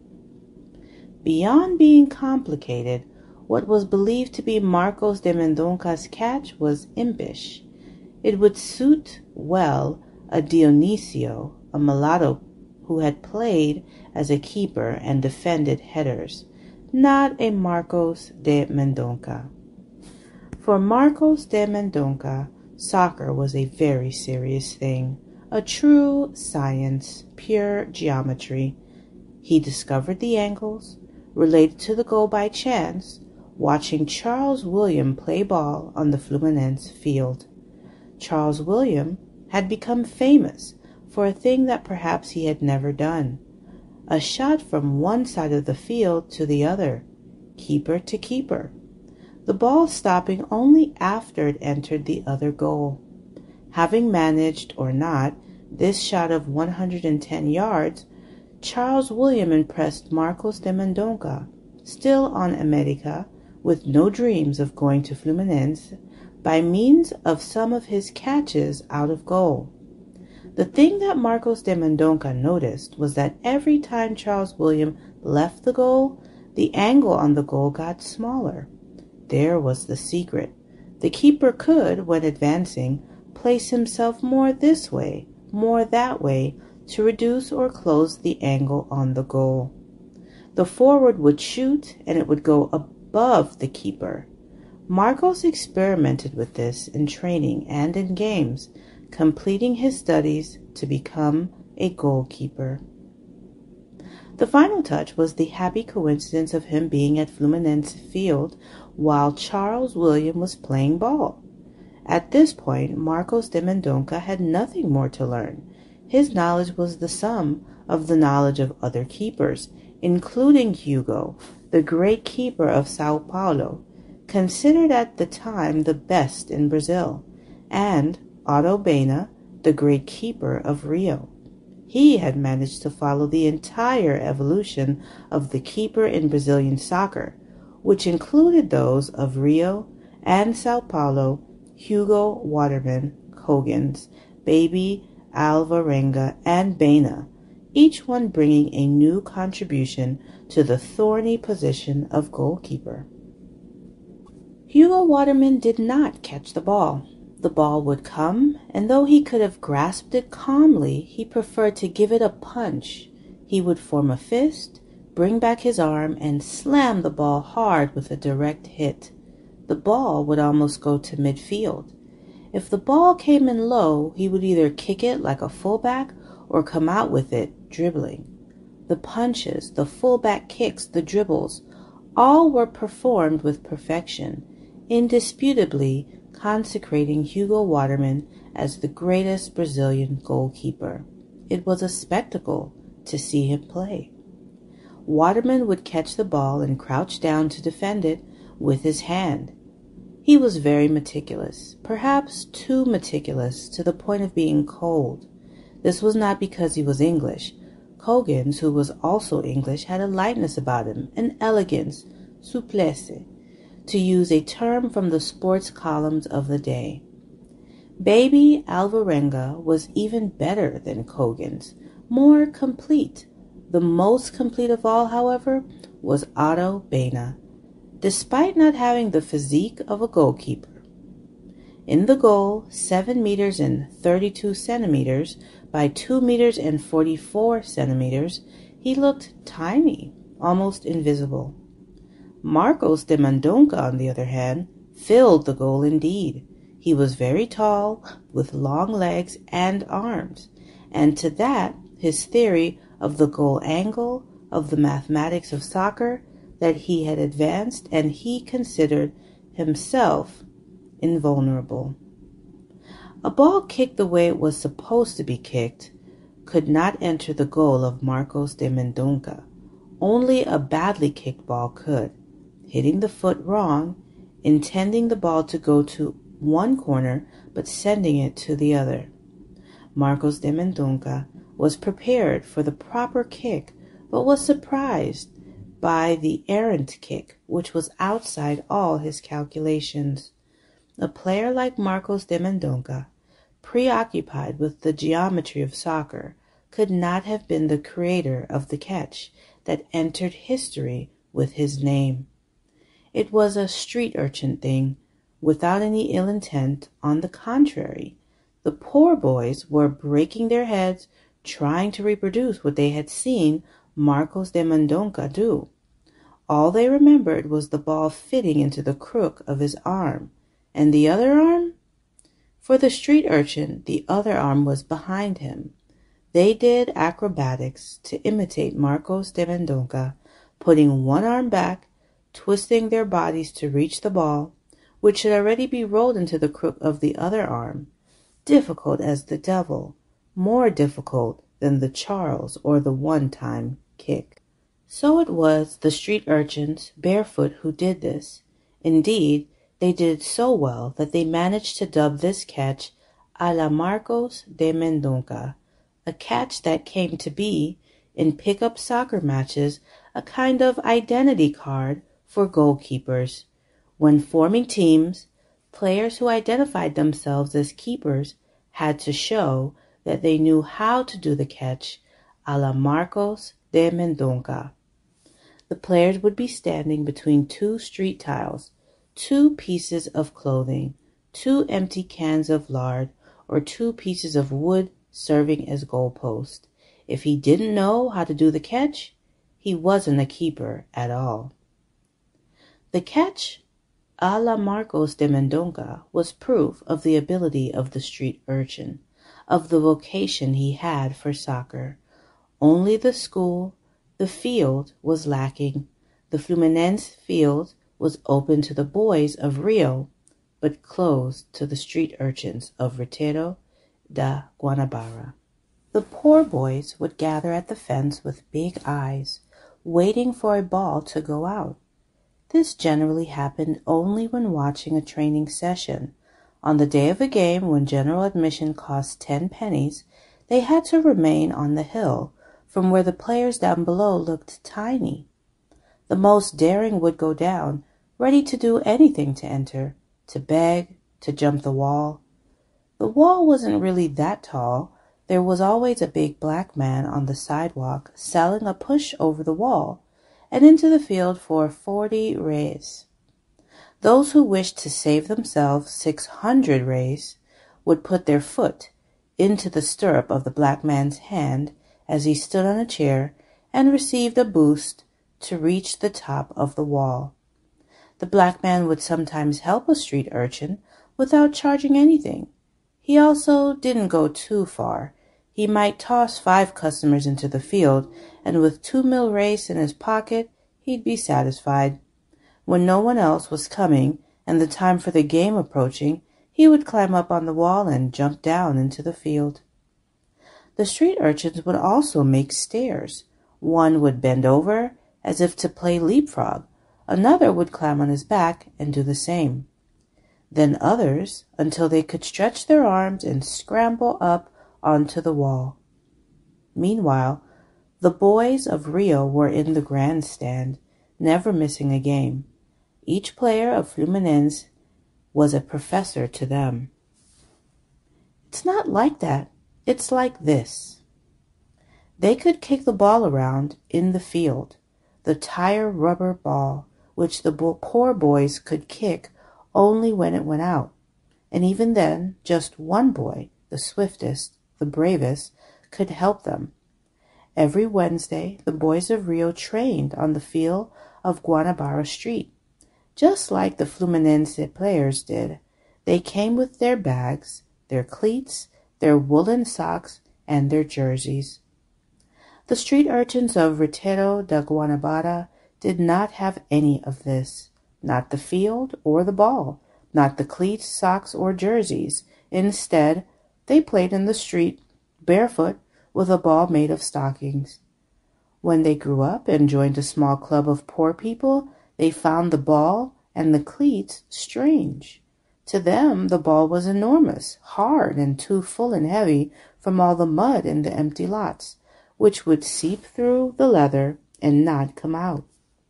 Beyond being complicated, what was believed to be Marcos de Mendonça's catch was impish. It would suit well a Dionisio, a mulatto who had played as a keeper and defended headers, not a Marcos de Mendonça. For Marcos de Mendonça, soccer was a very serious thing, a true science, pure geometry. He discovered the angles, related to the goal by chance, watching Charles William play ball on the Fluminense field. Charles William had become famous for a thing that perhaps he had never done: a shot from one side of the field to the other, keeper to keeper, the ball stopping only after it entered the other goal. Having managed, or not, this shot of 110 yards, Charles William impressed Marcos de Mendonça, still on America, with no dreams of going to Fluminense, by means of some of his catches out of goal. The thing that Marcos de Mendonça noticed was that every time Charles William left the goal, the angle on the goal got smaller. There was the secret. The keeper could, when advancing, place himself more this way, more that way, to reduce or close the angle on the goal. The forward would shoot, and it would go above the keeper. Marcos experimented with this in training and in games, completing his studies to become a goalkeeper. The final touch was the happy coincidence of him being at Fluminense Field while Charles William was playing ball. At this point, Marcos de Mendonça had nothing more to learn. His knowledge was the sum of the knowledge of other keepers, including Hugo, the great keeper of Sao Paulo, considered at the time the best in Brazil, and Otto Baena, the great keeper of Rio. He had managed to follow the entire evolution of the keeper in Brazilian soccer, which included those of Rio and Sao Paulo, Hugo Waterman, Coggins, Baby, Alvarenga, and Baena, each one bringing a new contribution to the thorny position of goalkeeper. Hugo Waterman did not catch the ball. The ball would come, and though he could have grasped it calmly, he preferred to give it a punch. He would form a fist, bring back his arm, and slam the ball hard with a direct hit. The ball would almost go to midfield. If the ball came in low, he would either kick it like a fullback or come out with it dribbling. The punches, the fullback kicks, the dribbles, all were performed with perfection, indisputably consecrating Hugo Waterman as the greatest Brazilian goalkeeper. It was a spectacle to see him play. Waterman would catch the ball and crouch down to defend it with his hand. He was very meticulous, perhaps too meticulous to the point of being cold. This was not because he was English. Coggins, who was also English, had a lightness about him, an elegance, souplesse, to use a term from the sports columns of the day. Baby Alvarenga was even better than Coggins, more complete. The most complete of all, however, was Otto Baena, despite not having the physique of a goalkeeper. In the goal, 7 meters and 32 centimeters by 2 meters and 44 centimeters, he looked tiny, almost invisible. Marcos de Mendonça, on the other hand, filled the goal indeed. He was very tall, with long legs and arms, and to that his theory of the goal angle, of the mathematics of soccer, that he had advanced, and he considered himself invulnerable. A ball kicked the way it was supposed to be kicked could not enter the goal of Marcos de Mendonça. Only a badly kicked ball could, hitting the foot wrong, intending the ball to go to one corner but sending it to the other. Marcos de Mendonça was prepared for the proper kick, but was surprised by the errant kick, which was outside all his calculations. A player like Marcos de Mendonça, preoccupied with the geometry of soccer, could not have been the creator of the catch that entered history with his name. It was a street urchin thing, without any ill intent. On the contrary, the poor boys were breaking their heads trying to reproduce what they had seen Marcos de Mendonça do. All they remembered was the ball fitting into the crook of his arm, and the other arm? For the street urchin, the other arm was behind him. They did acrobatics to imitate Marcos de Mendonca, putting one arm back, twisting their bodies to reach the ball, which should already be rolled into the crook of the other arm. Difficult as the devil, more difficult than the Charles or the one-time kick. So it was the street urchins, barefoot, who did this. Indeed, they did it so well that they managed to dub this catch a la Marcos de Mendonca, a catch that came to be, in pickup soccer matches, a kind of identity card for goalkeepers. When forming teams, players who identified themselves as keepers had to show that they knew how to do the catch a la Marcos de Mendonca. The players would be standing between two street tiles, two pieces of clothing, two empty cans of lard, or two pieces of wood serving as goalposts. If he didn't know how to do the catch, he wasn't a keeper at all. The catch a la Marcos de Mendonca was proof of the ability of the street urchin, of the vocation he had for soccer. Only the school, the field, was lacking. The Fluminense field was open to the boys of Rio, but closed to the street urchins of Retiro da Guanabara. The poor boys would gather at the fence with big eyes, waiting for a ball to go out. This generally happened only when watching a training session. On the day of a game, when general admission cost 10 pennies, they had to remain on the hill, from where the players down below looked tiny. The most daring would go down, ready to do anything to enter, to beg, to jump the wall. The wall wasn't really that tall. There was always a big black man on the sidewalk selling a push over the wall and into the field for 40 reis. Those who wished to save themselves 600 reis would put their foot into the stirrup of the black man's hand as he stood on a chair and received a boost to reach the top of the wall. The black man would sometimes help a street urchin without charging anything. He also didn't go too far. He might toss 5 customers into the field, and with 2 mil reis in his pocket, he'd be satisfied. When no one else was coming and the time for the game approaching, he would climb up on the wall and jump down into the field. The street urchins would also make stairs. One would bend over as if to play leapfrog. Another would climb on his back and do the same. Then others, until they could stretch their arms and scramble up onto the wall. Meanwhile, the boys of Rio were in the grandstand, never missing a game. Each player of Fluminense was a professor to them. It's not like that. It's like this. They could kick the ball around in the field, the tire rubber ball, which the poor boys could kick only when it went out. And even then, just one boy, the swiftest, the bravest, could help them. Every Wednesday, the boys of Rio trained on the field of Guanabara Street. Just like the Fluminense players did, they came with their bags, their cleats, their woolen socks, and their jerseys. The street urchins of Retiro da Guanabara did not have any of this, not the field or the ball, not the cleats, socks, or jerseys. Instead, they played in the street, barefoot, with a ball made of stockings. When they grew up and joined a small club of poor people, they found the ball and the cleats strange. To them, the ball was enormous, hard, and too full and heavy from all the mud in the empty lots, which would seep through the leather and not come out.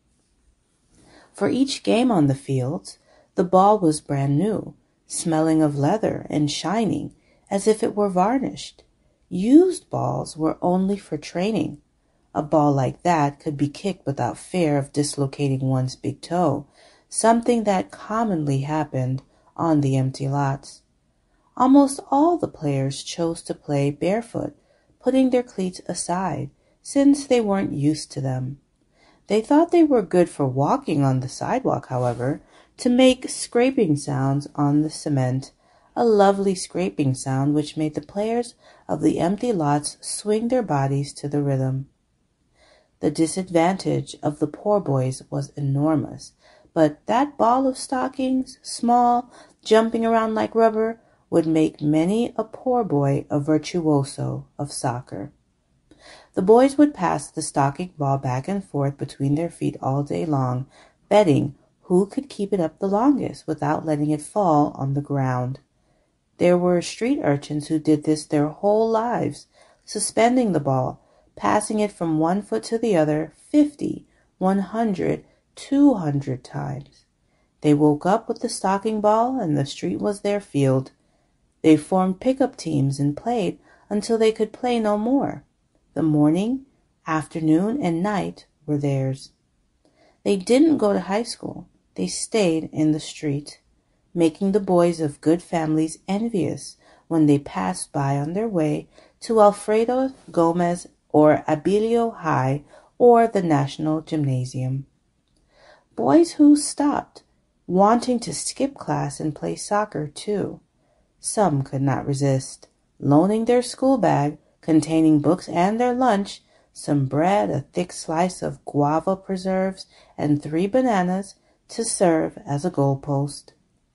For each game on the fields, the ball was brand new, smelling of leather and shining as if it were varnished. Used balls were only for training. A ball like that could be kicked without fear of dislocating one's big toe, something that commonly happened on the empty lots. Almost all the players chose to play barefoot, putting their cleats aside, since they weren't used to them. They thought they were good for walking on the sidewalk, however, to make scraping sounds on the cement, a lovely scraping sound which made the players of the empty lots swing their bodies to the rhythm. The disadvantage of the poor boys was enormous, but that ball of stockings, small, jumping around like rubber, would make many a poor boy a virtuoso of soccer. The boys would pass the stocking ball back and forth between their feet all day long, betting who could keep it up the longest without letting it fall on the ground. There were street urchins who did this their whole lives, suspending the ball, passing it from one foot to the other 50, 100, 200 times. They woke up with the stocking ball, and the street was their field. They formed pickup teams and played until they could play no more. The morning, afternoon, and night were theirs. They didn't go to high school. They stayed in the street, making the boys of good families envious when they passed by on their way to Alfredo Gomez or Abilio High or the National Gymnasium. Boys who stopped, wanting to skip class and play soccer too. Some could not resist, loaning their school bag containing books and their lunch, some bread, a thick slice of guava preserves, and 3 bananas to serve as a goalpost.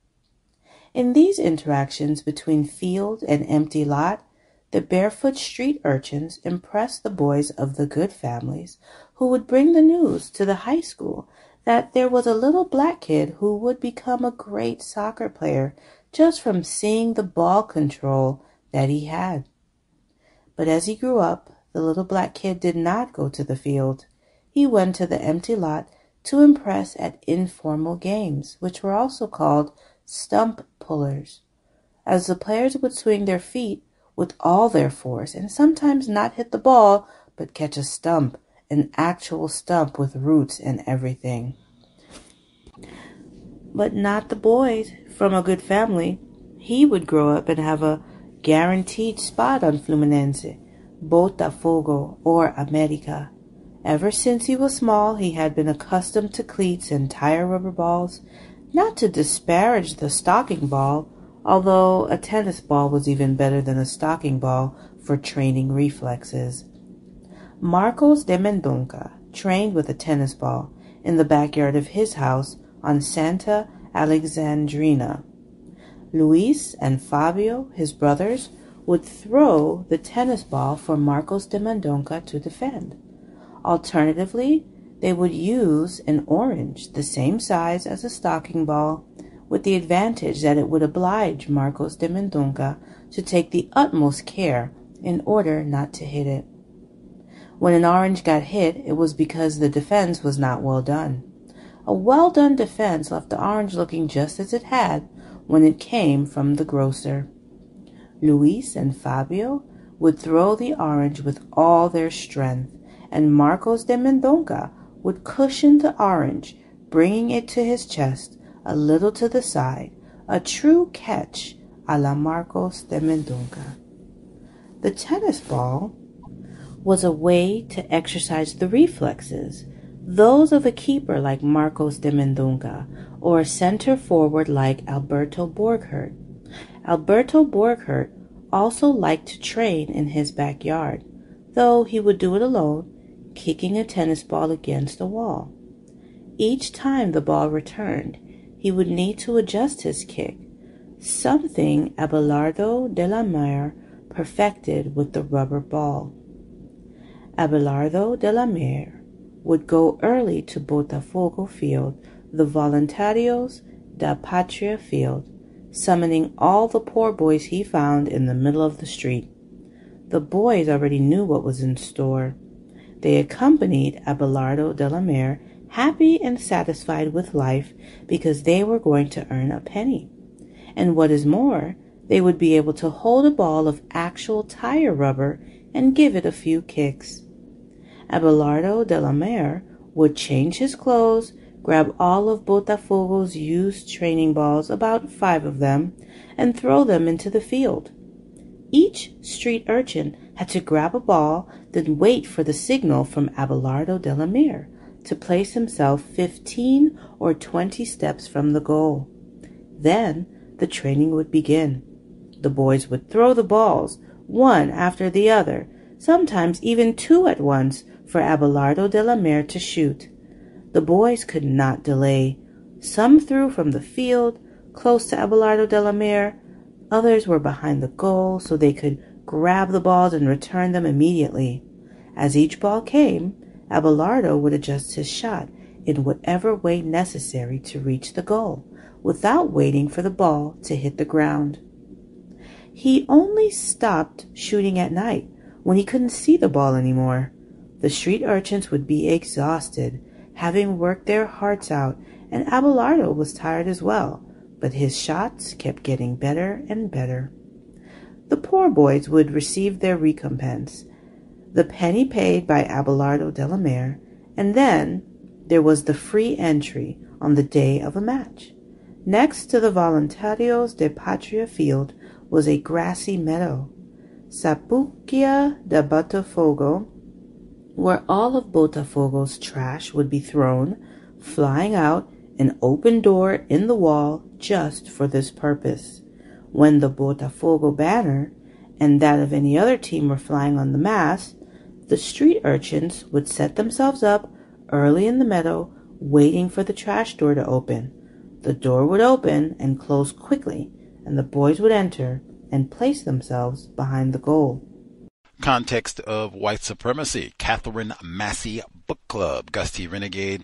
In these interactions between field and empty lot, the barefoot street urchins impressed the boys of the good families, who would bring the news to the high school that there was a little black kid who would become a great soccer player just from seeing the ball control that he had. But as he grew up, the little black kid did not go to the field. He went to the empty lot to impress at informal games, which were also called stump pullers, as the players would swing their feet with all their force and sometimes not hit the ball, but catch a stump, an actual stump with roots and everything. But not the boys from a good family. He would grow up and have a guaranteed spot on Fluminense, Botafogo, or America. Ever since he was small, he had been accustomed to cleats and tire rubber balls, not to disparage the stocking ball, although a tennis ball was even better than a stocking ball for training reflexes. Marcos de Mendonca trained with a tennis ball in the backyard of his house on Santa Alexandrina. Luis and Fabio, his brothers, would throw the tennis ball for Marcos de Mendonca to defend. Alternatively, they would use an orange the same size as a stocking ball, with the advantage that it would oblige Marcos de Mendonca to take the utmost care in order not to hit it. When an orange got hit, it was because the defense was not well done. A well-done defense left the orange looking just as it had when it came from the grocer. Luis and Fabio would throw the orange with all their strength, and Marcos de Mendonca would cushion the orange, bringing it to his chest a little to the side, a true catch a la Marcos de Mendonca. The tennis ball was a way to exercise the reflexes, those of a keeper like Marcos de Mendonca, or a center forward like Alberto Borgert. Alberto Borgert also liked to train in his backyard, though he would do it alone, kicking a tennis ball against a wall. Each time the ball returned, he would need to adjust his kick, something Abelardo de la Mare perfected with the rubber ball. Abelardo de la Mare would go early to Botafogo Field, the Voluntarios da Patria Field, summoning all the poor boys he found in the middle of the street. The boys already knew what was in store. They accompanied Abelardo de la Mare, happy and satisfied with life because they were going to earn a penny. And what is more, they would be able to hold a ball of actual tire rubber and give it a few kicks. Abelardo de la Mare would change his clothes, grab all of Botafogo's used training balls, about 5 of them, and throw them into the field. Each street urchin had to grab a ball, then wait for the signal from Abelardo de la Mare to place himself 15 or 20 steps from the goal. Then the training would begin. The boys would throw the balls, one after the other, sometimes even two at once, for Abelardo de la Mare to shoot. The boys could not delay. Some threw from the field, close to Abelardo de la Mare. Others were behind the goal, so they could grab the balls and return them immediately. As each ball came, Abelardo would adjust his shot in whatever way necessary to reach the goal, without waiting for the ball to hit the ground. He only stopped shooting at night, when he couldn't see the ball anymore. The street urchins would be exhausted, having worked their hearts out, and Abelardo was tired as well, but his shots kept getting better and better. The poor boys would receive their recompense, the penny paid by Abelardo de la Mare, and then there was the free entry on the day of a match. Next to the Voluntarios de Patria field was a grassy meadow, Sapucia de Botafogo, where all of Botafogo's trash would be thrown, flying out an open door in the wall just for this purpose. When the Botafogo banner and that of any other team were flying on the mast, the street urchins would set themselves up early in the meadow, waiting for the trash door to open. The door would open and close quickly, and the boys would enter and place themselves behind the goal. Context of White Supremacy, Katherine Massey Book Club, Gus T. Renegade.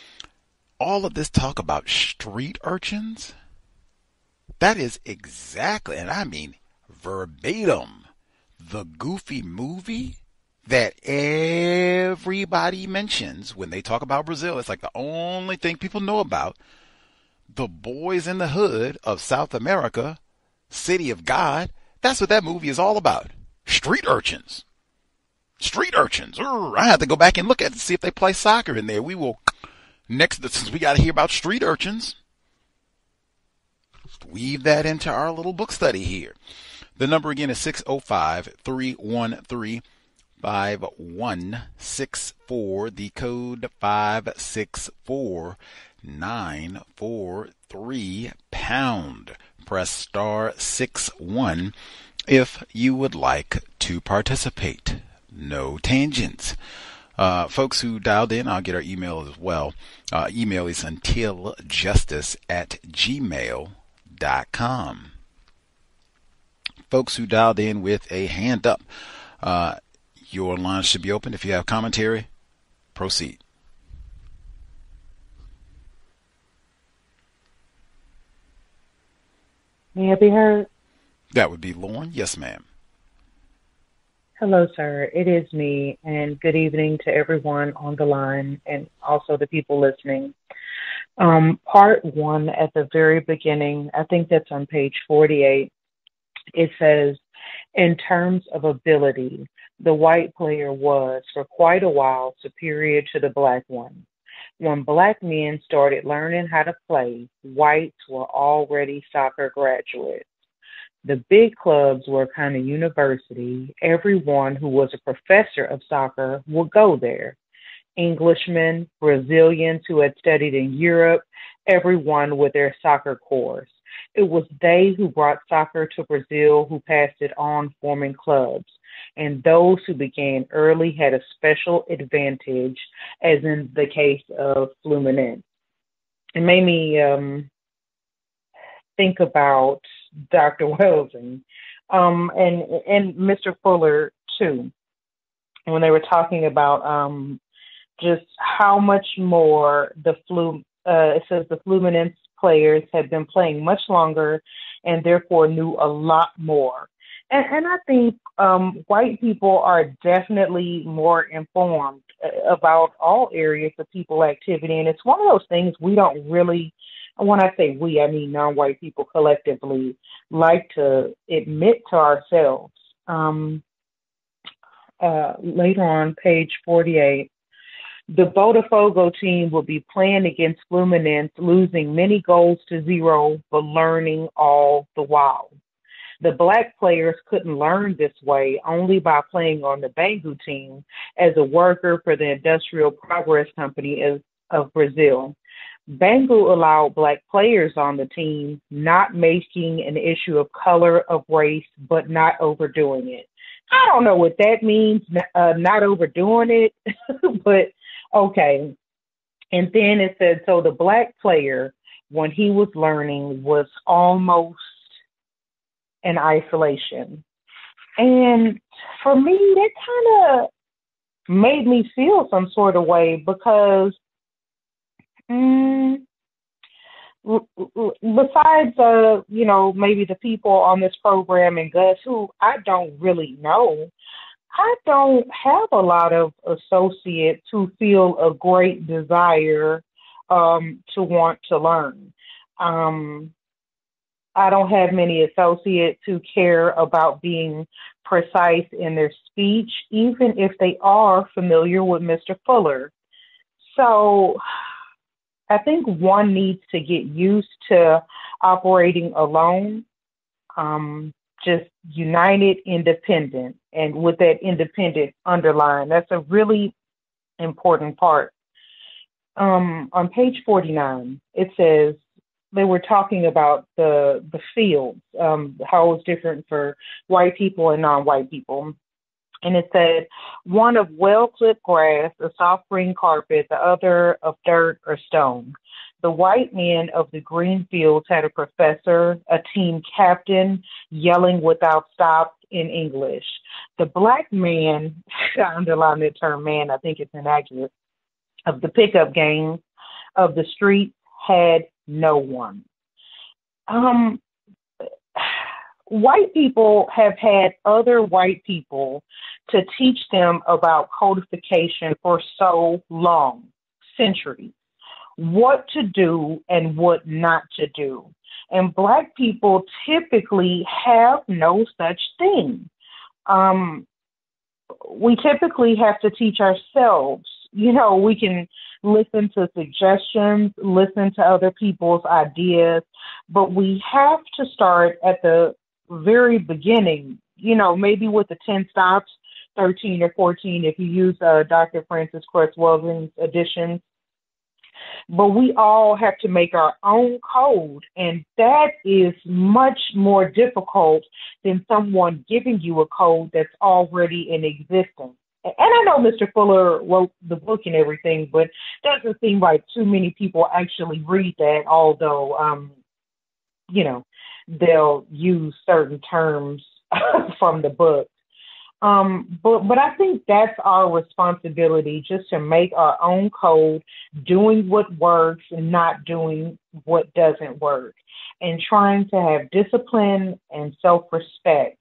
All of this talk about street urchins, that is exactly, and I mean verbatim, the Goofy movie that everybody mentions when they talk about Brazil. It's like the only thing people know about. The boys in the hood of South America, City of God. That's what that movie is all about. Street urchins. Street urchins. I have to go back and look at it to see if they play soccer in there. We will, since we got to hear about street urchins, weave that into our little book study here. The number again is 605-313-5164. The code 564943#. Press star 61 if you would like to participate. No tangents. Folks who dialed in, I'll get our email as well. Email is untiljustice@gmail.com. Folks who dialed in with a hand up, your line should be open. If you have commentary, proceed. May I be heard? That would be Lauren. Yes, ma'am. Hello, sir. It is me, and good evening to everyone on the line and also the people listening. Part one at the very beginning, I think that's on page 48. It says, in terms of ability, the white player was, for quite a while, superior to the black one. When black men started learning how to play, whites were already soccer graduates. The big clubs were kind of university. Everyone who was a professor of soccer would go there. Englishmen, Brazilians who had studied in Europe, everyone with their soccer course. It was they who brought soccer to Brazil who passed it on, forming clubs. And those who began early had a special advantage, as in the case of Fluminense. It made me think about Dr. Welsing and Mr. Fuller, too, when they were talking about just how much more it says the Fluminense players had been playing much longer and therefore knew a lot more. And I think white people are definitely more informed about all areas of people activity. And it's one of those things we don't really, when I say we, I mean non-white people collectively, like to admit to ourselves. Later on, page 48, the Botafogo team will be playing against Fluminense, losing many goals to 0, but learning all the while. The black players couldn't learn this way only by playing on the Bangu team as a worker for the Industrial Progress Company of Brazil. Bangu allowed black players on the team, not making an issue of color, of race, but not overdoing it. I don't know what that means, not overdoing it, but okay. And then it said, so the black player, when he was learning, was almost in isolation. And for me, that kind of made me feel some sort of way because besides, maybe the people on this program and Gus, who I don't really know, I don't have a lot of associates who feel a great desire to want to learn. I don't have many associates who care about being precise in their speech, even if they are familiar with Mr. Fuller. So I think one needs to get used to operating alone, just united, independent. And with that independent underline, that's a really important part. On page 49, it says, they were talking about the fields, how it was different for white people and non-white people. And it said, one of well-clipped grass, a soft green carpet, the other of dirt or stone. The white men of the green fields had a professor, a team captain, yelling without stop in English. The black man, I underline the term man, I think it's inaccurate, of the pickup games of the streets had no one. White people have had other white people to teach them about codification for so long, centuries, what to do and what not to do. And black people typically have no such thing. We typically have to teach ourselves. We can listen to suggestions, listen to other people's ideas, but we have to start at the very beginning, maybe with the 10 stops, 13 or 14, if you use Dr. Francis Cresswell's editions. But we all have to make our own code, and that is much more difficult than someone giving you a code that's already in existence. And I know Mr. Fuller wrote the book and everything, but it doesn't seem like too many people actually read that, although, they'll use certain terms from the book. But I think that's our responsibility, just to make our own code, doing what works and not doing what doesn't work, and trying to have discipline and self-respect.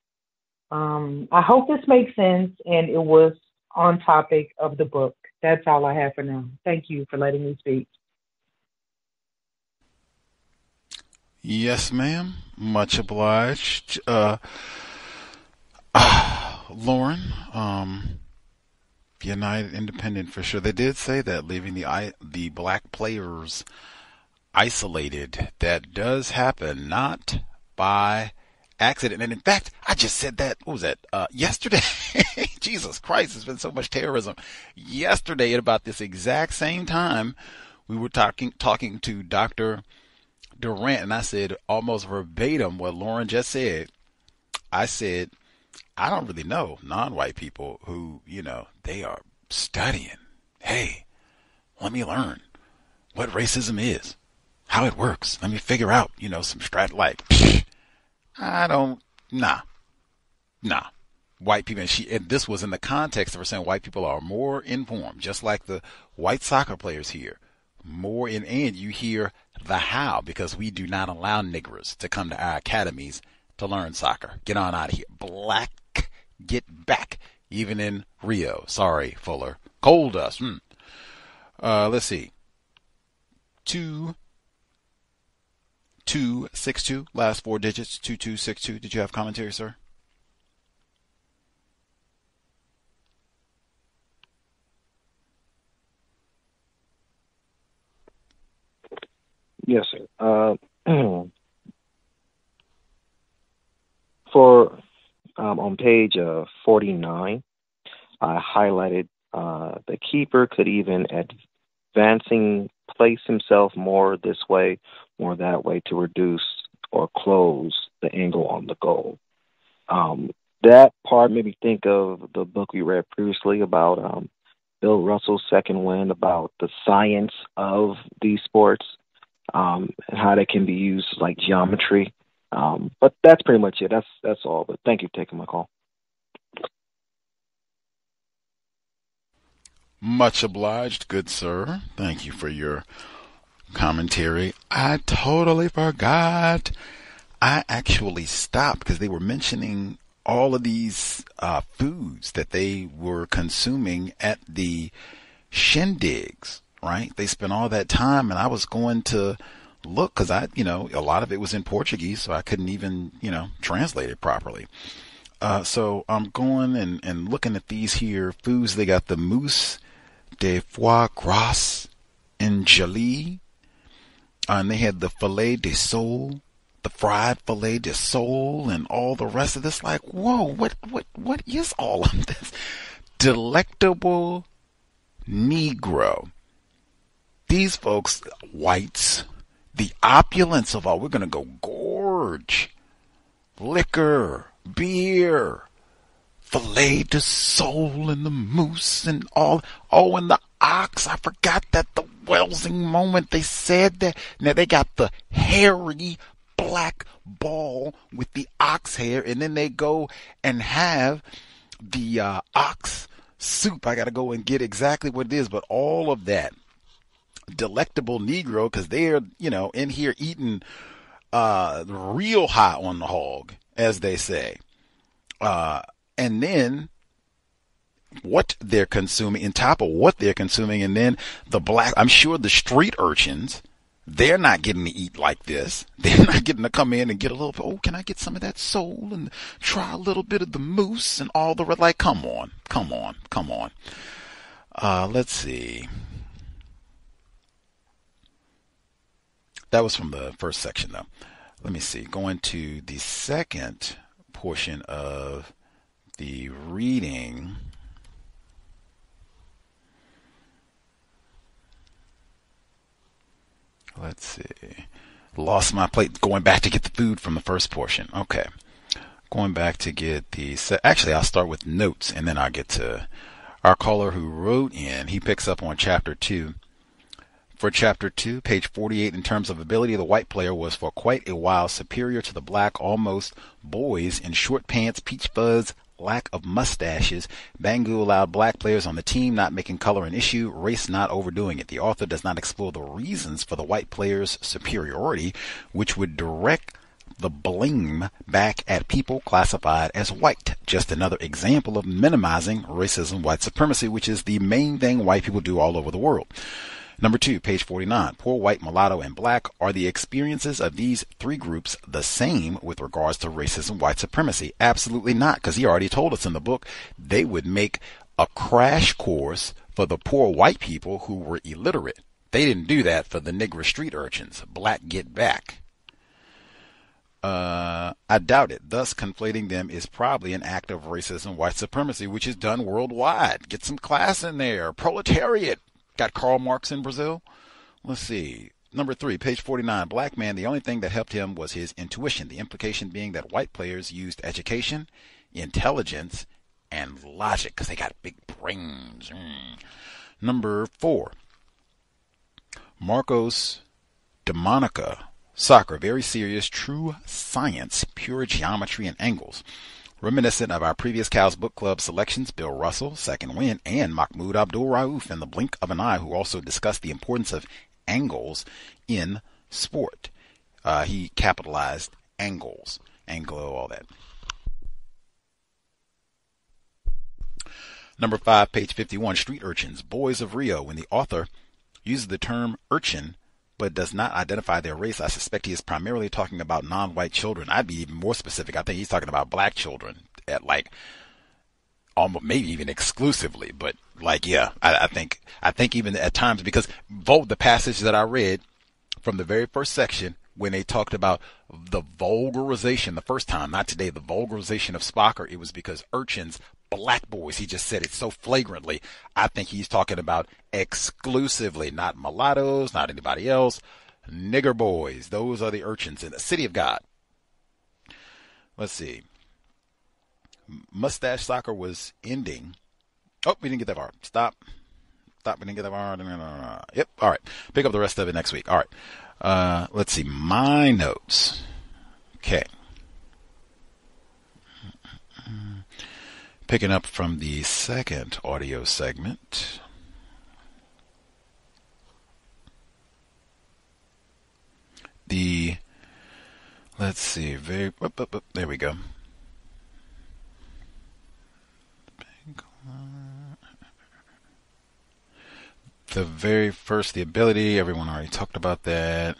I hope this makes sense, and it was on topic of the book. That's all I have for now. Thank you for letting me speak. Yes, ma'am. Much obliged. Lauren, United Independent for sure. They did say that, leaving the black players isolated. That does happen, not by accident. And in fact, I just said that, what was that, yesterday? Jesus Christ, there's been so much terrorism. Yesterday at about this exact same time, we were talking to Dr. Durant, and I said almost verbatim what Lauren just said. I said, I don't really know non-white people who, they are studying. Hey, let me learn what racism is, how it works. Let me figure out, some nah. White people, and this was in the context of her saying white people are more informed, just like the white soccer players here. And you hear the how, because we do not allow niggers to come to our academies to learn soccer. Get on out of here. Black, get back. Even in Rio. Sorry, Fuller. Coal dust. Let's see. 2262, last four digits, 2262. Did you have commentary, sir? Yes, sir. For on page 49, I highlighted the keeper could even advancing place himself more this way, more that way to reduce or close the angle on the goal. That part made me think of the book we read previously about Bill Russell's Second Wind, about the science of these sports and how they can be used like geometry. But that's pretty much it. That's all. But thank you for taking my call. Much obliged, good sir. Thank you for your commentary. I totally forgot. I actually stopped because they were mentioning all of these foods that they were consuming at the shindigs, right? They spent all that time, and I was going to look because a lot of it was in Portuguese, so I couldn't even, translate it properly. So I'm going and looking at these here foods. They got the mousse de foie gras and gelée, and they had the filet de sole, the fried filet de sole, and all the rest of this. Like, whoa, what is all of this? Delectable Negro. These folks, whites, the opulence of all, we're going to go gorge. Liquor, beer, filet de sole, and the moose, and all. Oh, and the ox. I forgot that the Welsing moment they said that. Now they got the hairy black ball with the ox hair, and then they go and have the ox soup. I got to go and get exactly what it is, but all of that delectable Negro, because they're in here eating real high on the hog, as they say, and then what they're consuming, on top of what they're consuming, and then the black. I'm sure the street urchins, they're not getting to eat like this. They're not getting to come in and get a little bit, oh, can I get some of that sole and try a little bit of the moose and all the, like, come on. Let's see. That was from the first section, though. Let me see. Going to the second portion of the reading. Let's see. Lost my plate. Going back to get the food from the first portion. Okay. Going back to get the... Actually, I'll start with notes, and then I'll get to our caller who wrote in. He picks up on Chapter 2. For Chapter 2, page 48, in terms of ability, the white player was for quite a while superior to the black almost boys in short pants, peach fuzz, lack of mustaches. Bangu allowed black players on the team, not making color an issue, race not overdoing it. The author does not explore the reasons for the white player's superiority, which would direct the blame back at people classified as white. Just another example of minimizing racism, white supremacy, which is the main thing white people do all over the world. Number 2, page 49. Poor, white, mulatto, and black. Are the experiences of these three groups the same with regards to racism, white supremacy? Absolutely not, because he already told us in the book they would make a crash course for the poor white people who were illiterate. They didn't do that for the Negro street urchins. Black, get back. I doubt it. Thus, conflating them is probably an act of racism, white supremacy, which is done worldwide. Get some class in there. Proletariat. Got Karl Marx in Brazil. Let's see. Number 3, page 49. Black man, the only thing that helped him was his intuition. The implication being that white players used education, intelligence, and logic because they got big brains. Number 4. Marcos Demonica. Soccer, very serious, true science, pure geometry and angles. Reminiscent of our previous Cows Book Club selections, Bill Russell, Second Wind, and Mahmoud Abdul Rauf in the blink of an eye, who also discussed the importance of angles in sport. He capitalized angles, Anglo, all that. Number 5, page 51, street urchins, boys of Rio. When the author uses the term urchin, but does not identify their race, I suspect he is primarily talking about non-white children. I'd be even more specific. I think he's talking about black children, at like almost maybe even exclusively. But like, yeah, I think even at times, because both the passage that I read from the very first section when they talked about the vulgarization the first time, not today, the vulgarization of Spocker, it was because urchins black boys. He just said it so flagrantly. I think he's talking about exclusively, not mulattoes, not anybody else. Nigger boys. Those are the urchins in the city of God. Let's see. Mustache soccer was ending. Oh, we didn't get that far. Stop. We didn't get that far. No. Yep. All right. Pick up the rest of it next week. All right. Let's see. My notes. Okay. Picking up from the second audio segment. Let's see. There we go. The very first, the ability, everyone already talked about that.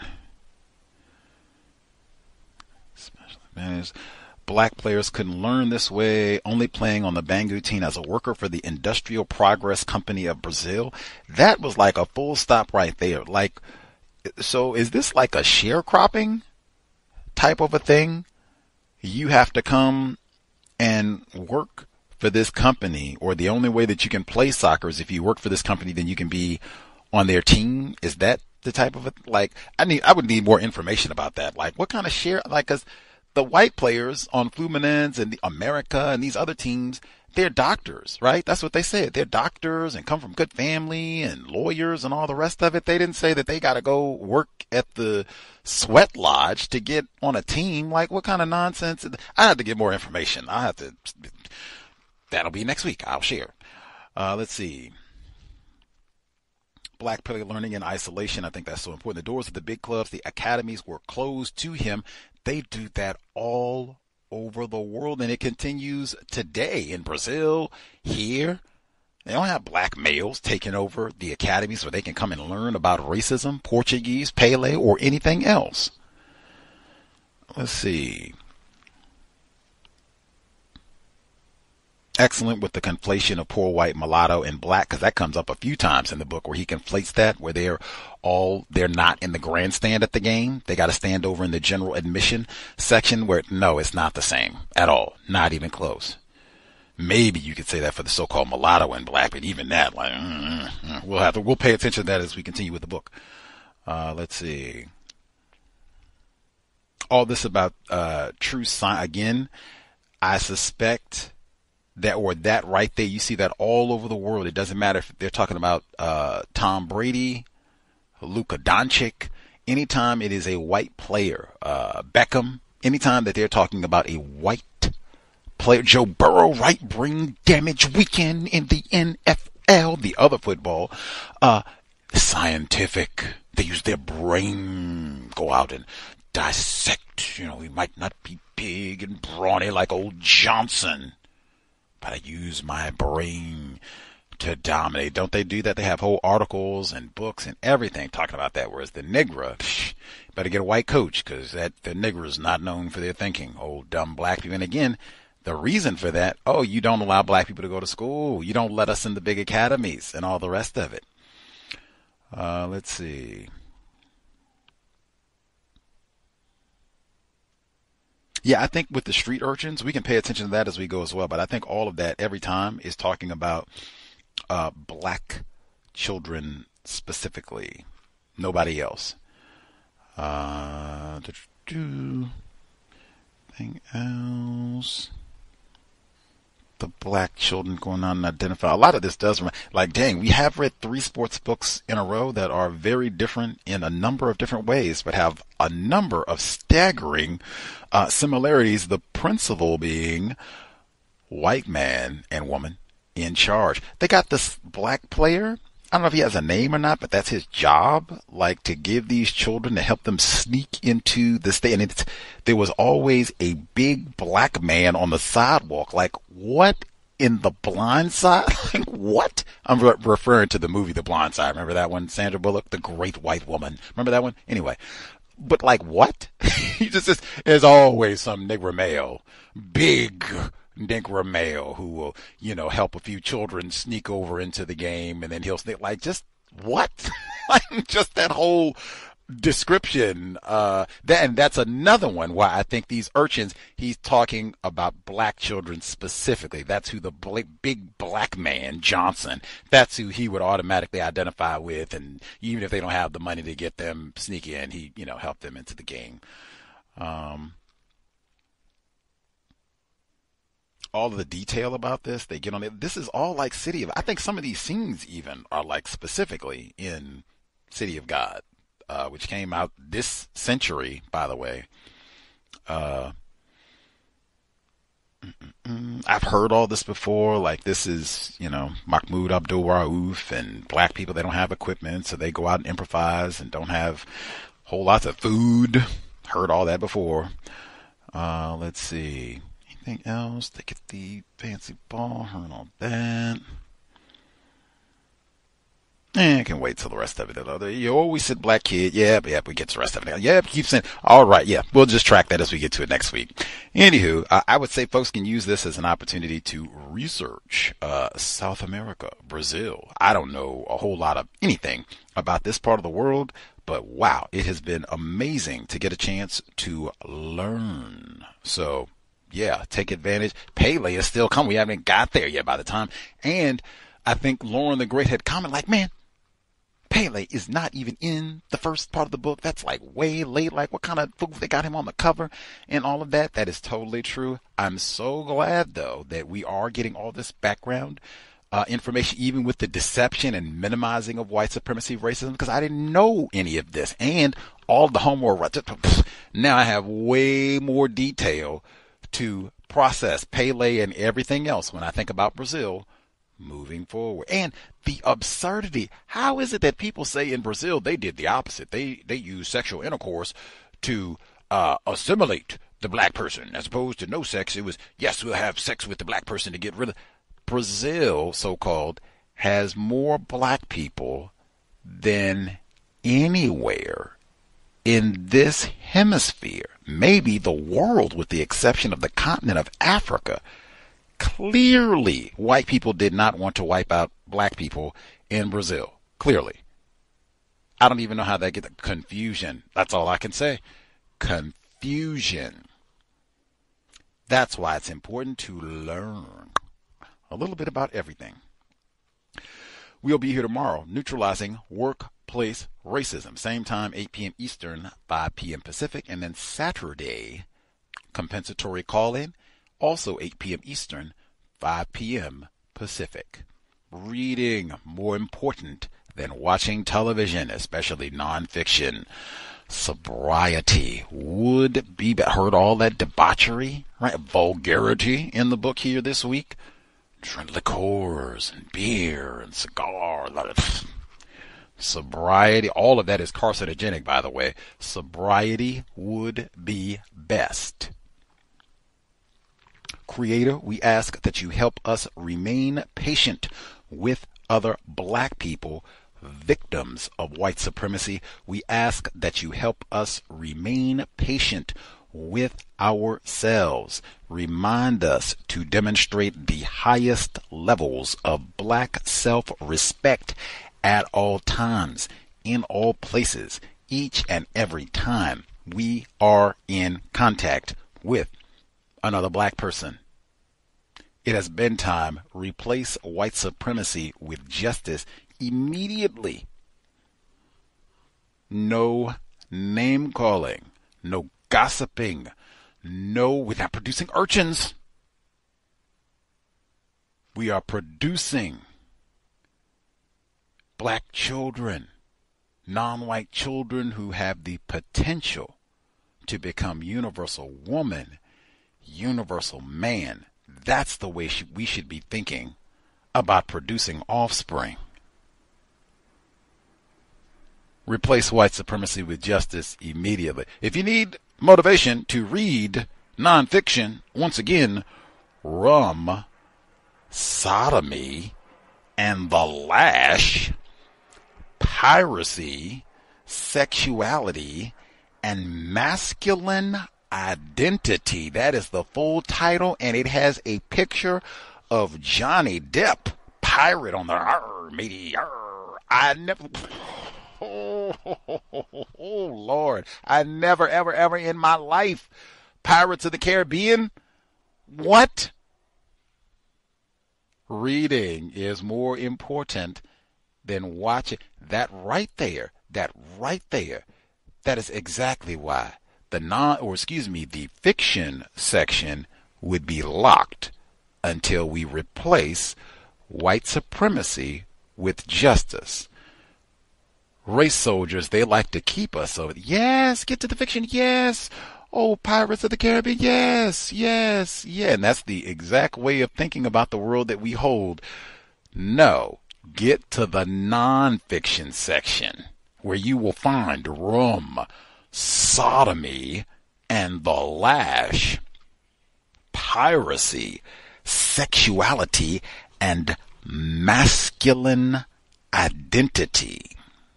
Special advantage. Black players couldn't learn this way, only playing on the Bangu team as a worker for the Industrial Progress Company of Brazil. That was like a full stop right there. Like, so is this like a sharecropping type of a thing? You have to come and work for this company, or the only way that you can play soccer is if you work for this company, then you can be on their team. Is that the type of it? Like, I would need more information about that. Like, what kind of share? Like, 'cause the white players on Fluminense and the America and these other teams, they're doctors, right? That's what they said. They're doctors and come from good family and lawyers and all the rest of it. They didn't say that they got to go work at the sweat lodge to get on a team. Like, what kind of nonsense? I have to get more information. That'll be next week. I'll share. Let's see. Black player learning in isolation. I think that's so important. The doors of the big clubs, the academies were closed to him. They do that all over the world, and it continues today in Brazil, here. They don't have black males taking over the academies where they can come and learn about racism, Portuguese, Pelé, or anything else. Let's see. Excellent with the conflation of poor white, mulatto, and black, because that comes up a few times in the book where he conflates that, where they're not in the grandstand at the game. They got to stand over in the general admission section where, no, it's not the same at all. Not even close. Maybe you could say that for the so-called mulatto and black, but even that, like, we'll pay attention to that as we continue with the book. Let's see. All this about true sign again. I suspect that right there, you see that all over the world. It doesn't matter if they're talking about Tom Brady, Luka Doncic. Anytime it is a white player, Beckham. Anytime that they're talking about a white player, Joe Burrow, right, brain damage weekend in the NFL, the other football, scientific. They use their brain, go out and dissect. He might not be big and brawny like old Johnson, but I use my brain to dominate. Don't they do that? They have whole articles and books and everything talking about that. Whereas the Negro, better get a white coach, because the Negro is not known for their thinking. Old dumb black people. And again, the reason for that, you don't allow black people to go to school. You don't let us in the big academies and all the rest of it. Let's see. Yeah, I think with the street urchins, we can pay attention to that as we go as well. But I think all of that every time is talking about black children specifically. Nobody else. Anything else? The black children going on and identify. A lot of this does, like, dang, we have read 3 sports books in a row that are very different in a number of different ways, but have a number of staggering similarities. The principle being white man and woman in charge. They got this black player. I don't know if he has a name or not, but that's his job, like to give these children, to help them sneak into the state. And there was always a big black man on the sidewalk. Like, what in The Blind Side? Like, what? I'm referring to the movie The Blind Side. Remember that one? Sandra Bullock, the great white woman. Remember that one? Anyway, but like, what? There's always some Negro male, big Negro male who will, help a few children sneak over into the game, and then he'll sneak, like, just what? Like, just that whole description. And that's another one why I think these urchins, he's talking about black children specifically. That's who the big black man, Johnson, that's who he would automatically identify with. And even if they don't have the money to get them sneak in, he, help them into the game. All of the detail about this, they get on it. This is all like I think some of these scenes even are like specifically in City of God, which came out this century, by the way. I've heard all this before. Like, this is, Mahmoud Abdul Rauf and black people, they don't have equipment, so they go out and improvise and don't have whole lots of food. Heard all that before. Let's see. Anything else? They get the fancy ball. Heard all that. I can wait till the rest of it. You always said black kid. Yeah, we get to the rest of it. Yeah, keep saying. All right, yeah, we'll just track that as we get to it next week. Anywho, I would say folks can use this as an opportunity to research South America, Brazil. I don't know a whole lot of anything about this part of the world, but wow, it has been amazing to get a chance to learn. So, yeah, take advantage. Pelé is still coming. We haven't got there yet by the time. And I think Lauren the Great had commented like, man, Pelé is not even in the first part of the book. That's like way late. Like, what kind of fools they got him on the cover and all of that. That is totally true. I'm so glad, though, that we are getting all this background information, even with the deception and minimizing of white supremacy, racism, because I didn't know any of this. And all the homework. Now I have way more detail to process Pelé and everything else when I think about Brazil moving forward. And the absurdity. How is it that people say in Brazil they did the opposite? They use sexual intercourse to assimilate the black person as opposed to no sex. It was, yes, we'll have sex with the black person to get rid of. Brazil, so-called, has more black people than anywhere in this hemisphere, maybe the world, with the exception of the continent of Africa. Clearly, white people did not want to wipe out black people in Brazil. Clearly. I don't even know how they get the confusion. That's all I can say. Confusion. That's why it's important to learn a little bit about everything. We'll be here tomorrow, neutralizing workplace racism. Same time, 8 p.m. Eastern, 5 p.m. Pacific. And then Saturday, compensatory call-in, also 8 p.m. Eastern, 5 p.m. Pacific. Reading, more important than watching television, especially nonfiction. Sobriety would be, heard all that debauchery, right? Vulgarity in the book here this week. Drink liqueurs and beer and cigar. Sobriety, all of that is carcinogenic, by the way. Sobriety would be best. Creator, we ask that you help us remain patient with other black people, victims of white supremacy. We ask that you help us remain patient with ourselves. Remind us to demonstrate the highest levels of black self-respect at all times, in all places, each and every time we are in contact with another black person. It has been time. Replace white supremacy with justice immediately. No name calling, no gossiping, no, we're not producing urchins. We are producing black children, non-white children who have the potential to become universal woman, universal man. That's the way we should be thinking about producing offspring. Replace white supremacy with justice immediately. If you need motivation to read nonfiction, once again, Rum, Sodomy, and the Lash, Piracy, Sexuality, and Masculine Identity. That is the full title, and it has a picture of Johnny Depp, pirate on the matey. I never. Oh. Oh, Lord. I never, ever, ever in my life. Pirates of the Caribbean? What? Reading is more important than watching. That right there. That is exactly why the fiction section would be locked until we replace white supremacy with justice. Race soldiers, they like to keep us over. Yes, get to the fiction. Yes. Oh, Pirates of the Caribbean. Yes. Yeah. And that's the exact way of thinking about the world that we hold. No, get to the nonfiction section where you will find rum, sodomy, and the lash, piracy, sexuality, and masculine identity.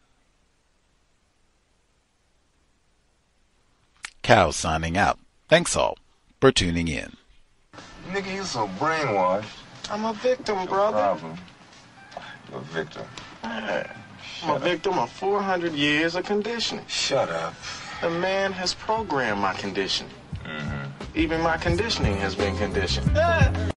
Cow signing out. Thanks all for tuning in. Nigga, you so brainwashed. I'm a victim, brother. No problem. You're a victim. I'm a victim of 400 years of conditioning. Shut up. The man has programmed my conditioning. Mm-hmm. Even my conditioning has been conditioned.